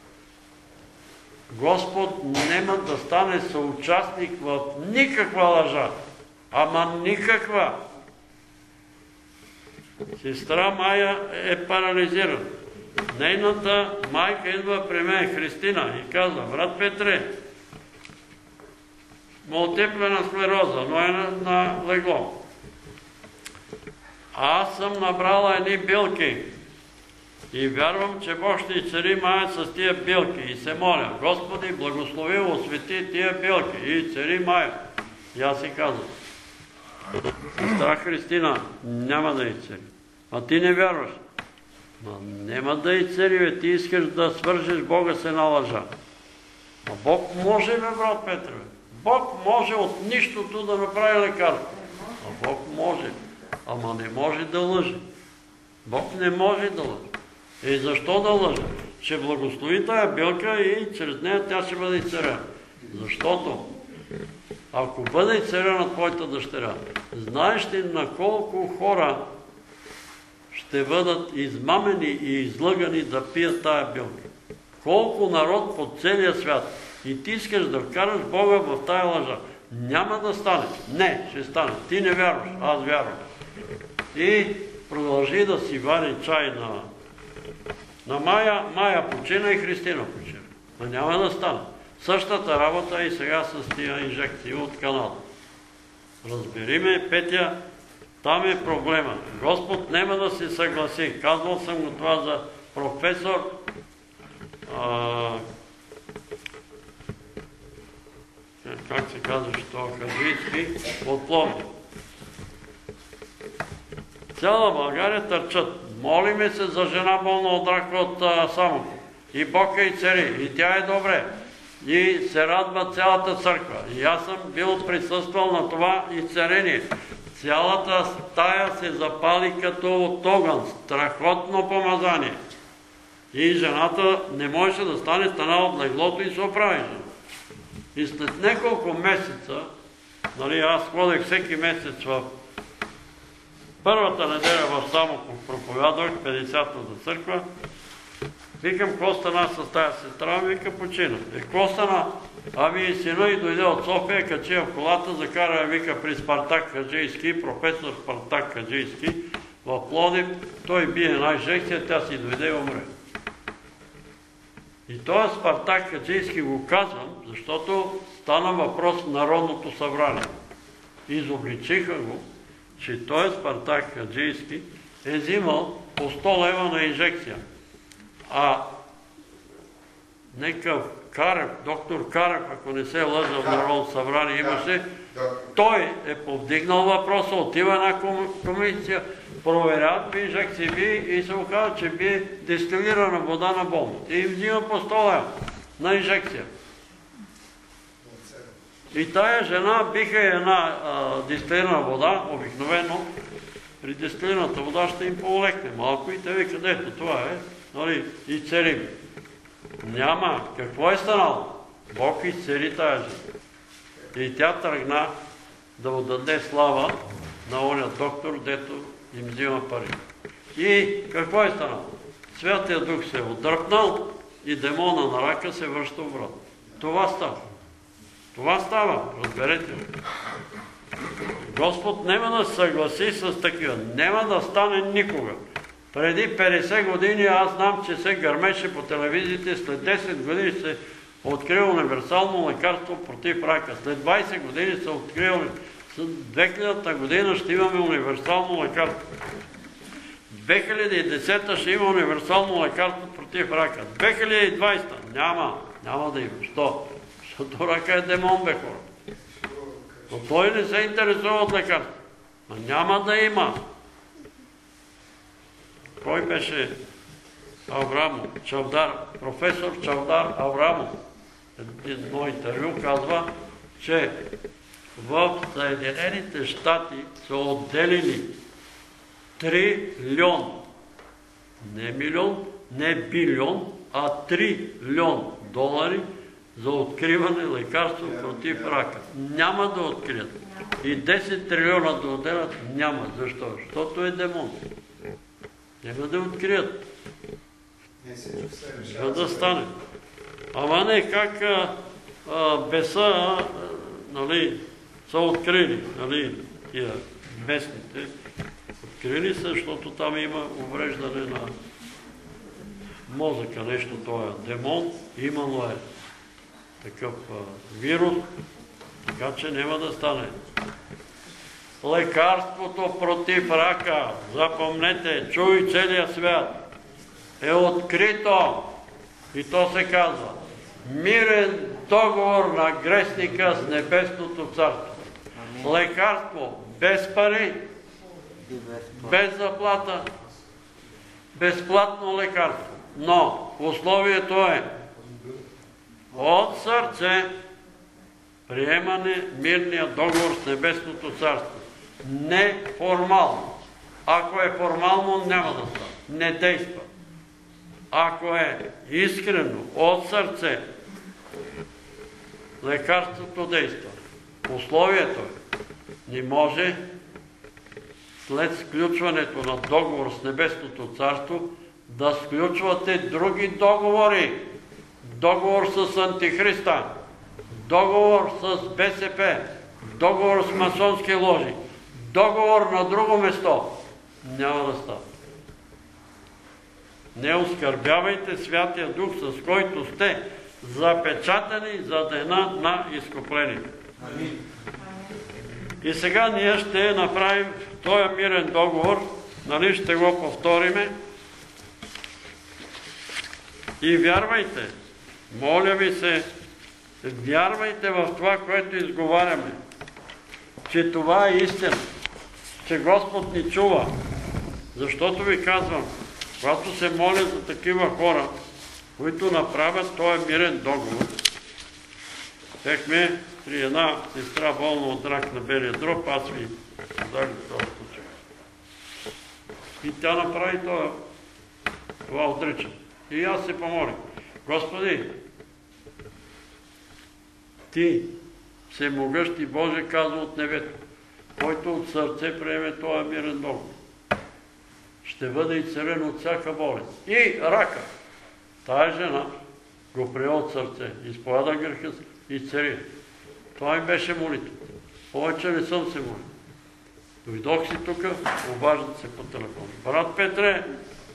Господ няма да стане съучастник в никаква лъжа. Ама никаква. Сестра Майя е парализирана. Нейната майка идва при мен, Христина, и казва, брат Петре, мултиплена склероза, но е на, на легло. Аз съм набрала едни билки и вярвам, че Бог ще изцели Майя с тия билки. И се моля, Господи, благослови, освети тия билки и цели Майя. И аз си казвам, сестра Христина, няма да изцели. А ти не вярваш. Ма няма да изцели, бе. Ти искаш да свържеш Бога с една лъжа. А Бог може, бе, брат Петре. Бог може от нищото да направи лекарство. А Бог може. Ама не може да лъже. Бог не може да лъже. И защо да лъже? Ще благослови тая билка и чрез нея тя ще бъде изцелена. Защото ако бъде изцелена твоята дъщеря, знаеш ли на колко хора ще бъдат измамени и излъгани да пият тая билка? Колко народ по целия свят. И ти искаш да вкараш Бога в тая лъжа. Няма да стане. Не, ще стане. Ти не вярваш, аз вярвам. И продължи да си вари чай на, на Мая. Мая почина и Христина почина. Но няма да стане. Същата работа и сега с тия инжекции от канала. Разбери ме, Петя, там е проблема. Господ няма да се съгласи. Казвал съм го това за професор а, как се казваш това, Хаджийски, от Пловдив. Цяла България търчат. Молиме се за жена болна от рак от а, Самоков. И Бог я изцели. И тя е добре. И се радва цялата църква. И аз съм бил присъствал на това изцеление. Цялата стая се запали като от огън. Страхотно помазание. И жената не можеше да стане, стана от леглото и се оправи жена. И след няколко месеца, нали, аз ходех всеки месец в първата неделя в Самоков, проповядвах петдесетната църква, викам, какво стана с тази сестра, вика, почина. И какво стана? Ами и сина и дойде от София, качи в колата, закара, вика, при Спартак Хаджийски, професор Спартак Хаджийски, в Пловдив, той бие една инжекция, тя си дойде и умре. И този Спартак Хаджийски го казвам, защото стана въпрос в Народното събрание. Изобличиха го, че той Спартак Хаджийски е взимал по сто лева на инжекция. А некъв Карев, доктор Карев, ако не се лъжа в Народното събрание, имаше, той е повдигнал въпроса, отива една комисия, проверяват по инжекции би и се оказва, че би дестилирана вода на болните. И им взима по сто лева на инжекция. И тая жена биха една а, дестилирана вода, обикновено при дестилираната вода ще им полекне малко и те викат, ето това е, нали, изцелим. Няма. Какво е станало? Бог изцели тая жена. И тя тръгна да отдаде слава на оня доктор, дето им взима пари. И какво е станало? Святия Дух се е отдръпнал и демона на рака се връща обратно. Това става. Това става, разберете ли. Господ няма да се съгласи с такива. Няма да стане никога. Преди петдесет години аз знам, че се гърмеше по телевизиите, след десет години се открива универсално лекарство против рака. След двайсет години се открива, две хилядната година ще имаме универсално лекарство. две хиляди и десета ще има универсално лекарство против рака. две хиляди и двайсета няма, няма да има. Що? Защото рака е демон, бе, хора. Но той не се интересува от лекарство. А няма да има. Кой беше Аврамов? Чавдар, професор Чавдар Аврамов. Едно интервю казва, че в Съединените щати са отделили трилион, не милион, не билион, а трилион долари за откриване лекарство против рака. Няма да открият. И десет трилиона да отделят няма. Защо? Защото е демон. Няма да открият. За да стане. Ама не как а, а, беса а, нали, са открили, нали, тия местните. Открили са, защото там има увреждане на мозъка, нещо, това е демон, имало е такъв а, вирус, така че няма да стане. Лекарството против рака, запомнете, чуй целия свят, е открито и то се казва мирен договор на грешника с небесното царство. Лекарство без пари, без заплата, безплатно лекарство. Но условието е от сърце приемане мирния договор с Небесното царство. Не формално. Ако е формално, няма да става. Не действа. Ако е искрено, от сърце, лекарството действа. Условието е, не може след сключването на договор с Небесното царство да сключвате други договори. Договор с Антихриста, договор с БСП, договор с масонски ложи, договор на друго место. Няма да става. Не оскърбявайте Святия Дух, с който сте запечатани за дена на изкуплението. И сега ние ще направим този мирен договор, нали ще го повториме. И вярвайте, моля ви се, вярвайте в това, което изговаряме, че това е истина, че Господ ни чува. Защото ви казвам, когато се моля за такива хора, които направят този мирен договор, бехме при една сестра болна от рак на белия дроб, аз ви казах този случай. И тя направи това, това отричане. И аз се помолих. Господи, Ти, всемогъщ и Боже, казва от небето, който от сърце приеме този мирен договор, ще бъде изцелен от всяка болест. И рака. Тая жена го прие от сърце, изповяда греха си и изцели. Това ми беше молитвата. Повече не съм се молил. Дойдох си тук, обаждат се по телефон. Брат Петре,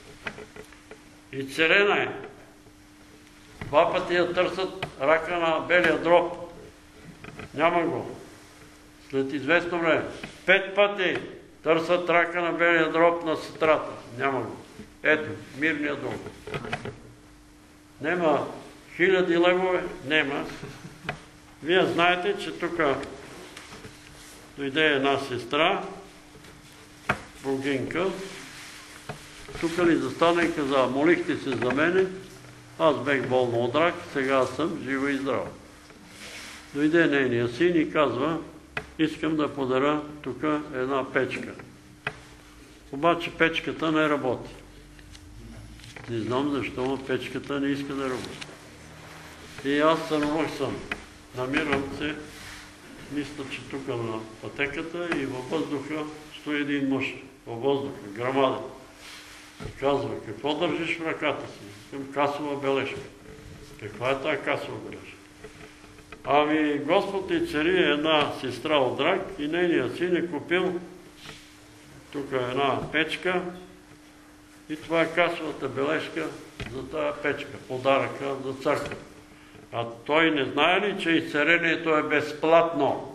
изцелена е. Два пъти я търсят рака на белия дроб. Няма го. След известно време. Пет пъти търсят рака на белия дроб на сестрата. Няма го. Ето, мирния договор. Нема хиляди левове, нема. Вие знаете, че тук дойде една сестра, Богинка. Тук ли застана и каза, молихте се за мене, аз бех болна от рак, сега съм жива и здрава. Дойде нейния син и казва, искам да подаря тук една печка. Обаче печката не работи. Не знам защо, но печката не иска да работи. И аз станувах съм. Намирам се, мисля, че тук на пътеката и във въздуха стои един мъж. Във въздуха, грамаден. И казва, какво държиш в ръката си? Към касова бележка. Каква е тази касова бележка? Ами Господ и цари една сестра от рак и нейният син е купил тук една печка и това е касовата бележка за тази печка, подаръка за църква. А той не знае ли, че изцелението е безплатно?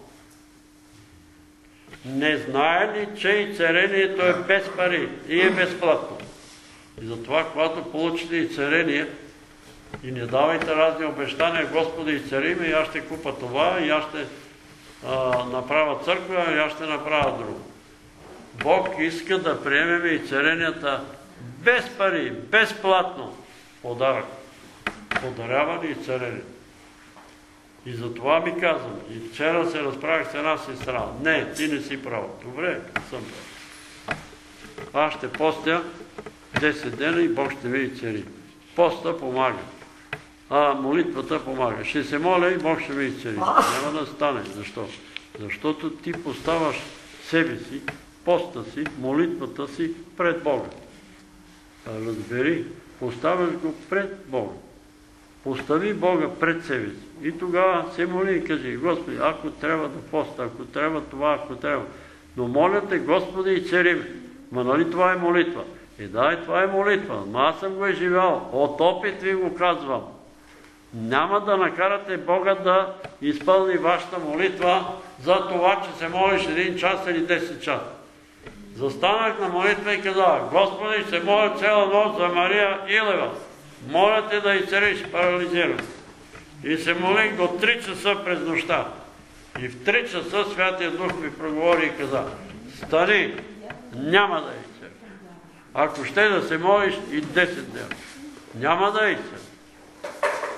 Не знае ли, че изцелението е без пари и е безплатно? И затова, когато получите изцеление и не давайте разни обещания, Господи, изцели ме и аз ще купа това, и аз ще а, направя църква, и аз ще направя друго. Бог иска да приемеме изцеленията без пари, безплатно. Подарък. Подаряване и изцеление. И затова ми казвам, и вчера се разправих с една сестра. Не, ти не си прав. Добре, съм прав. Аз ще постя десет дена и Бог ще ме изцели. Поста помага. А молитвата помага. Ще се моля и Бог ще ме изцели. Няма да стане. Защо? Защото ти поставаш себе си, поста си, молитвата си пред Бога. Разбери, поставяш го пред Бога. Постави Бога пред себе си. И тогава се моли и кажи, Господи, ако трябва да поста, ако трябва това, ако трябва. Но моля те, Господи, изцели ме. Ма нали това е молитва? И да, това е молитва. Но аз съм го изживял. От опит ви го казвам. Няма да накарате Бога да изпълни вашата молитва за това, че се молиш един час или десет часа. Застанах на молитва и казах, Господи, се моля цяла нощ за Мария Илева. Моля те да изцелиш парализиран. И се молих до три часа през нощта. И в три часа Святия Дух ми проговори и каза, стани, няма да изцели. Ако ще да се молиш и десет дена, няма да изцели.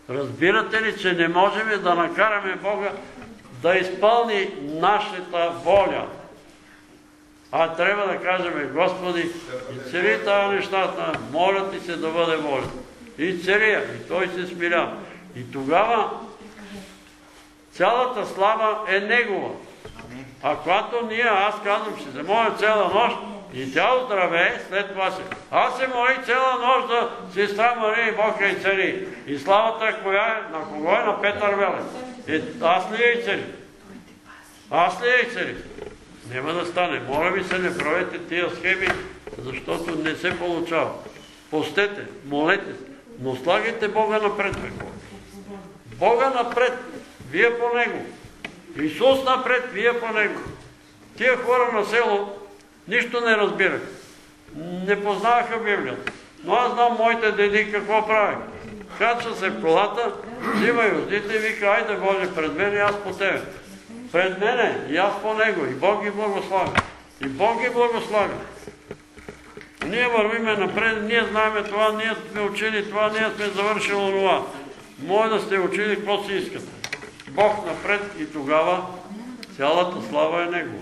Разбирате ли, че не можем да накараме Бога да изпълни нашата воля? А трябва да кажем: Господи, изцели тази нещата, моля ти се да бъде воля. И цели я, и той се смирява. И тогава цялата слава е Негова. А когато ние, аз казвам, ще се моля цяла нощ и тя оздравее, след това се. Аз се моля цяла нощ за сестра Мария и Бог и цели. И славата коя е? На кого е? На Петър Велев. И аз ли я и цели? Аз ли я и цели? Няма да стане. Моля ви се, не правете тия схеми, защото не се получава. Постете, молете се, но слагайте Бога напред. Бога напред, вие по Него. Исус напред, вие по Него. Тия хора на село нищо не разбирах. Не познаваха Библията. Но аз знам моите деди какво правих. Качва се в колата, взима юздите и вика: айде Боже пред мен и аз по тебе. Пред мене и аз по Него. И Бог ги благославя. И Бог ги благославя. Ние вървиме напред, ние знаеме това, ние сме учили това, ние сме завършили това. Може да сте учили какво си искате. Бог напред и тогава цялата слава е Негова.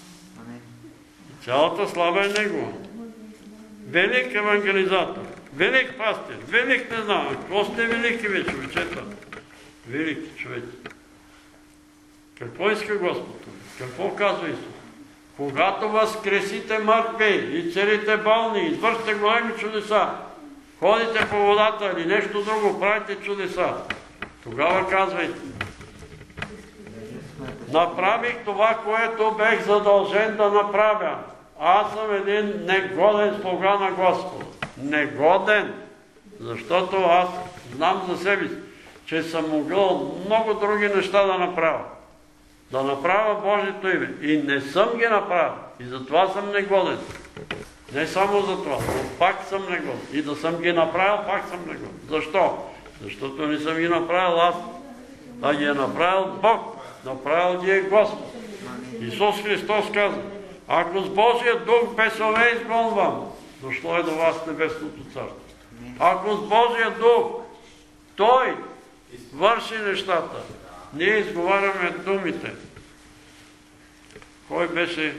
Цялата слава е Негова. Велик евангелизатор, велик пастир, велик не знам. Какво сте велики ви, човечета? Велики човеци. Какво иска Господ? Какво казва Исус? Когато възкресите мъртви и целите болни, извършите големи чудеса, ходите по водата или нещо друго, правите чудеса, тогава казвайте: направих това, което бех задължен да направя. Аз съм един негоден слуга на Господа. Негоден, защото аз знам за себе си, че съм могъл много други неща да направя. Да направя Божието име. И не съм ги направил. И затова съм негоден. Не само за това, но пак съм негоден. И да съм ги направил, пак съм негоден. Защо? Защото не съм ги направил аз, а ги е направил Бог. Направил ги е Господ. Исус Христос каза: ако с Божия дух бесове изгонвам, дошло е до вас небесното царство. Ако с Божия дух Той върши нещата, ние изговаряме думите. Кой беше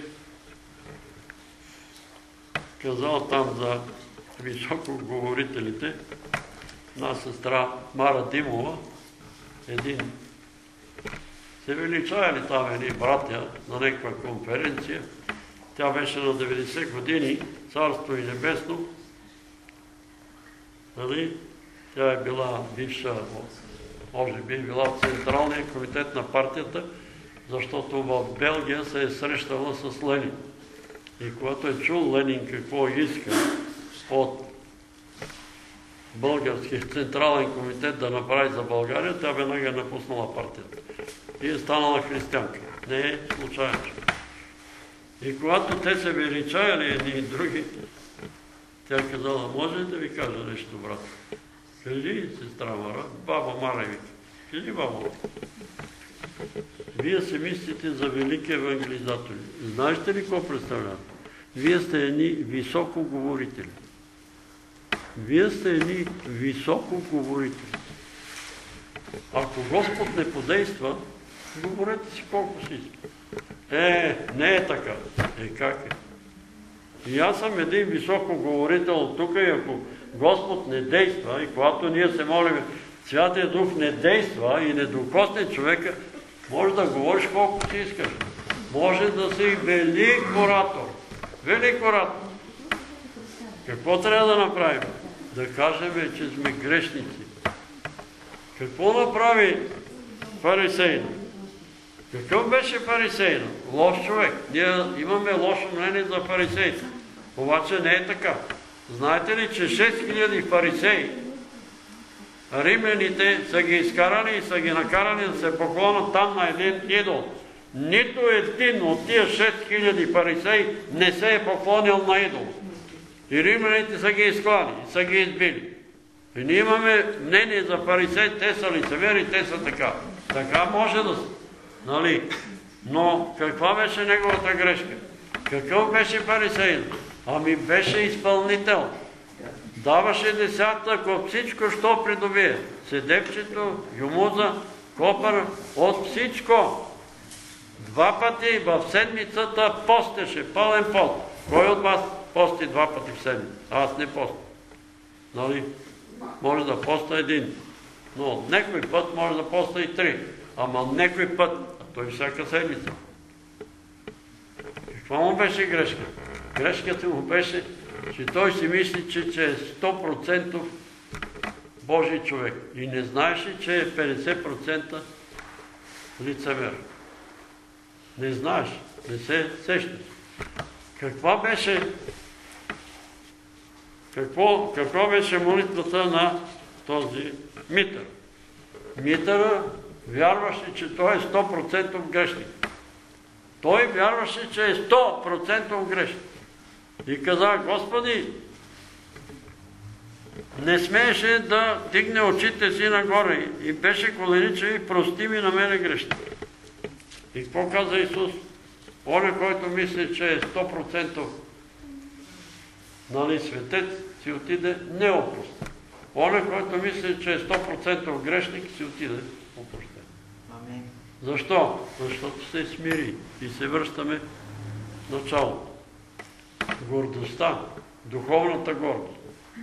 казал там за високоговорителите? Една сестра Мара Димова, един се величаяли там едни братя на някаква конференция. Тя беше на деветдесет години, царство и небесно. Нали? Тя е била бивша, може би е била в Централния комитет на партията, защото в Белгия се е срещала с Ленин. И когато е чул Ленин какво иска от Българския Централен комитет да направи за България, тя веднага е напуснала партията. И е станала християнка. Не е случайно. И когато те се величаяли едни и други, тя казала: може ли да ви кажа нещо, брат? Кажи, сестра Мара, баба Мара ви. Кажи, баба. Вие се мислите за велики евангелизатори. Знаете ли какво представлявате? Вие сте едни високоговорители. Вие сте едни високоговорители. Ако Господ не подейства, говорете си колко си иска. Е, не е така. Е, как е? И аз съм един високоговорител тук и ако Господ не действа и когато ние се молим, Святия Дух не действа и не докосне човека, може да говориш колко си искаш. Може да си велик оратор. Велик оратор. Какво трябва да направим? Да кажем, че сме грешници. Какво направи фарисейна? Какъв беше фарисейна? Лош човек. Ние имаме лошо мнение за фарисеите. Обаче не е така. Знаете ли, че шест хиляди фарисеи, римляните са ги изкарани и са ги накарани да се поклонят там на един идол. Нито един от тия шест хиляди фарисеи не се е поклонил на идол. И римляните са ги изклани, са ги избили. И ние имаме мнение за фарисеи, те са лицемери, те са така. Така може да са. Нали? Но каква беше неговата грешка? Какъв беше фарисеин? Ами беше изпълнител. даваше десятък от всичко, що придобие. Седепчето, юмуза, копър, от всичко. Два пъти в седмицата постеше, пълен пост. Кой от вас пости два пъти в седмица? Аз не постя. Нали? Може да поста един. Но някой път може да поста и три. Ама някой път, а той всяка седмица. Каква му беше грешка? Грешката му беше, че той си мисли, че, че е сто процента Божий човек. И не знаеше, че е петдесет процента лицемер. Не знаеш, не се сещаш. Каква беше, какво, какво беше молитвата на този Митър? Митър вярваше, че той е сто процента грешник. Той вярваше, че е сто процента грешник. И каза: Господи, не смееше да дигне очите си нагоре и беше коленичен и прости ми на мене грешник. И какво каза Исус? Оня, който мисли, че е сто процента нали, светец, си отиде неопростен. Оня, който мисли, че е сто процента грешник, си отиде опростен. Амин. Защо? Защото се смири и се връщаме в началото. Гордостта, духовната гордост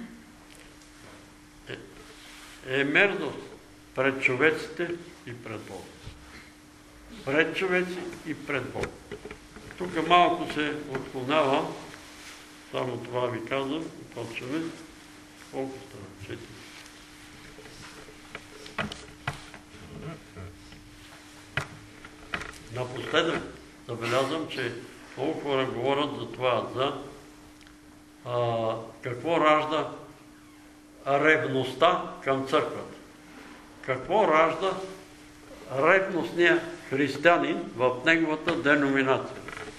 е, е мерзост пред човеците и пред Бога. Пред човеци и пред Бога. Тук малко се отклонява, само това ви казвам и почваме. Колко става? Четири. Напоследък забелязвам, че много хора говорят за това, за а, какво ражда ревността към църквата. Какво ражда ревностния християнин в неговата деноминация?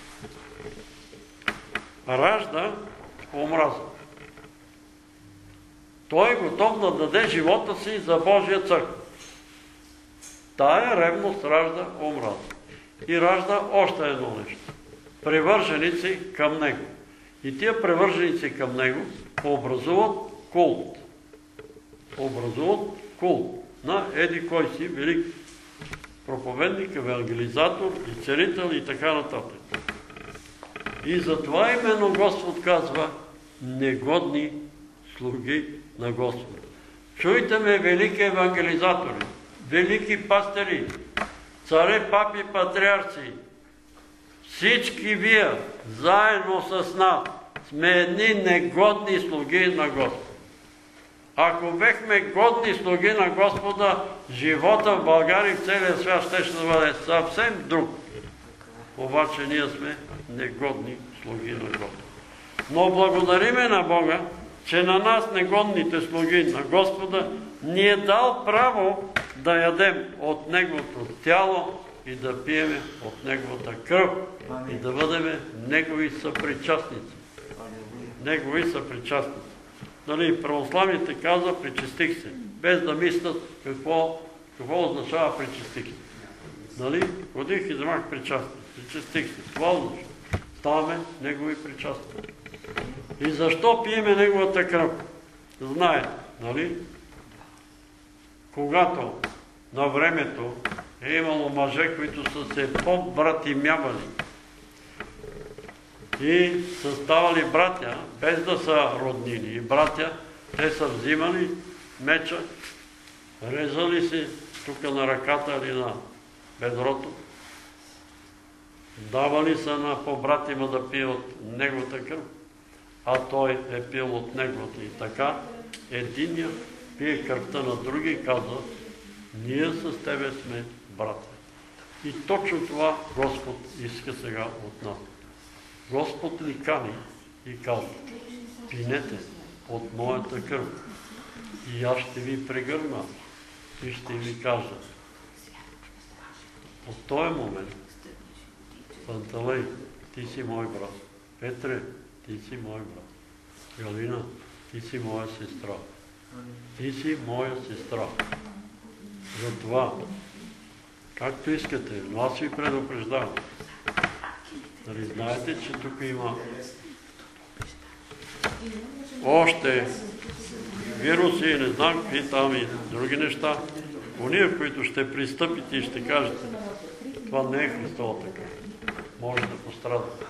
Ражда омраза. Той е готов да даде живота си за Божия църква. Тая ревност ражда омраза. И ражда още едно нещо. Привърженици към него. И тия привърженици към него образуват култ. Образуват култ на еди кой си велик проповедник, евангелизатор и целител и така нататък. И затова именно Господ казва: негодни слуги на Господа. Чуйте ме, велики евангелизатори, велики пастири, царе, папи, патриарци, всички вие, заедно с нас, сме едни негодни слуги на Господа. Ако бехме годни слуги на Господа, живота в България и в целия свят ще да бъде съвсем друг. Обаче ние сме негодни слуги на Господа. Но благодариме на Бога, че на нас, негодните слуги на Господа, ни е дал право да ядем от Неговото тяло и да пиеме от Неговата кръв и да бъдем Негови съпричастници. Негови съпричастници. Нали, православните казва: причастих се, без да мислят какво, какво означава причастих се. Нали, ходих и вземах причастие. Причастих се. Това означава. Ставаме Негови причастници. И защо пиеме Неговата кръв? Знаете, нали? Когато на времето е имало мъже, които са се побратимявали и са ставали братя, без да са роднини и братя, те са взимали меча, резали си тук на ръката или на бедрото, давали са на побратима да пие от неговата кръв, а той е пил от неговата. И така единия пие кръвта на други и казва: ние с тебе сме братя. И точно това Господ иска сега от нас. Господ ни кани и казва: пинете от моята кръв и аз ще ви прегърна и ще ви кажа. От този момент: Панталей, ти си мой брат. Петре, ти си мой брат. Галина, ти си моя сестра. Ти си моя сестра. Затова, както искате, но аз ви предупреждавам. Нали знаете, че тук има още вируси и не знам какви там и други неща. Уния, които ще пристъпите и ще кажете, това не е Христовата кръв. Може да пострада.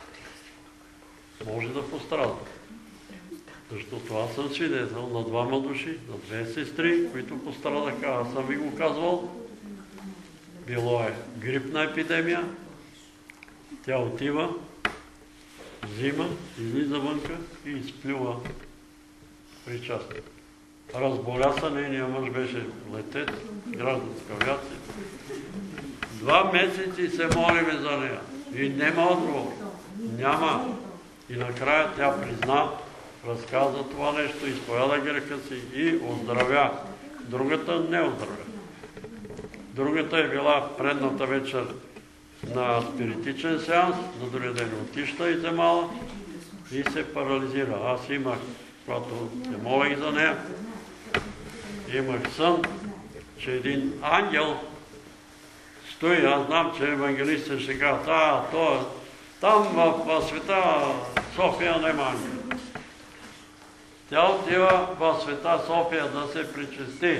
Може да пострада. Защото аз съм свидетел на двама души, на две сестри, които пострадаха. Аз съм ви го казвал. Било е грипна епидемия. Тя отива, взима, излиза вънка и изплюва причастие. Разболя се, нейният мъж беше летец, гражданска авиация. Два месеци се молиме за нея. И няма отговор. Няма. И накрая тя призна, разказа това нещо, изповяда греха си и оздравя. Другата не оздравя. Другата е била предната вечер на спиритичен сеанс, на другия ден отишла и вземала и се парализира. Аз имах, когато се молих за нея, имах сън, че един ангел стои. Аз знам, че евангелистите ще кажат, а, то е там в света София няма ангел. Тя отива в света София да се причисти.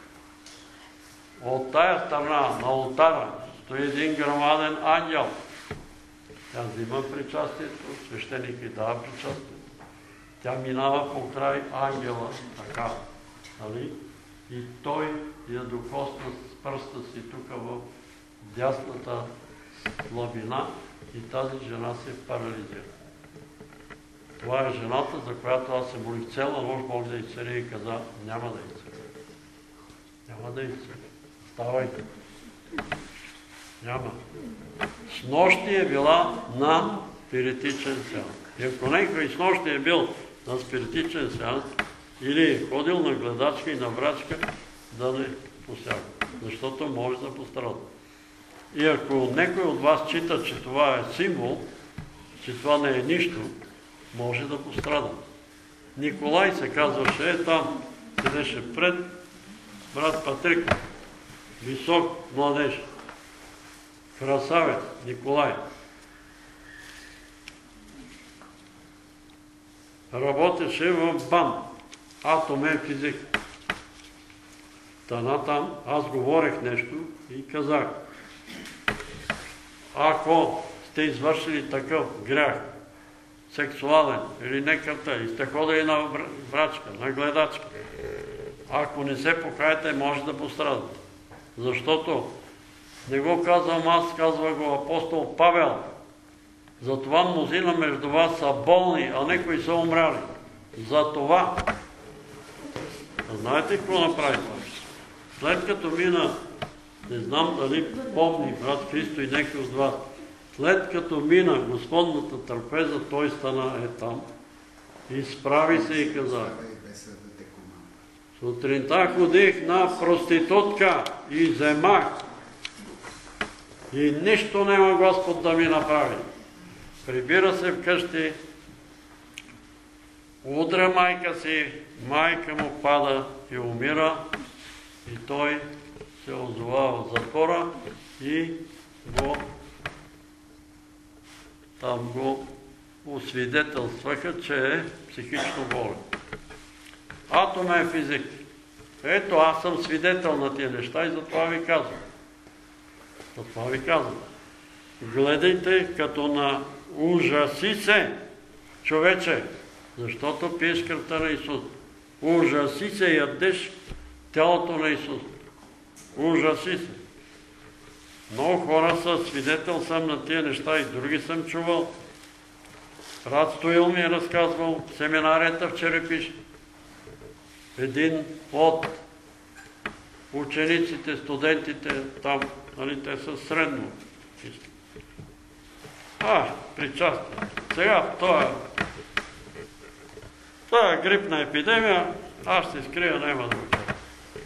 От тая страна на олтара стои един грамаден ангел. Тя взима причастието, свещеник и дава причастието. Тя минава по край ангела, така, нали? И той я докосна с пръста си тук в дясната слабина и тази жена се парализира. Това е жената, за която аз се молих цяла нощ, Бог да изцели и каза, няма да изцели. Няма да изцели. Ставайте. Няма. С нощи е била на спиритичен сеанс. И ако някой с нощи е бил на спиритичен сеанс, или е ходил на гледачка и на врачка, да не посяга. Защото може да пострада. И ако някой от вас чита, че това е символ, че това не е нищо, може да пострада. Николай се казваше, е там, седеше пред брат Патрик, висок младеж, красавец Николай. Работеше в БАН, атомен физик. Тана там, аз говорех нещо и казах, ако сте извършили такъв грях, сексуален или некърта, и сте ходили на врачка, на гледачка, ако не се покаете, може да пострадате. Защото не го казвам аз, казва го апостол Павел. Затова мнозина между вас са болни, а некои са умряли. Затова. Знаете какво направи това? След като мина, не знам дали помни брат Христо и някой от вас, след като мина Господната трапеза, той стана е там. Изправи се и каза, сутринта ходих на проститутка и вземах. И нищо няма Господ да ми направи. Прибира се вкъщи, удря майка си, майка му пада и умира, и той се озова в затвора и го там го освидетелстваха, че е психично болен. Атомен физик. Ето, аз съм свидетел на тия неща и затова ви казвам. Затова ви казвам. Гледайте като на ужаси се, човече, защото пиеш кръвта на Исус. Ужаси се, ядеш тялото на Исус. Ужаси се. Много хора са, свидетел съм на тия неща и други съм чувал. Брат Стоил ми е разказвал в семинарията в Черепиш. Един от учениците, студентите там, нали, те са средно. А, причастие. Сега, това е грипна епидемия, аз ще скрия, няма да го кажа.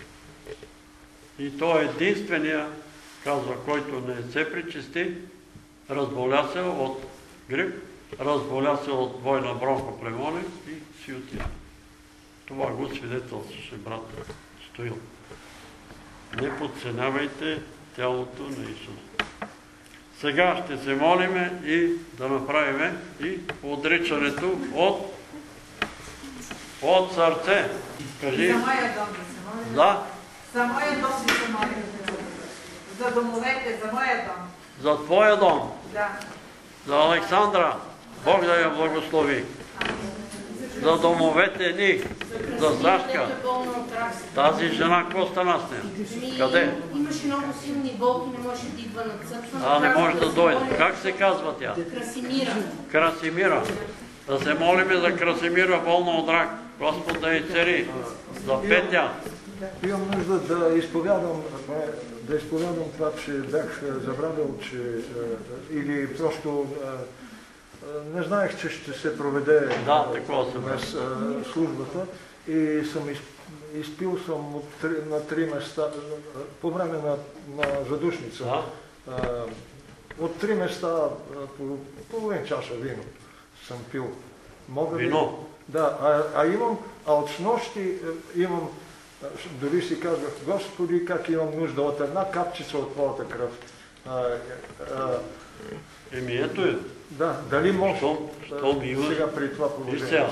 И той е единствения, казва, който не се причисти, разболя се от грип, разболя се от двойна бронхоплевмония и си отида. Това го свидетелстваше брат Стоил. Не подценявайте тялото на Исус. Сега ще се молиме и да направим и отричането от от сърце. Кажи. За моя дом да се моля. Да, За моя дом да се моля. За домовете, за моя дом. за твоя дом, Да. за Александра, Бог да я благослови. За домовете ни, за Сашка. Тази жена, какво стана с нея? Къде? Имаше много силни болки, не може да идва на църква. А, не може да дойде. Как се казва тя? Красимира. Красимира. Да се молиме за Красимира, болна от рак. Господ да й цари. За Петя. Имам нужда да изповядам, да изповядам това, че бях забравил, че или просто не знаех, че ще се проведе Да, такова се днес службата и съм из, изпил съм от три, на три места по време на, на задушница. Да. От три места по половин чаша вино съм пил. Мога Вино? Да, а, а имам, а от снощи имам, дори си казвах, Господи, как имам нужда от една капчица от твоята кръв. А, а, Еми ето е. да, дали може Щом, щом има, сега при това виж положение? сега,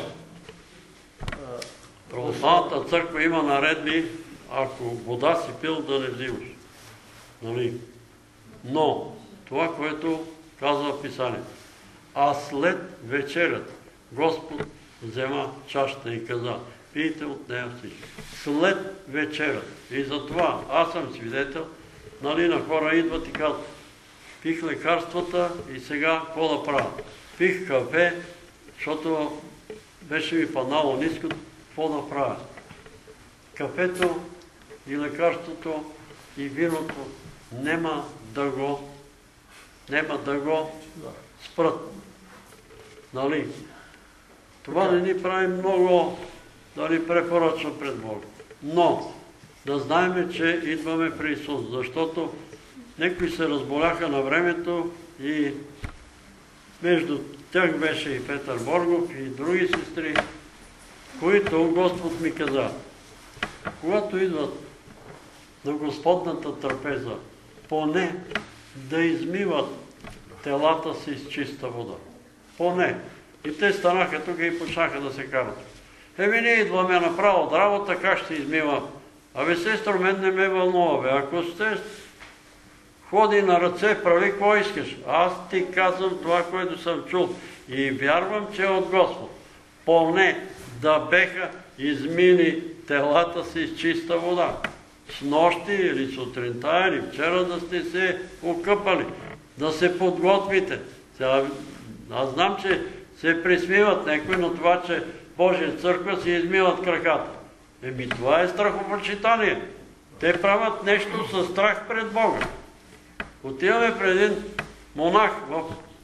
Православната църква има наредби, ако вода си пил, да не взимаш. Нали? Но, това, което казва Писанието, а след вечерят Господ взема чашата и каза, пийте от нея всички. След вечерят. И затова аз съм свидетел, нали, на хора идват и казват, пих лекарствата и сега какво да правя? Пих кафе, защото беше ми паднало ниско, какво да правя? Кафето и лекарството и виното нема да го, нема да го спрат. Нали? Това не ни прави много да ни препоръчва пред Бог. Но да знаем, че идваме при Исус, защото някои се разболяха на времето и между тях беше и Петър Боргов и други сестри, които Господ ми каза, когато идват на Господната трапеза, поне да измиват телата си с чиста вода. Поне. И те станаха тук и почнаха да се карат. Еми, ние идваме направо от работа, как ще измива? Абе, сестро, мен не ме вълнува, бе. Ако сте ходи на ръце, прави какво искаш. Аз ти казвам това, което съм чул. И вярвам, че е от Господ. Поне да беха измили телата си с чиста вода. С нощи или сутринта или вчера да сте се окъпали. Да се подготвите. Сега, аз знам, че се присмиват някои, но това, че Божия църква си измиват краката. Еми, това е страхопочитание. Те правят нещо със страх пред Бога. Отиваме пред един монах в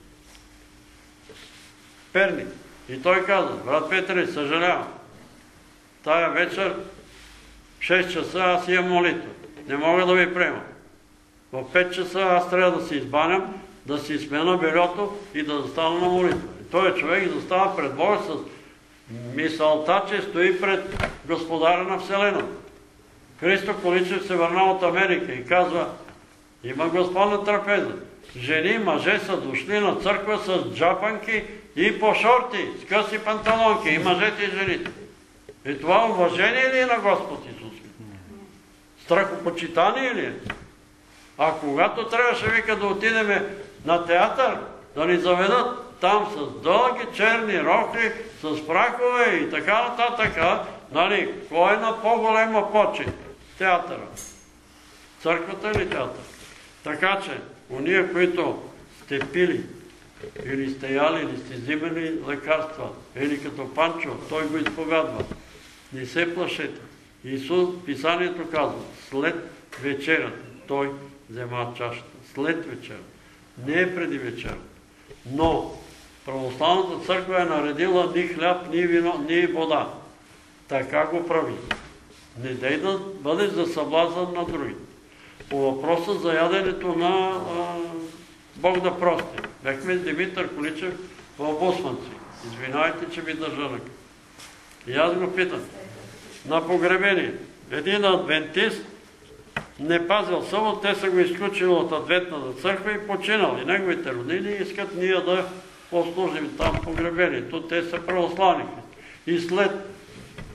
Перник. И той каза, брат Петре, съжалявам, тая вечер в шест часа аз имам молитва. Не мога да ви приема. В пет часа аз трябва да се избаням, да си смена бельото и да застана на молитва. И той човек застава пред Бога с мисълта, че стои пред Господаря на Вселената. Христо Количев се върна от Америка и казва, има Господна трапеза. Жени, мъже са дошли на църква с джапанки и по шорти, с къси панталонки, и мъжете и жените. И това уважение ли е на Господ Исус? Страхопочитание ли е? А когато трябваше, вика, да отидеме на театър, да ни заведат там с дълги черни рокли, с прахове и така нататък, нали, кой е на по-голема почет? Театъра. Църквата или театър? Така че, уния, които сте пили, или сте яли, или сте взимали лекарства, или като Панчо, той го изповядва. Не се плашете. Исус, Писанието казва, след вечеря той взема чашата. След вечеря. Не е преди вечеря. Но православната църква е наредила ни хляб, ни вино, ни вода. Така го прави. Не дай да бъдеш за съблазън на другите. По въпроса за яденето на а, Бог да прости. Бехме с Димитър Количев в Босманци. Извинявайте, че ви държа ръка. И аз го питам. На погребение. Един адвентист не пазил събот, те са го изключили от адвентната църква и починал. И неговите роднини искат ние да послужим там погребението. Те са православни. И след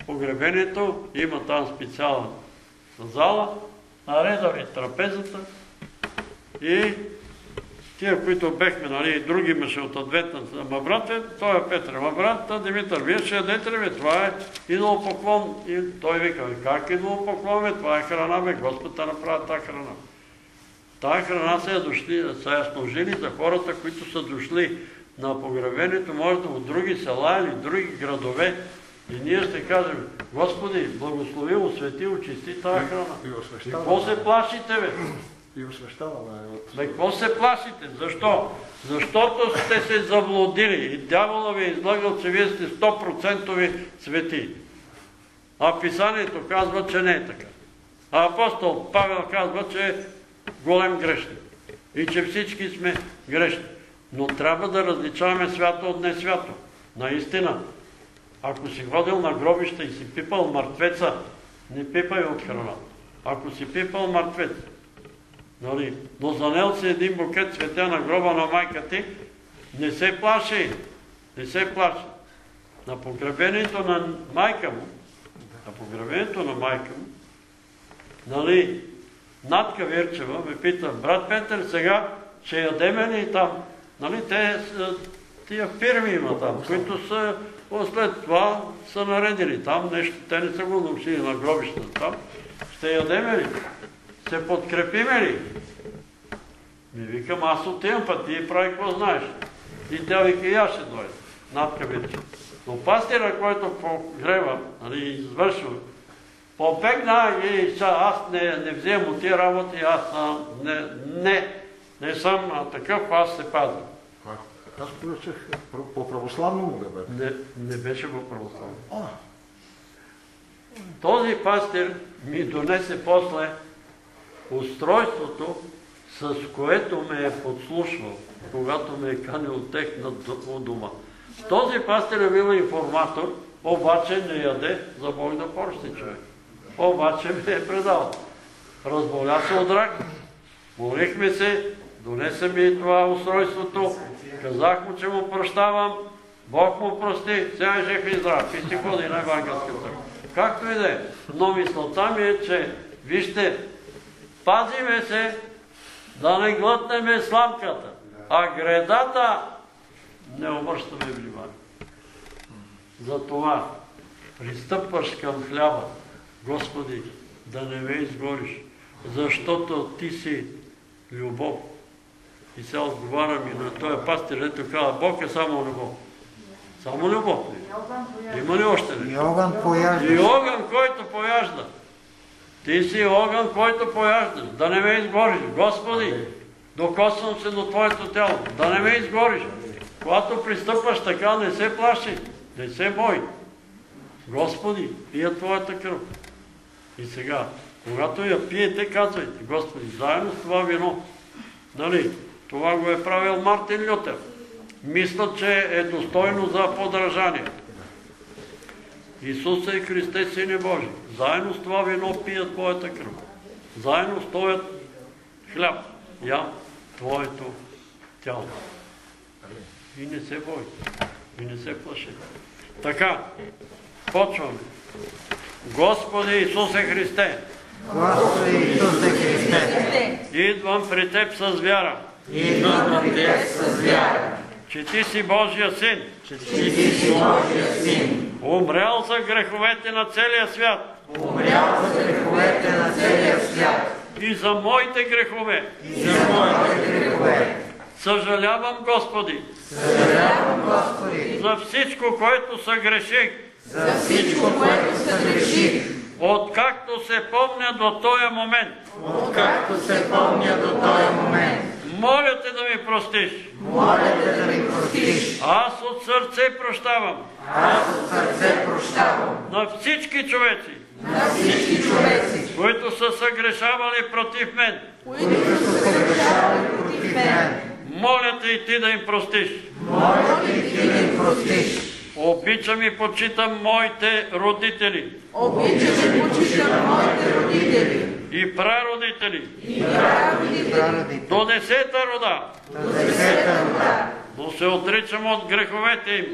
погребението, има там специална зала, наредали трапезата и тия, които бехме, нали, други имаше от адвентната, ма брате, той е Петър, ма брат, Димитър, вие ще ядете ли, бе? Това е идолопоклон. И той вика, как идолопоклон, бе? Това е храна, бе, Господ да направи тази храна. Тая храна са я, дошли, са я служили за хората, които са дошли на погребението, може да от други села или други градове. И ние ще кажем, Господи, благослови, освети, очисти тая храна. И какво се плашите, бе? И освещаваме. Бе, какво се плашите? Защо? Защото сте се заблудили и дявола ви е излагал, че вие сте сто процента свети. А писанието казва, че не е така. А апостол Павел казва, че е голем грешник. И че всички сме грешни. Но трябва да различаваме свято от несвято. Наистина. Ако си ходил на гробища и си пипал мъртвеца, не пипай от храната. Ако си пипал мъртвец, нали, но занел си един букет цветя на гроба на майка ти, не се плаши, не се плаши. На погребението на майка му, на погребението на майка му, нали, Натка Вирчева ме пита, брат Петър, сега ще ядеме ли там? Нали, те, тия фирми има там, които са след това са наредили там нещо, те не са го научили на гробищата там. Ще ядеме ли? Се подкрепиме ли? Ми викам, аз отивам, път ти прави какво знаеш. И тя вика, и аз ще дойда. Натка Вирчева. Но пастира, който погреба, нали, извършва, побегна и аз не, не вземам от тия работи, аз а, не, не, не съм а, такъв, аз се пазя. Аз поръчах по православному да бъде. Не, не беше по православно. Този пастир ми донесе после устройството, с което ме е подслушвал, когато ме е канил тех на дома. Този пастир е бил информатор, обаче не яде за Бог да поръсти човек. Обаче ме е предал. Разболя се от рак, молихме се, донесе ми това устройството, казах му, че му прощавам, Бог му прости, сега е жив и здрав и си ходи на евангелската. Както и да е. Но мисълта ми е, че вижте, пазиме се да не глътнеме сламката, а гредата не обръщаме внимание. Затова пристъпваш към хляба, Господи, да не ме изгориш, защото Ти си любов. И сега отговарям и на този пастир, ето казва, Бог е само любов. Само любов ли? Има ли още ли? И огън пояжда. И огън, който пояжда. Ти си огън, който пояжда. Да не ме изгориш. Господи, докосвам се до Твоето тяло. Да не ме изгориш. Когато пристъпваш така, не се плаши. Не се бой. Господи, пия Твоята кръв. И сега, когато я пиете, казвайте, Господи, заедно с това вино. Нали? Това го е правил Мартин Лютер. Мисля, че е достойно за подражание. Исус е Христе, Сине Божи. Заедно с това вино пият Твоята кръв. Заедно с Твоят хляб. Я Твоето тяло. И не се бой. И не се плаши. Така, почваме. Господи Исусе Христе. Господи Исусе Христе. Идвам при Теб с вяра. Идвам при Теб с вяра. Че Ти си Божия Син. Че Ти си Божия Син. Умрял за греховете на целия свят. Умрял за греховете на целия свят. И за моите грехове. И за моите грехове. Съжалявам, Господи. Съжалявам, Господи. За всичко, което съгреших. За всичко, което съгреших. Откакто се помня до този момент. Откакто се помня до този момент. Моля Те да ми простиш. Моля Те да ми простиш. Аз от сърце прощавам. Аз от сърце прощавам. На всички човеци. На всички човеци. Които са съгрешавали против мен. Които са съгрешавали против мен. Моля Те и Ти да им простиш. Моля Те и Ти да им простиш. Обичам и почитам моите родители. Обичам и почитам моите родители. И прародители. И прародители. До десета рода. До десета рода. но се отричам от греховете им,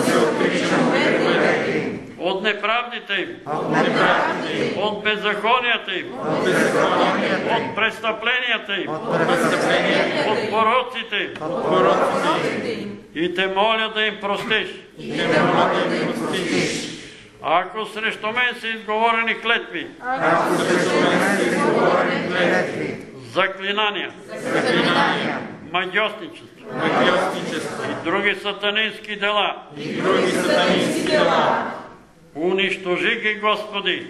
от неправдите им, от беззаконията им, от престъпленията им, от пороците им. И те моля да им простиш. Ако срещу мен са изговорени клетви, заклинания, магьосничество и други сатанински дела, унищожи ги, Господи,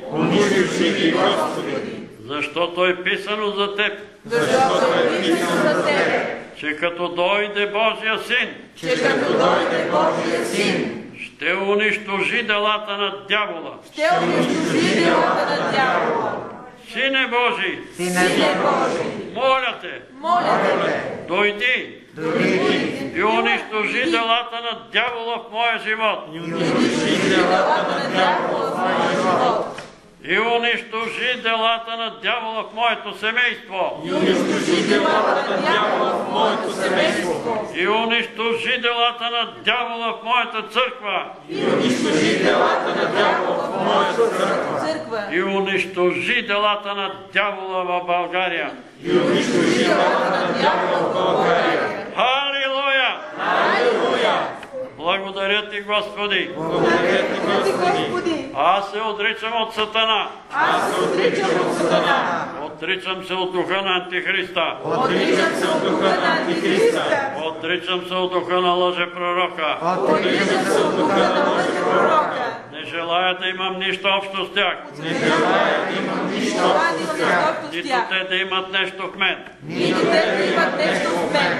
защото е писано за Теб, че като дойде Божия Син, ще унищожи делата на дявола. Сине Божий, моля Те, дойди и унищожи делата на дявола в моя живот. И унищожи делата на дявола в моето семейство. И унищожи делата на дявола в моето семейство. И унищожи делата на дявола в моята църква. И унищожи делата на дявола в моята църква. И унищожи делата на дявола в България. И унищожи делата на дявола в България. Халилуя! Халилуя! Благодаря Ти, Господи! Благодаря Ти, Господи! Аз се отричам от Сатана. Аз се отричам от Сатана. Отричам се от духа на Антихриста. Отричам се от духа на Антихриста. Отричам се от духа на лъжепророка. Отричам се от духа на лъжепророка. Не желая да имам нищо общо с тях. Не желая да имам нищо общо с тях. Нито те да имат нещо в мен. Нито те да имат нещо в мен.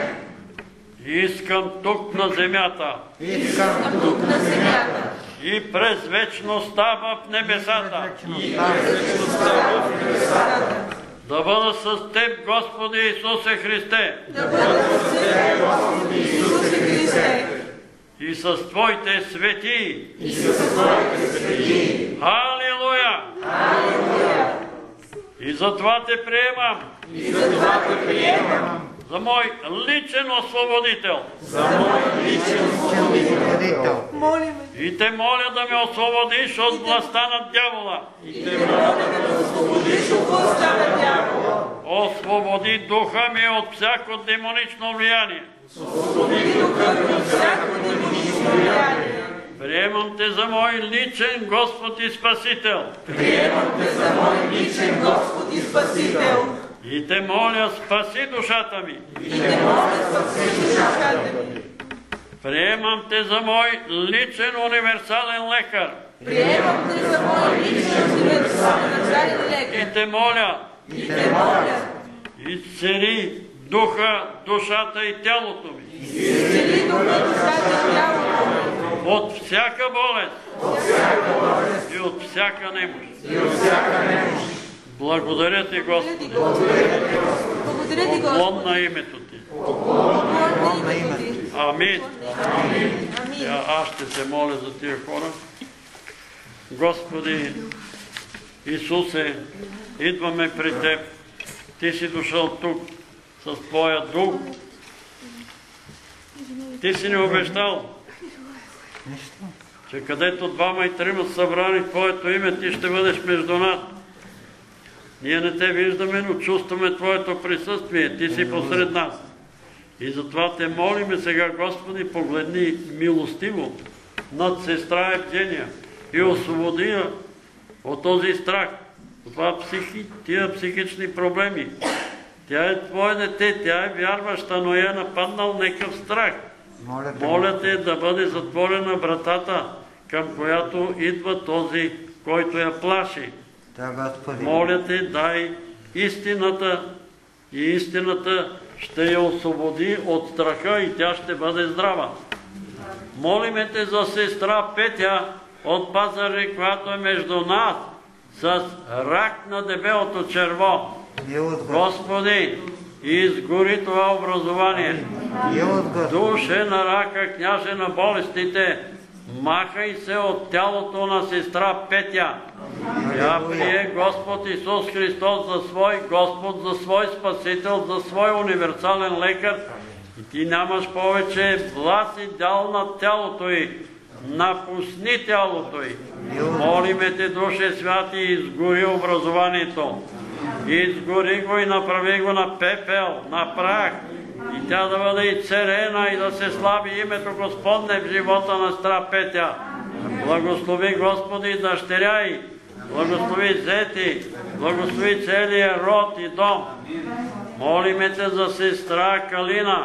Искам тук на земята. Искам тук на земята. И през вечността в небесата. И през вечността в небесата. Да бъда с Теб, Господи Исусе Христе. Да бъда с Теб, Господи Исусе Христе. И с Твоите свети. И с Твоите свети. Халилуя! Халилуя! И затова Те приемам. И затова Те приемам. За мой личен освободител. За мой личен освободител. И Те моля да ме освободиш от властта на дявола. И Те моля да ме освободиш от властта на дявола. Освободи духа ми от всяко демонично влияние. Освободи духа ми от всяко демонично влияние. Приемам Те за мой личен Господ и Спасител. Приемам Те за мой личен Господ и Спасител. И Те моля, спаси душата ми. И Те моля, спаси душата ми. Приемам Те за мой личен универсален лекар. Приемам Те за мой личен универсален лекар. И Те моля, И Те моля, изцели духа, душата и тялото ми. изцели духа, душата и тялото ми. От всяка болест. От всяка болест. И от всяка немощ. И от всяка немощ. Благодаря Ти, Господи. Благодаря Ти, Господи. Поклон на името Ти. Поклон на името Ти. Амин. Амин. Аз ще се моля за тия хора. Господи Исусе, идваме при Теб. Ти си дошъл тук с Твоя дух. Ти си ни обещал, че където двама и трима са събрани в Твоето име, Ти ще бъдеш между нас. Ние не Те виждаме, но чувстваме Твоето присъствие. Ти си посред нас. И затова Те молиме сега, Господи, погледни милостиво над сестра Евгения и освободи я от този страх, от това психи, тия психични проблеми. Тя е Твое дете, тя е вярваща, но е нападнал някакъв страх. Моля Те да бъде затворена вратата, към която идва този, който я плаши. Моля Те, дай истината и истината ще я освободи от страха и тя ще бъде здрава. Молиме Те за сестра Петя от Пазари, която е между нас с рак на дебелото черво. Господи, изгори това образование. Душе на рака, княже на болестите, махай се от тялото на сестра Петя. Тя прие Господ Исус Христос за свой Господ, за свой Спасител, за свой универсален лекар И ти нямаш повече власт и дял над тялото й. Напусни тялото й. Молиме те, Душе Святи, изгори образованието. Изгори го и направи го на пепел, на прах. И тя да бъде и церена и да се слави името Господне в живота на сестра Петя. Благослови, Господи, дъщеря й. Благослови зети. Благослови целия род и дом. Молиме те за сестра Калина.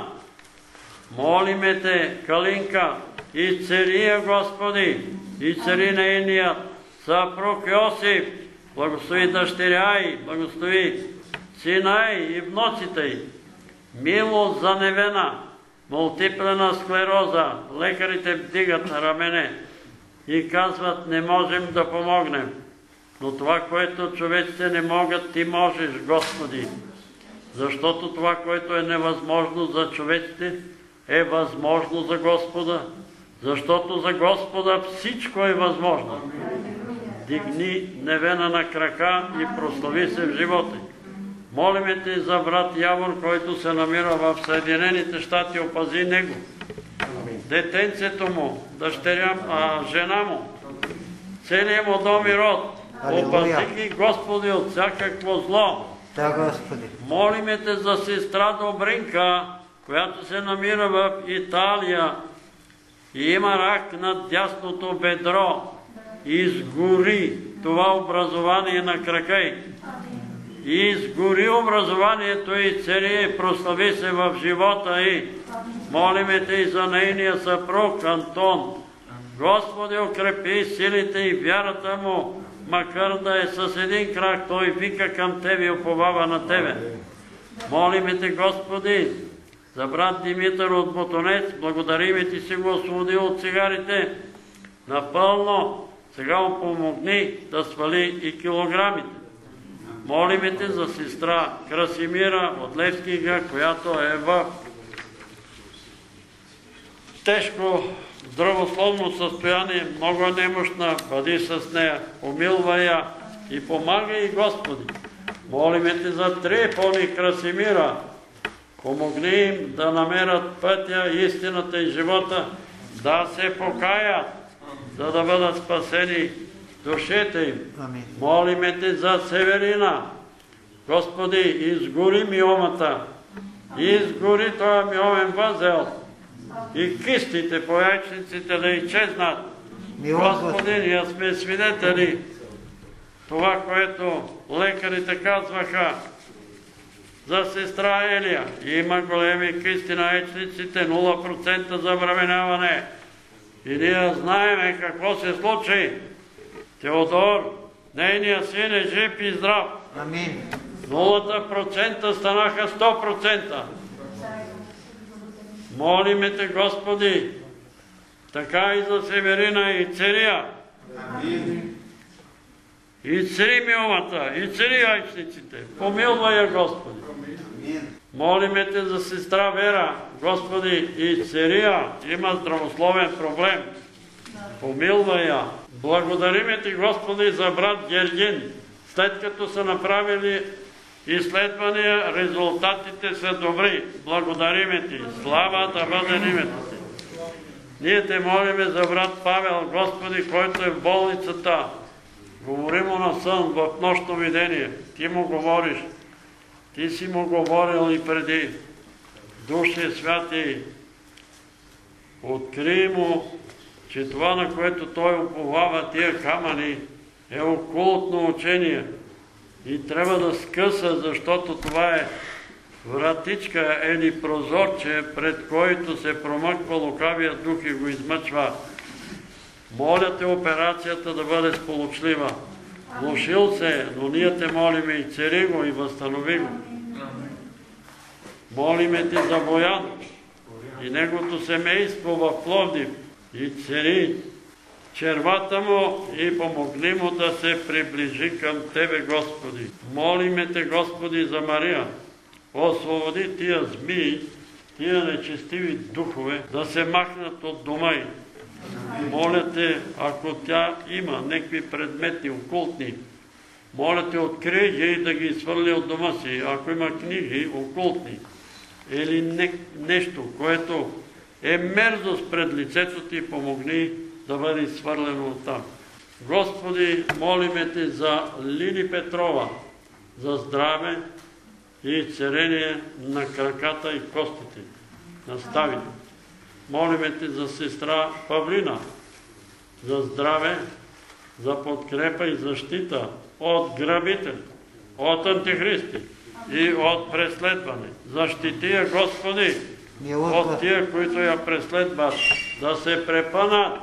Молиме те, Калинка, и цария, Господи, и цари нейният съпруг Йосиф. Благослови дъщеря й, благослови сина й и внуците й. Милост за Невена, мултиплена склероза. Лекарите вдигат рамене и казват, не можем да помогнем. Но това, което човеците не могат, ти можеш, Господи. Защото това, което е невъзможно за човеците, е възможно за Господа. Защото за Господа всичко е възможно. Дигни Невена на крака и прослави се в живота. Молиме те за брат Явор, който се намира в Съединените щати, опази него. Детенцето му, дъщеря, а, жена му, целият му дом и род. Опази ги, Господи, от всякакво зло. Да, Господи. Молиме те за сестра Добринка, която се намира в Италия и има рак над дясното бедро. Изгори това образование на крака й. Изгори образованието и цари и прослави се в живота й. Молиме те и за нейния съпруг Антон. Господи, укрепи силите и вярата му, макар да е с един крак, той вика към Тебе и уповава на Тебе. Молиме те, Господи, за брат Димитър от Ботонец, благодариме ти си го освободил от цигарите напълно. Сега му помогни да свали и килограмите. Молиме те за сестра Красимира от Левскига, която е в тежко здравословно състояние, много немощна, бъди с нея, помилвай я и помагай, Господи. Молиме те за три пони Красимира, помогни им да намерят пътя, истината и живота, да се покаят, за да бъдат спасени душите им. Молиме те за Северина. Господи, изгори миомата, изгори този миомен възел и кистите по яйчниците да изчезнат. Господи, ние сме свидетели това, което лекарите казваха за сестра Елия. Има големи кисти на яйчниците, нула процента забременяване. И ние знаеме какво се случи. Теодор, нейният син е жив и здрав. Амин. Нулата процента станаха сто процента. Молиме те, Господи, така и за Северина и Церия. И цери миомата, и цери яйчниците. Помилвай я, Господи. Молиме те за сестра Вера, Господи, и Церия има здравословен проблем. Помилвай я. Благодариме ти, Господи, за брат Гергин. След като са направили изследвания, резултатите са добри. Благодариме ти. Слава да бъде името ти. Ние те молиме за брат Павел, Господи, който е в болницата. Говори му на сън, в нощно видение. Ти му говориш. Ти си му говорил и преди. Душе Святи, открий му, че това, на което той уповава, тия камъни, е окултно учение. И трябва да скъса, защото това е вратичка или прозорче, пред който се промъква лукавия дух и го измъчва. Моля те операцията да бъде сполучлива. Влошил се, но ние те молиме и цери го и възстанови го. Молиме ти за Боян и негото семейство в Пловдив и цери червата му и помогни му да се приближи към Тебе, Господи. Молиме те, Господи, за Мария. Освободи тия змии, тия нечестиви духове да се махнат от дома й. Моля те, ако тя има някакви предмети окултни, моля те, открий ги и да ги свърли от дома си. Ако има книги окултни, или не, нещо, което е мерзост пред лицето ти, помогни да бъде изхвърлено оттам. Господи, молиме Те за Лили Петрова, за здраве и изцеление на краката и костите, на ставите. Молиме Те за сестра Павлина, за здраве, за подкрепа и защита от грабители, от антихристи и от преследване. Защити я, Господи, от тия, които я преследват, да се препънат.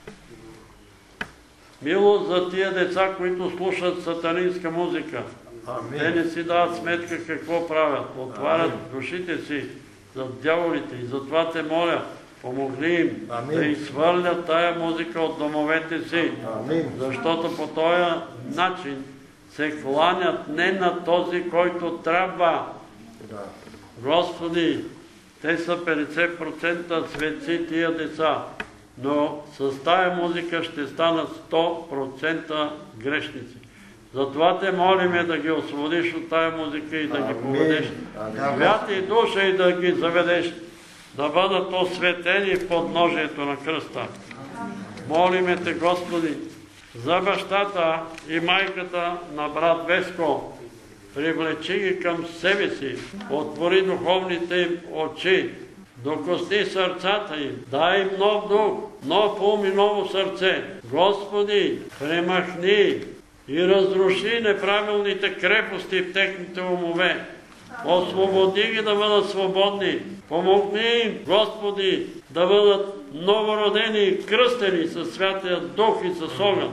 Милост за тия деца, които слушат сатанинска музика. Амин. Те не си дават сметка какво правят. Отварят душите си за дяволите и затова Те моля, помогни им Амин. Да изхвърлят тая музика от домовете си. Амин. Защото по този начин се кланят не на този, който трябва. Да. Господи, те са петдесет процента светци тия деца, но с тая музика ще станат сто процента грешници. Затова Те молиме да ги освободиш от тая музика и да ги поведеш. Свят и душа и да ги заведеш, да бъдат осветени в подножието на кръста. Молиме Те, Господи, за бащата и майката на брат Веско. Привлечи ги към себе си, отвори духовните им очи, докосни сърцата им, дай им нов дух, нов ум и ново сърце. Господи, премахни и разруши неправилните крепости в техните умове. Освободи ги да бъдат свободни. Помогни им, Господи, да бъдат новородени и кръстени със Святия Дух и с огън.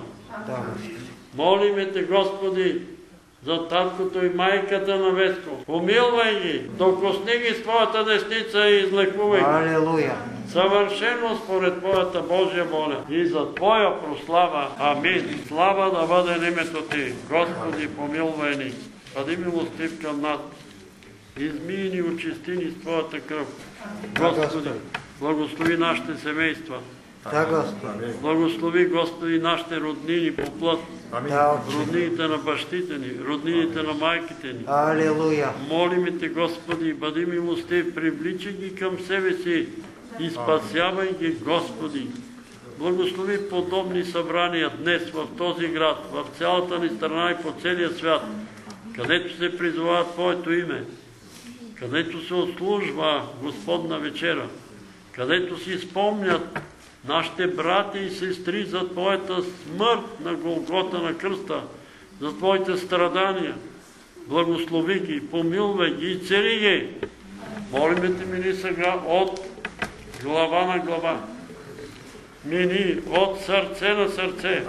Молиме Те, Господи, за таткото и майката на Веско. Помилвай ги, докосни ги с Твоята десница и излекувай ги. Алелуя! Съвършено според Твоята Божия воля и за Твоя прослава. Амин. Слава да бъде името Ти. Господи, помилвай ни. Бъди милостив към нас. Измий ни, очисти ни с Твоята кръв. Господи, благослови нашите семейства. Да, Господи. Благослови, Господи, нашите роднини по плът. Роднините на бащите ни, роднините на майките ни. Алелуя. Молиме Те, Господи, бъди милостив, привличай ги към себе си и спасявай ги, Господи. Благослови подобни събрания днес в този град, в цялата ни страна и по целия свят, където се призовава Твоето име, където се отслужва Господна вечера, където си спомнят нашите брати и сестри за Твоята смърт на Голгота на кръста, за Твоите страдания. Благослови ги, помилвай ги и цели ги. Молиме Те, мини сега от глава на глава. Мини от сърце на сърце.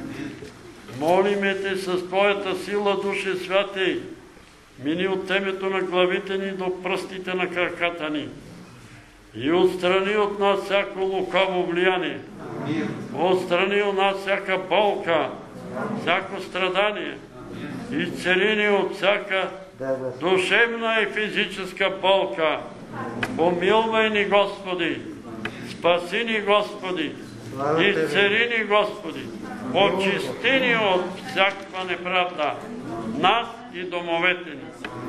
Молиме Те с Твоята сила, Душе Святей. Мини от темето на главите ни до пръстите на краката ни. И отстрани от нас всяко лукаво влияние. Отстрани от нас всяка болка, всяко страдание. И цели ни от всяка душевна и физическа болка. Помилвай ни, Господи. Спаси ни, Господи. Изцели ни, Господи. Очисти ни от всякаква неправда. Нас и домовете ни.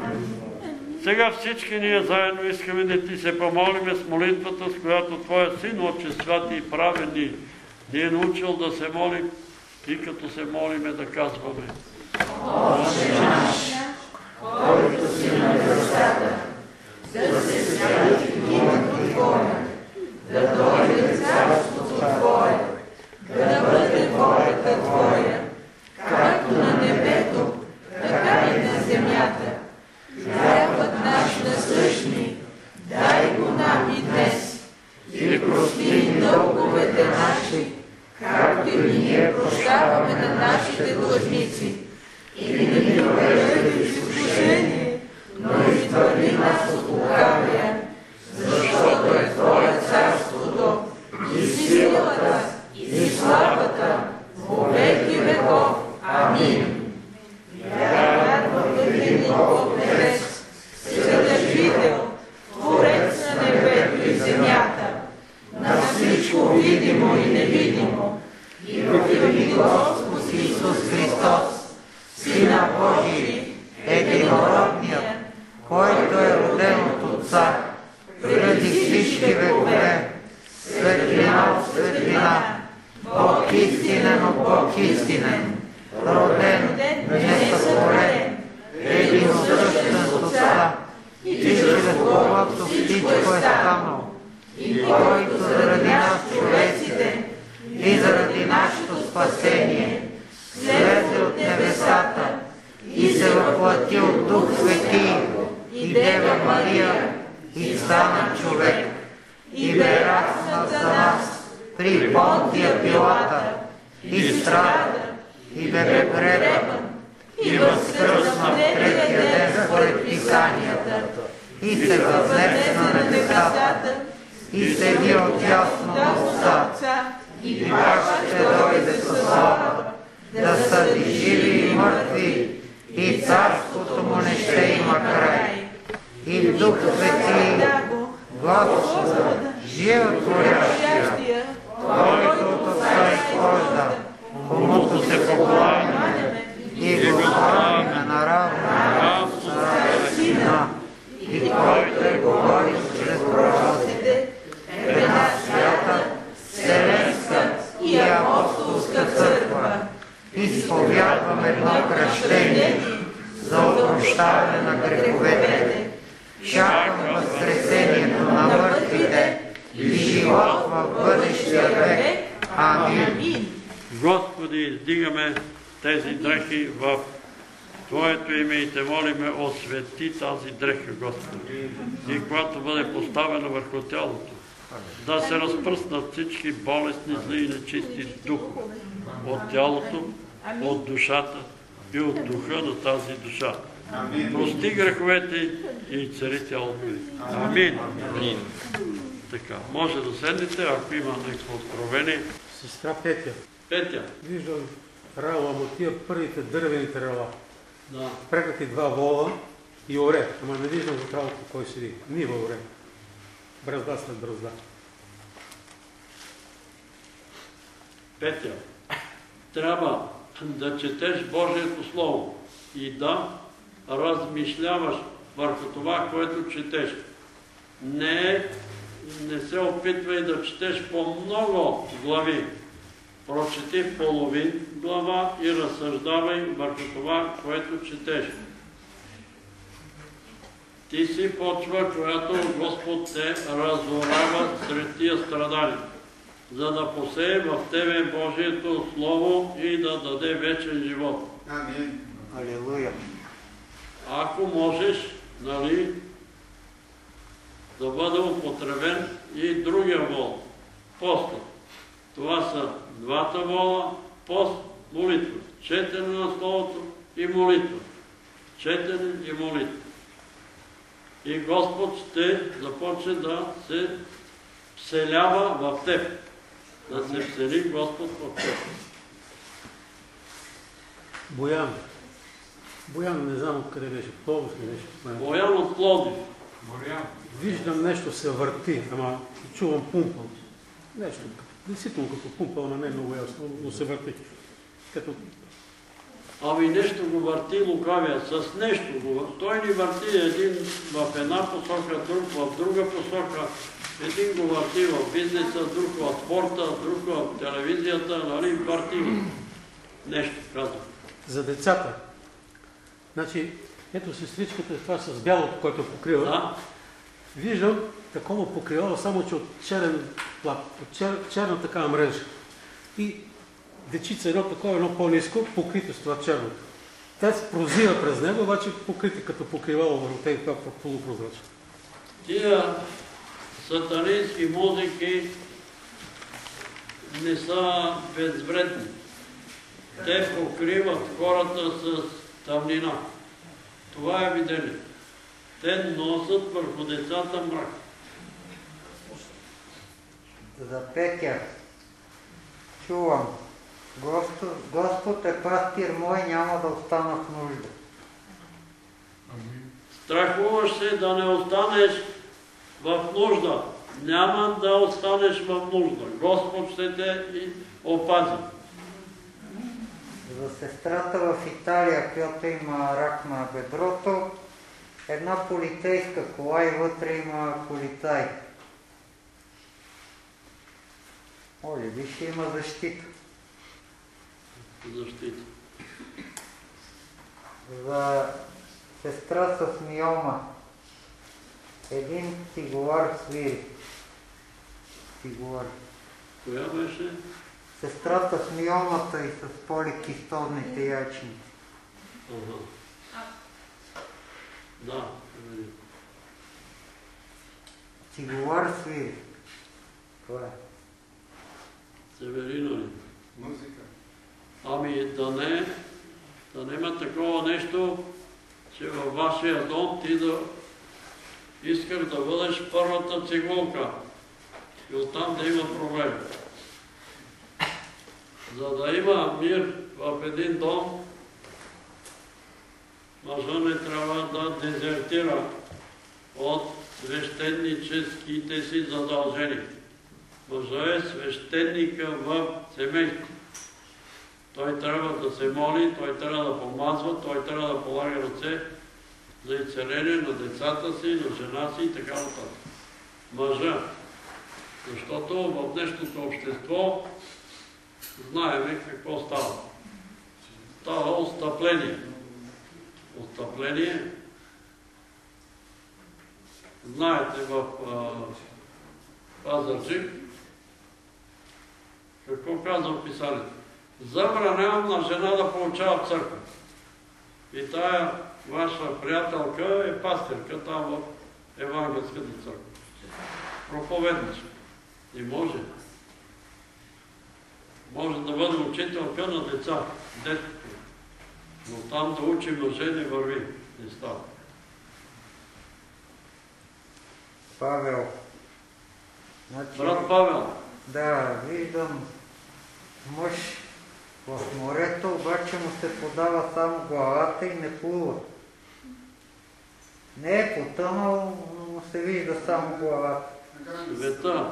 Сега всички ние заедно искаме да Ти се помолиме с молитвата, с която Твоя Син, Отче святи и правен ни, ни е научил да се молим и като се молиме да казваме. Отче наш, който си на небесата, да се свети името Твое, да дойде царството Твое, да бъде волята Твоя, както на небето, така и на земята. Хлябът наш насъщни, дай го нам и днес, и прости дълговете наши, както и ние прощаваме на нашите длъжници. И не ни довеждай в изкушение, но избави нас от лукавия, защото е Твое царството, и силата, и славата, во веки веков. Амин. Вярвам в един Бог небес, Вседържител, Творец на небето и земята, на всичко видимо и невидимо, и в един Господ Исус Христос, висши векове, светлина от светлина, Бог истинен от Бог истинен, роден, несътворен, единосъщен с Отца, и чрез когото всичко е станало, и който заради нас човеците и заради нашето спасение слезе от небесата и се въплати от Дух Свети и Дева Мария и стана човек и бе разнат за нас при Понтия Пилата и страда и бе погребан и възкръсна в третия ден според писанията и се възнесе на небесата и седи отдясно на Отца и пак ще дойде със слава да съди живи и мъртви и царството му не ще има край. И Дух Свети, Господа, животворящия, който от Отца изхожда, комуто се покланяме и го славяме наравно с Отца и Сина, и който е говорил чрез пророците, една свята, вселенска и апостолска църква, изповядваме едно кръщение за опрощаване на греховете, чакам възкресението на мъртвите и живот в бъдещия век. Амин. Господи, издигаме тези дрехи в Твоето име и Те молиме, освети тази дреха, Господи. И когато бъде поставена върху тялото, да се разпръснат всички болестни, зли и нечисти духове от тялото, от душата и от духа на тази душа. Прости греховете и цари тялото ви. Амин. Амин. Така, може да седнете, ако има някакво откровение. Сестра Петя. Петя. Виждам рала, ама тия първите дървените рала. Да. Прекати два вола и оре. Ама не виждам от работа кой седи. Нива оре. Бразда след бразда. Петя, трябва да четеш Божието Слово и да размишляваш върху това, което четеш. Не, не се опитвай да четеш по много глави. Прочети половин глава и разсъждавай върху това, което четеш. Ти си почва, която Господ те разорава сред тия страдания, за да посее в тебе Божието Слово и да даде вечен живот. Амин. Алелуя. Ако можеш, нали, да бъде употребен и другия вол, постът. Това са двата вола, пост, молитва. Четене на Словото и молитва. Четене и молитва. И Господ ще започне да се вселява в теб. Да се всели Господ в теб. Боян. Боян, не знам откъде беше. Пловдив ли беше? Боян от Пловдив. Виждам нещо се върти, ама чувам пумпал. Нещо, действително като пумпал, на не много ясно, но се върти. Като... Ами нещо го върти лукавия, с нещо го върти. Той ни върти един в една посока, друг в друга посока. Един го върти в бизнеса, друг в спорта, друг в телевизията, нали, върти нещо, казвам. За децата. Значи, ето сестричката, това с бялото, което покрива. Да. Виждам такова покривало, само че от черен плат, от чер, черна такава мрежа. И дечица едно такова, едно по-ниско, покрито с това черното. Тя се прозира през него, обаче покрити като покривало върху тези, това полупрозрачно. Тия сатанински музики не са безвредни. Те покриват хората с тъмнина. Това е видение. Те носят върху децата мрак. За Петя чувам. Господ, Господ е пастир мой, няма да остана в нужда. Страхуваш се да не останеш в нужда. Няма да останеш в нужда. Господ ще те и опази. За сестрата в Италия, която има рак на бедрото, една полицейска кола и вътре има полицай. Оле, виж, има защита. Защита. За сестра с миома. Един цигулар свири. Цигулар. Коя беше? Сестрата с миомата и с поликистозните ячни. Ага. Да. Цигулар свири. Това е. Северино ли? Музика. Ами да не, да нема такова нещо, че във вашия дом ти да искаш да бъдеш първата цигулка и оттам да има проблем. За да има мир в един дом, мъжът не трябва да дезертира от свещеническите си задължения. Мъжът е свещеника в семейство. Той трябва да се моли, той трябва да помазва, той трябва да полага ръце за изцеление на децата си, на жена си и така нататък. Мъжа. Защото в днешното общество знаеме какво става. Става отстъпление. Отстъпление. Знаете в Пазарджик какво казва писанието? Забранявам на жена да получава в църква. И тая ваша приятелка е пастирка там в Евангелската църква. Проповедничка. И може. Може да бъде учителка на деца, детството. Но там да учи мъже не върви. Не става. Павел. Значи, брат Павел. Да, виждам мъж в морето, обаче му се подава само главата и не плува. Не е потънал, но му се вижда само главата. Света.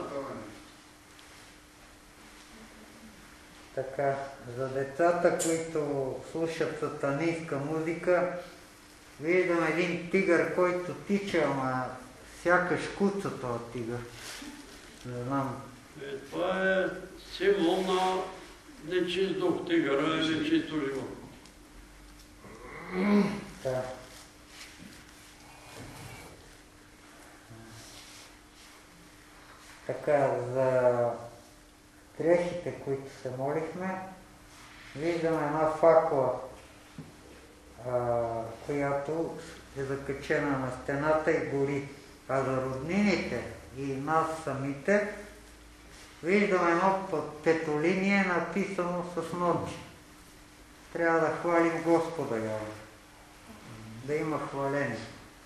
Така, за децата, които слушат сатанинска музика, виждам един тигър, който тича, ама сякаш куца този тигър. Не знам. Е, това е символ на нечист дух. Тигъра е нечисто живот. Да. Така, за дрехите, които се молихме, виждаме една факла, а, която е закачена на стената и гори. А за роднините и нас самите, виждаме едно петолиние написано с ноти. Трябва да хвалим Господа, явно. Да има хваление.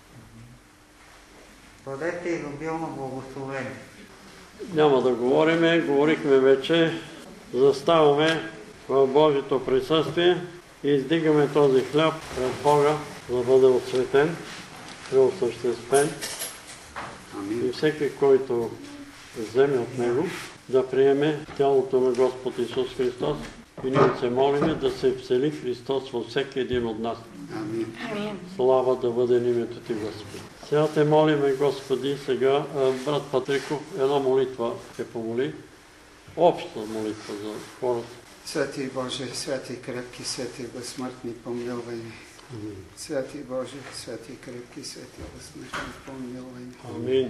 Бъдете изобилно благословени. Няма да говориме, говорихме вече, заставаме в Божието присъствие и издигаме този хляб пред Бога, за да бъде осветен, преосъществен. И всеки, който вземе от него, да приеме тялото на Господ Исус Христос и ние се молиме да се всели Христос във всеки един от нас. Амин. Слава да бъде името Ти, Господи. Сега те молиме, Господи, сега брат Патриков една молитва ще помоли. Обща молитва за хората. Святи Боже, святи крепки, святи безсмъртни, помилвай ни. Святи Боже, святи крепки, святи безсмъртни, помилвай ни. Амин.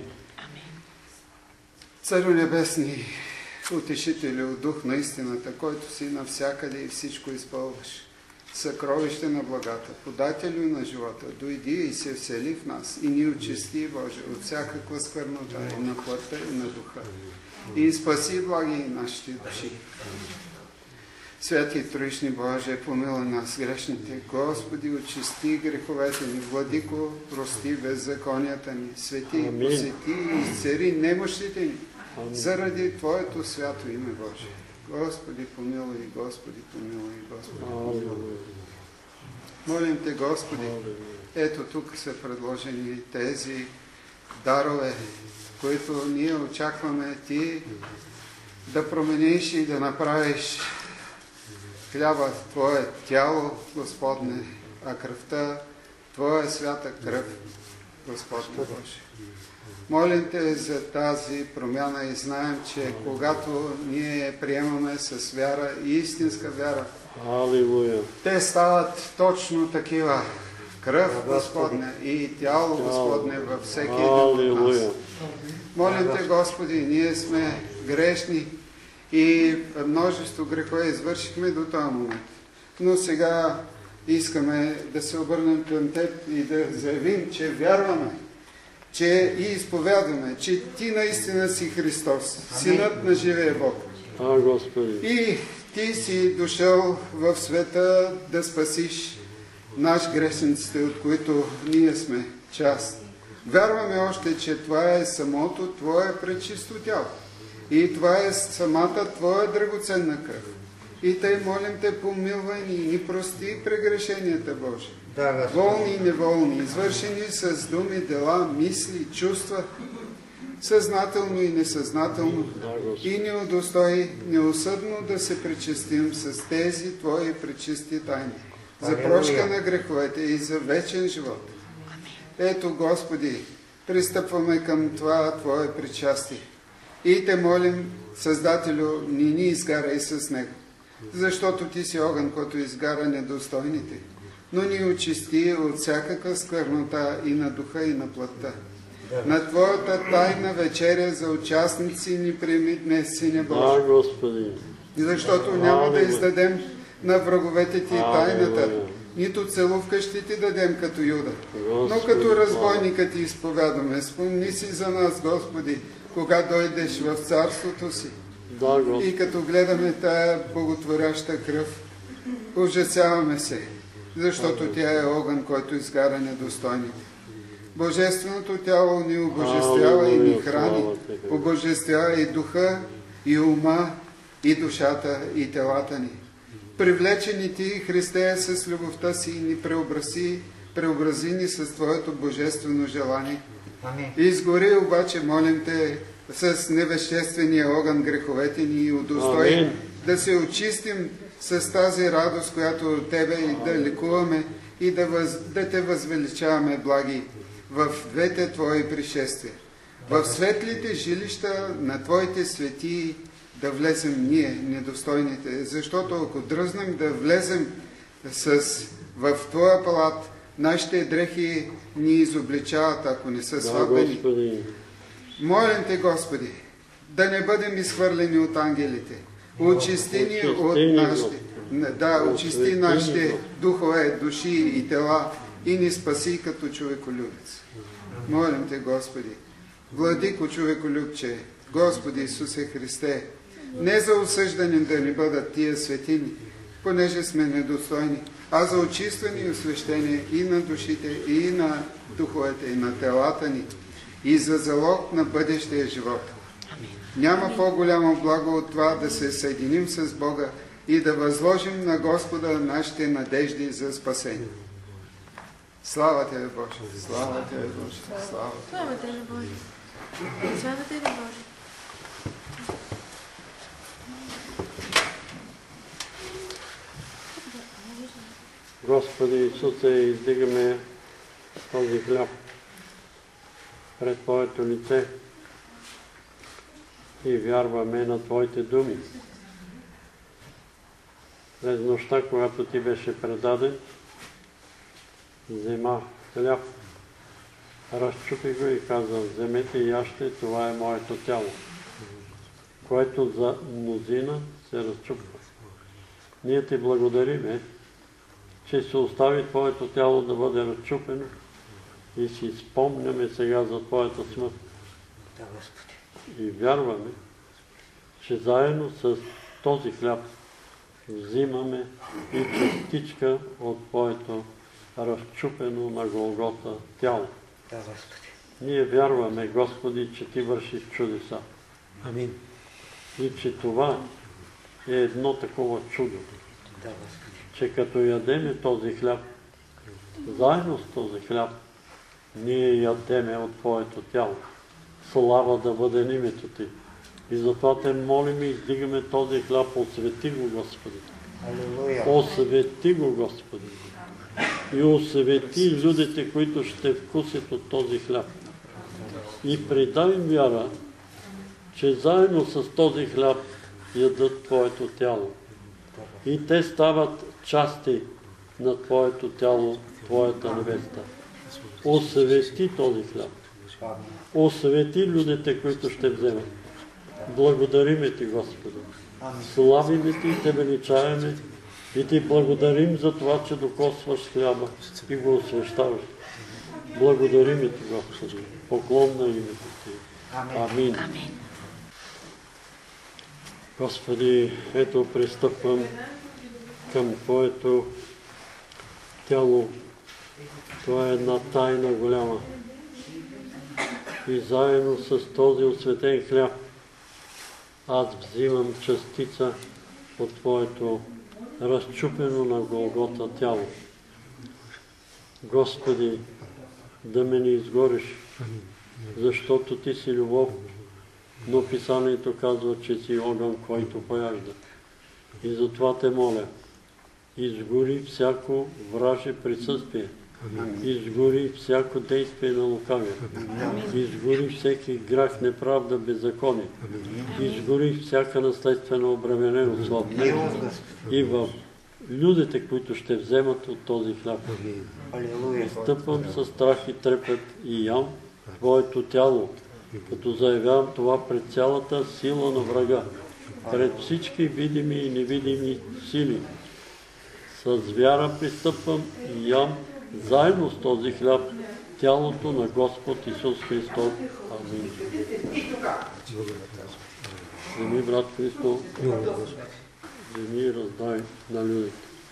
Царю небесни, утешителю, дух на истината, който си навсякъде и всичко изпълваш, съкровище на благата, подателю на живота, дойди и се всели в нас и ни очисти, Боже, от всякаква сквернота и на плътта и на духа. И спаси, благи нашите души. Святи Троични Боже, помилуй нас грешните. Господи, очисти греховете ни. Владико, прости беззаконията ни. Свети, посети и изцери немощите ни. Заради Твоето свято име, Боже. Господи, помилуй, Господи, помилуй, Господи, помилуй. Молим Те, Господи, ето тук са предложени тези дарове, които ние очакваме Ти да промениш и да направиш хляба Твое тяло, Господне, а кръвта Твоя свята кръв Господне Боже. Молим Те за тази промяна и знаем, че когато ние приемаме с вяра и истинска вяра, Алилуя. те стават точно такива. Кръв, Господне, и тяло, Господне, във всеки един от нас. Молим Те, Господи, ние сме грешни и множество грехове извършихме до този момент. Но сега искаме да се обърнем към Теб и да заявим, че вярваме, че и изповядваме, че Ти наистина си Христос, Синът на живия Бог. А, Господи. И Ти си дошъл в света да спасиш наш грешниците, от които ние сме част. Вярваме още, че това е самото Твое пречисто тяло. И това е самата Твоя драгоценна кръв. И Тъй молим Те, помилвай ни и ни прости прегрешенията, Боже. Да, волни и неволни, извършени с думи, дела, мисли, чувства, съзнателно и несъзнателно, да, и ни удостои неусъдно да се причастим с тези Твои пречисти тайни, за прошка на греховете и за вечен живот. Ето, Господи, пристъпваме към това Твое причастие и Те молим, Създателю, ни ни изгарай с него, защото Ти си огън, който изгара недостойните, но ни очисти от всякаква сквернота и на духа и на плътта. На Твоята тайна вечеря за участници ни приеми днес, Сине Боже. Да, Господи. Защото няма да издадем на враговете Ти тайната, нито целувка ще Ти дадем като Юда. Но като разбойника Ти изповядаме. Спомни си за нас, Господи, кога дойдеш в царството си. Да, и като гледаме тая боготворяща кръв, ужасяваме се, защото тя е огън, който изгара недостойните. Божественото тяло ни обожествява и ни храни, обожествява и духа, и ума, и душата, и телата ни. Привлечени Ти, Христе, с любовта си ни преобрази, преобрази ни с Твоето божествено желание. Изгори обаче, молим Те, с невеществения огън греховете ни и удостои да се очистим с тази радост, която от Тебе, и да лекуваме и да, въз, да Те възвеличаваме, благи, в двете Твои пришествия. В светлите жилища на Твоите светии да влезем ние, недостойните, защото ако дръзнем да влезем с, в Твоя палат, нашите дрехи ни изобличават, ако не са сватбени. Молим Те, Господи, да не бъдем изхвърлени от ангелите. Очисти ни от нашите, да, очисти нашите духове, души и тела и ни спаси като човеколюбец. Молим Те, Господи, владико човеколюбче, Господи Исусе Христе, не за осъждане да ни бъдат тия светини, понеже сме недостойни, а за очистване и освещение и на душите, и на духовете, и на телата ни, и за залог на бъдещия живот. Няма по-голямо благо от това да се съединим с Бога и да възложим на Господа нашите надежди за спасение. Слава Тебе, Боже! Слава Тебе, Боже! Слава Тебе, Боже! Слава Тебе, Боже! Господи Исусе, издигаме този хляб пред Твоето лице и вярваме на Твоите думи. През нощта, когато Ти беше предаден, взема хляб, разчупи го и каза: вземете и яжте, това е моето тяло, което за мнозина се разчупва. Ние Ти благодариме, че се остави Твоето тяло да бъде разчупено и си спомняме сега за Твоята смърт. И вярваме, че заедно с този хляб взимаме и частичка от Твоето разчупено на Голгота тяло. Ние вярваме, Господи, че Ти вършиш чудеса. Амин. И че това е едно такова чудо. Че като ядеме този хляб, заедно с този хляб, ние ядеме от Твоето тяло. Слава да бъде името Ти. И затова Те молим и издигаме този хляб. Освети го, Господи. Освети го, Господи. и освети людите, които ще вкусят от този хляб. И придай им вяра, че заедно с този хляб ядат Твоето тяло. И те стават части на Твоето тяло, Твоята невеста. Освети този хляб. Освети людите, които ще вземат. Благодариме Ти, Господи. Славиме Ти и Те величаваме и Ти благодарим за това, че докосваш хляба и го освещаваш. Благодариме Ти, Господи. Поклон на името Ти. Амин. Господи, ето пристъпвам към Твоето тяло. Това е една тайна голяма. И заедно с този осветен хляб аз взимам частица от Твоето разчупено на Голгота тяло. Господи, да ме не изгориш, защото Ти си любов, но Писанието казва, че си огън, който пояжда. И затова Те моля, изгори всяко враже присъствие, изгори всяко действие на лукавия, изгори всеки грях, неправда, беззаконие, изгори всяка наследствена обремененост в мен и в людите, които ще вземат от този хляб. Стъпвам със страх и трепет и ям Твоето тяло, като заявявам това пред цялата сила на врага, пред всички видими и невидими сили. С вяра пристъпвам и ям заедно с този хляб тялото на Господ Исус Христос. Амин. Вземи, брат Христо, вземи и раздай на людите.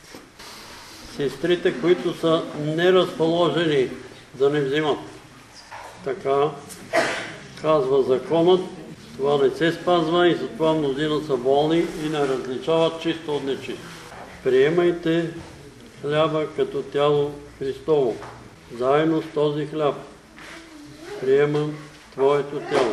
Сестрите, които са неразположени да не взимат, така казва законът, това не се спазва и затова мнозина са болни и не различават чисто от нечисто. Приемайте хляба като тяло Христово. Заедно с този хляб приемам Твоето тяло.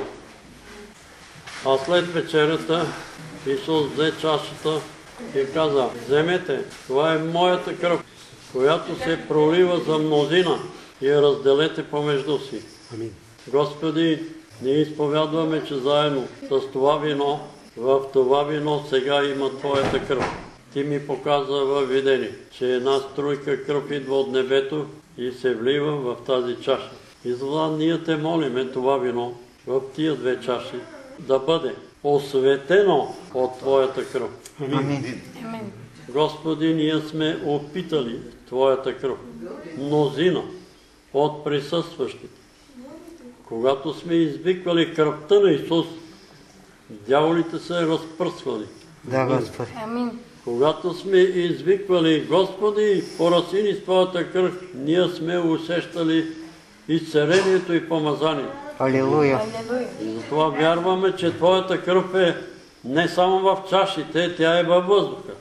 А след вечерята Исус взе чашата и каза: вземете, това е моята кръв, която се пролива за мнозина, и я разделете помежду си. Господи, ние изповядваме, че заедно с това вино, в това вино сега има Твоята кръв. Ти ми показа във видение, че една струйка кръв идва от небето и се влива в тази чаша. И затова ние Те молиме това вино в тия две чаши да бъде осветено от Твоята кръв. Амин. Господи, ние сме опитали Твоята кръв. Мнозина от присъстващите. Когато сме извиквали кръвта на Исус, дяволите се разпръсвали. Да, Господи. Амин. Когато сме извиквали: Господи, пораси ни с Твоята кръв, ние сме усещали изцелението и помазанието. Алилуя. И затова вярваме, че Твоята кръв е не само в чашите, тя е във въздуха.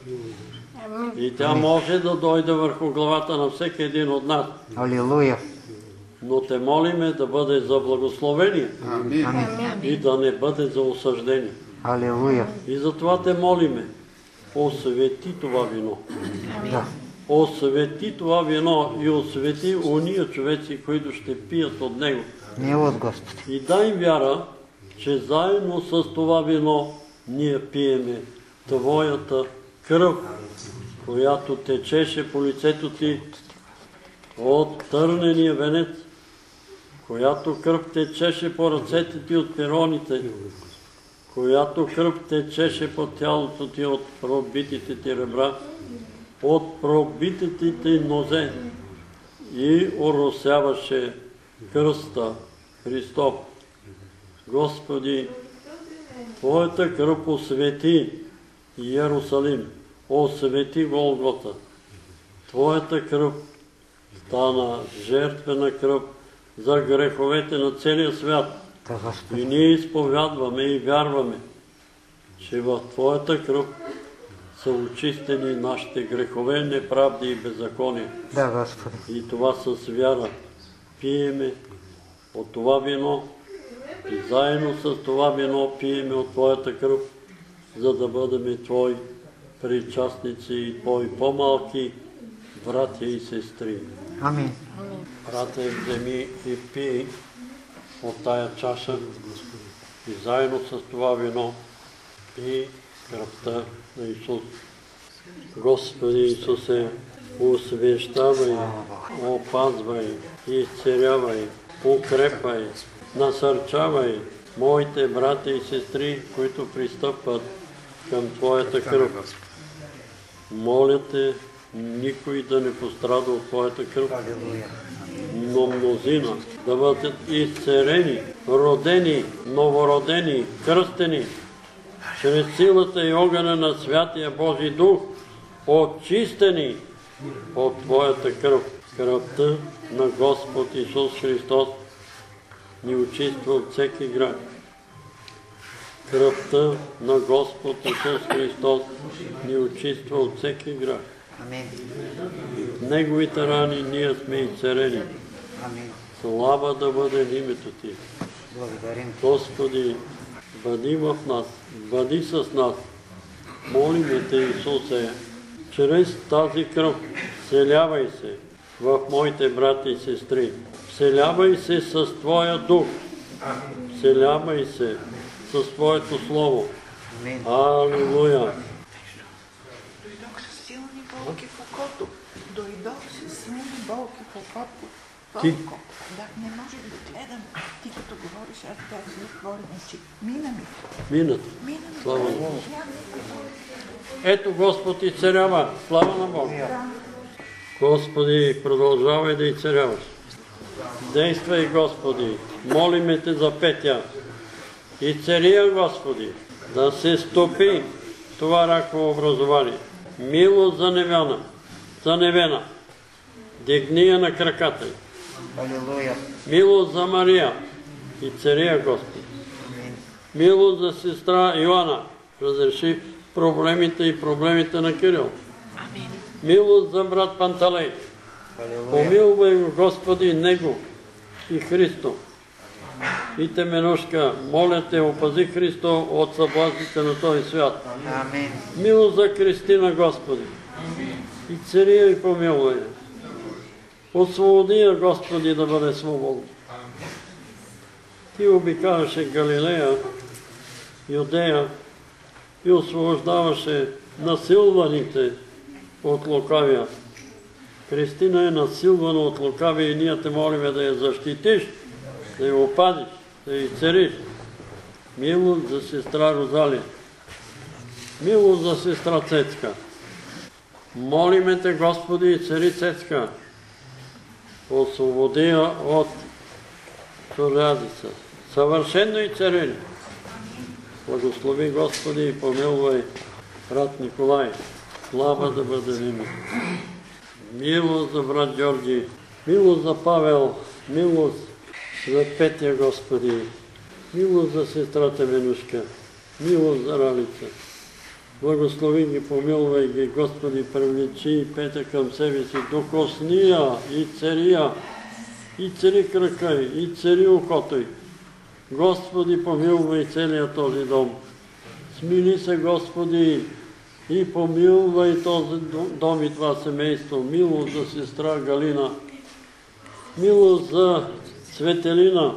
И тя може да дойде върху главата на всеки един от нас. Алилуя. Но Те молиме да бъде за благословение. Амин. И да не бъде за осъждение. Алилуя. И затова Те молиме: освети това вино. Да. Освети това вино и освети уния човеци, които ще пият от него. Милост, Господи. И дай вяра, че заедно с това вино ние пиеме Твоята кръв, която течеше по лицето Ти от търнения венец, която кръв течеше по ръцете Ти от пироните, която кръв течеше по тялото Ти от пробитите Ти ребра, от пробитите Ти нозе и оросяваше кръста Христов. Господи, Твоята кръв освети Иерусалим, освети Голгота. Твоята кръв стана жертвена кръв за греховете на целия свят. Да, Господи. И ние изповядваме и вярваме, че в Твоята кръв са очистени нашите грехове, неправди и беззакония. Да, Господи. И това с вяра пиеме от това вино и заедно с това вино пиеме от Твоята кръв, за да бъдем Твои причастници и Твои по-малки братя и сестри. Амин. Брате, вземи и пий от тая чаша и заедно с това вино пий кръвта на Исус. Господи Исусе, освещавай, опазвай, изцелявай, укрепвай, насърчавай моите брати и сестри, които пристъпват към Твоята кръв. Моля Те, никой да не пострада от Твоята кръв, но мнозина да бъдат изцелени, родени, новородени, кръстени, чрез силата и огъня на Святия Божи Дух, очистени от Твоята кръв. Кръвта на Господ Исус Христос ни очиства от всеки грях. Кръвта на Господ Исус Христос ни очиства от всеки грях. В Неговите рани ние сме изцелени. Слава да бъде името Ти. Господи, бъди в нас, бъди с нас. Молиме Те, Исусе, чрез тази кръв вселявай се в моите брати и сестри. Вселявай се с Твоя Дух. Вселявай се с Твоето Слово. Алилуя! Дойдох с силни болки в окото. Дойдох с силни болки в окото. Ти? Да, не може да гледам. Ти като говориш, аз бях си отворен очи. Мина ми. Минат. Мина ми. Слава на Бога. Ето Господ изцелява. Слава на Бога. Господи, продължавай да изцеляваш. Действай, Господи. Молиме Те за Петя. Изцелия, Господи, да се стопи това раково образование. Милост за невяна, за невена. Дигни я на краката й. Милост за Мария. Изцелия, Господи. Милост за сестра Йоана. Разреши проблемите и проблемите на Кирил. Милост за брат Панталей. Помилвай го, Господи, него и Христо. И Теменушка, моля Те, опази Христо от съблазните на този свят. Милост за Кристина, Господи. И цария и помилвай. Освободи я, Господи, да бъде свободна. Ти обикаваше Галилея, Юдея и освобождаваше насилваните от лукавия. Кристина е насилвана от лукавия и ние Те молиме да я защитиш, да я опазиш, да я изцелиш. Милост за сестра Розалия. Милост за сестра Цецка. Молиме Те, Господи, изцели Цецка. Освободи я от чорядица. Съвършено изцелени. Благослови, Господи, и помилвай брат Николай. Слава да бъде името. Милост за брат Георги. Милост за Павел. Милост за Петя, Господи. Милост за сестрата Менушка. Милост за Ралица. Благослови ги, помилвай ги, Господи, привлечи Петя към себе си. Докосни я и цари я. И цари крака й, и цари окото й. Господи, помилвай целият този дом. Смили се, Господи, и помилвай този дом и това семейство. Милост за сестра Галина. Милост за Светелина.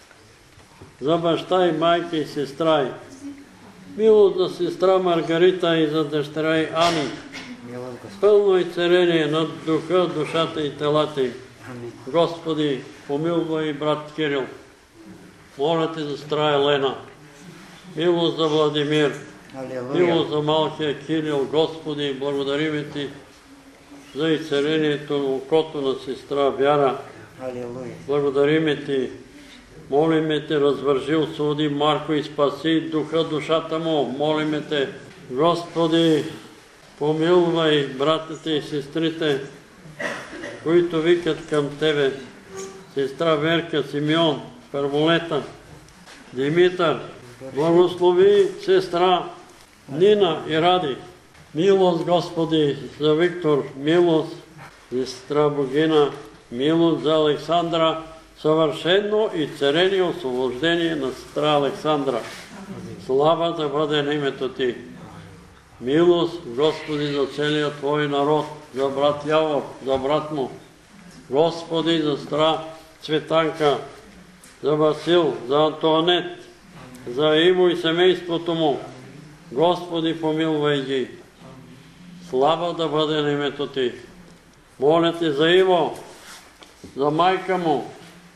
За баща и майка и сестра й. Милост за сестра Маргарита и за дъщеря й Ани. Пълно изцеление на духа, душата и телата й. Господи, помилвай брат Кирил. Моля Те за сестра Елена. Милост за Владимир. Милост за малкия Кирил. Господи, благодариме Ти за изцелението на окото на сестра Вяра. Благодариме Ти. Молиме Те, развържи, освободи Марко и спаси духа, душата му. Молиме Те, Господи, помилвай братите и сестрите, които викат към Тебе. Сестра Верка, Симеон, Първолета, Димитър. Благослови сестра Нина и Ради. Милост, Господи, за Виктор. Милост, сестра Богина. Милост за Александра. Съвършено и царение освобождение на сестра Александра. Слава да бъде на името Ти. Милост, Господи, за целия Твой народ, за брат Явор, за брат му. Господи, за сестра Цветанка, за Васил, за Антуанет, за Иво и семейството му. Господи, помилвай ги. Слава да бъде на името Ти. Моля Те за Иво, за майка му,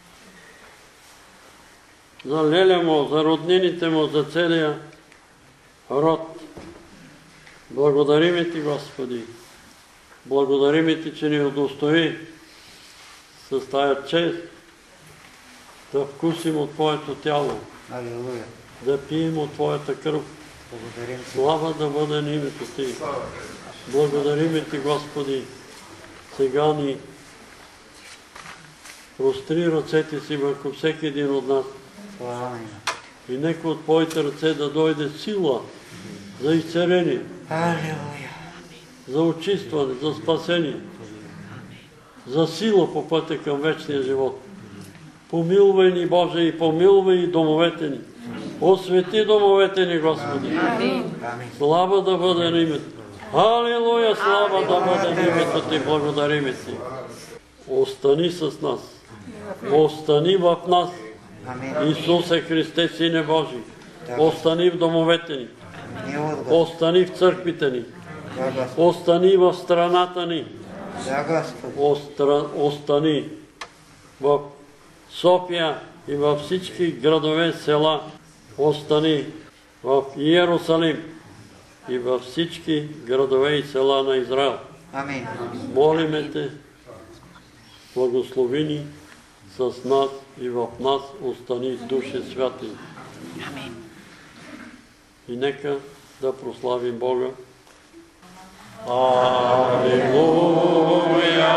за леля му, за роднините му, за целия род. Благодарим Ти, Господи. Благодарим Ти, че ни удостои с тая чест да вкусим от Твоето тяло, Алилуя. да пием от Твоята кръв. Благодарим Ти. Слава да бъде на името Ти. Благодарим Ти, Господи. Сега ни простри ръцете си върху всеки един от нас. И нека от Твоите ръце да дойде сила за изцеление, за очистване, за спасение, за сила по пътя към вечния живот. Помилвай ни, Боже, и помилвай и домовете ни. Освети домовете ни, Господи. Слава да бъде на името. Алилуя, слава да бъде на името Ти. Благодарим Ти. Остани с нас. Остани в нас. Исусе Христе, Сине Божий. Остани в домовете ни. Остани в църквите ни. Остани в страната ни. Остани в София и във всички градове, села. Остани в Иерусалим и във всички градове и села на Израел. Молиме Те, благослови ни с нас и в нас остани Душе Святи. И нека да прославим Бога. Алилуя!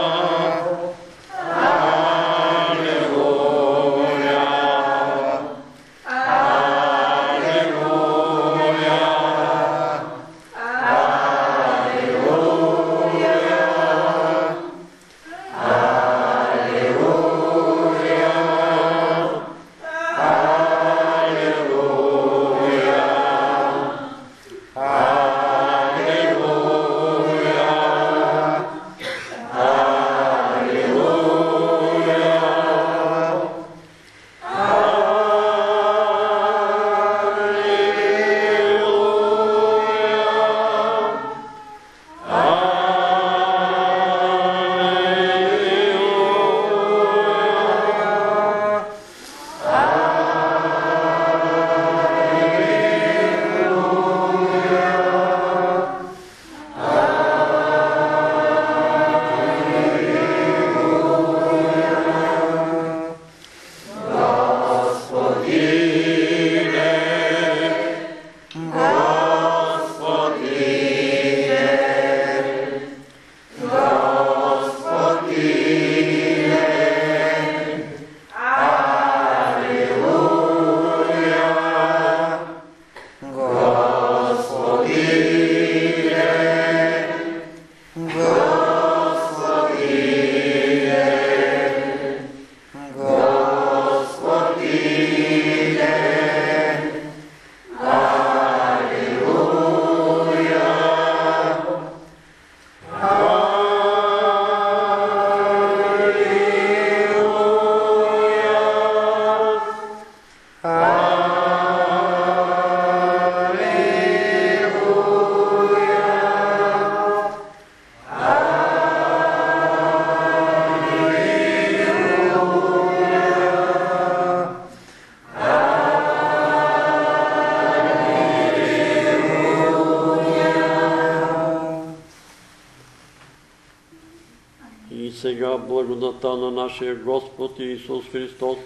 Благодата на нашия Господ Исус Христос,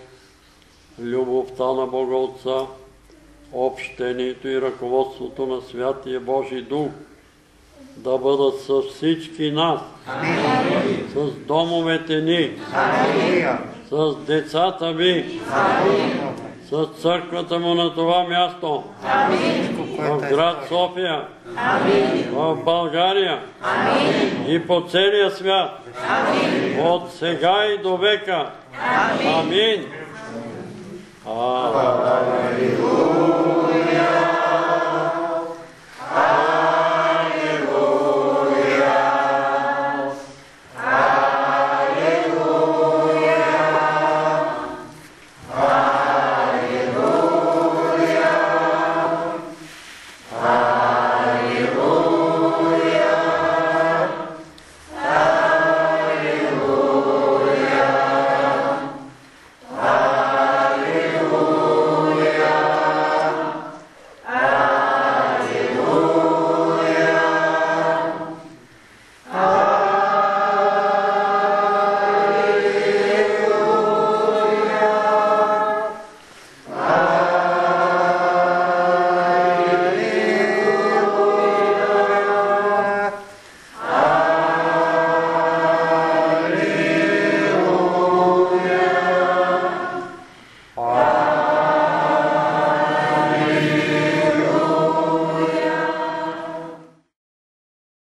любовта на Бога Отца, общението и ръководството на Святия Божий Дух да бъдат с всички нас, с домовете ни, с децата ви, с църквата му на това място, в град София, в България и по целия свят, от сега и до века. Амин. Алилуя.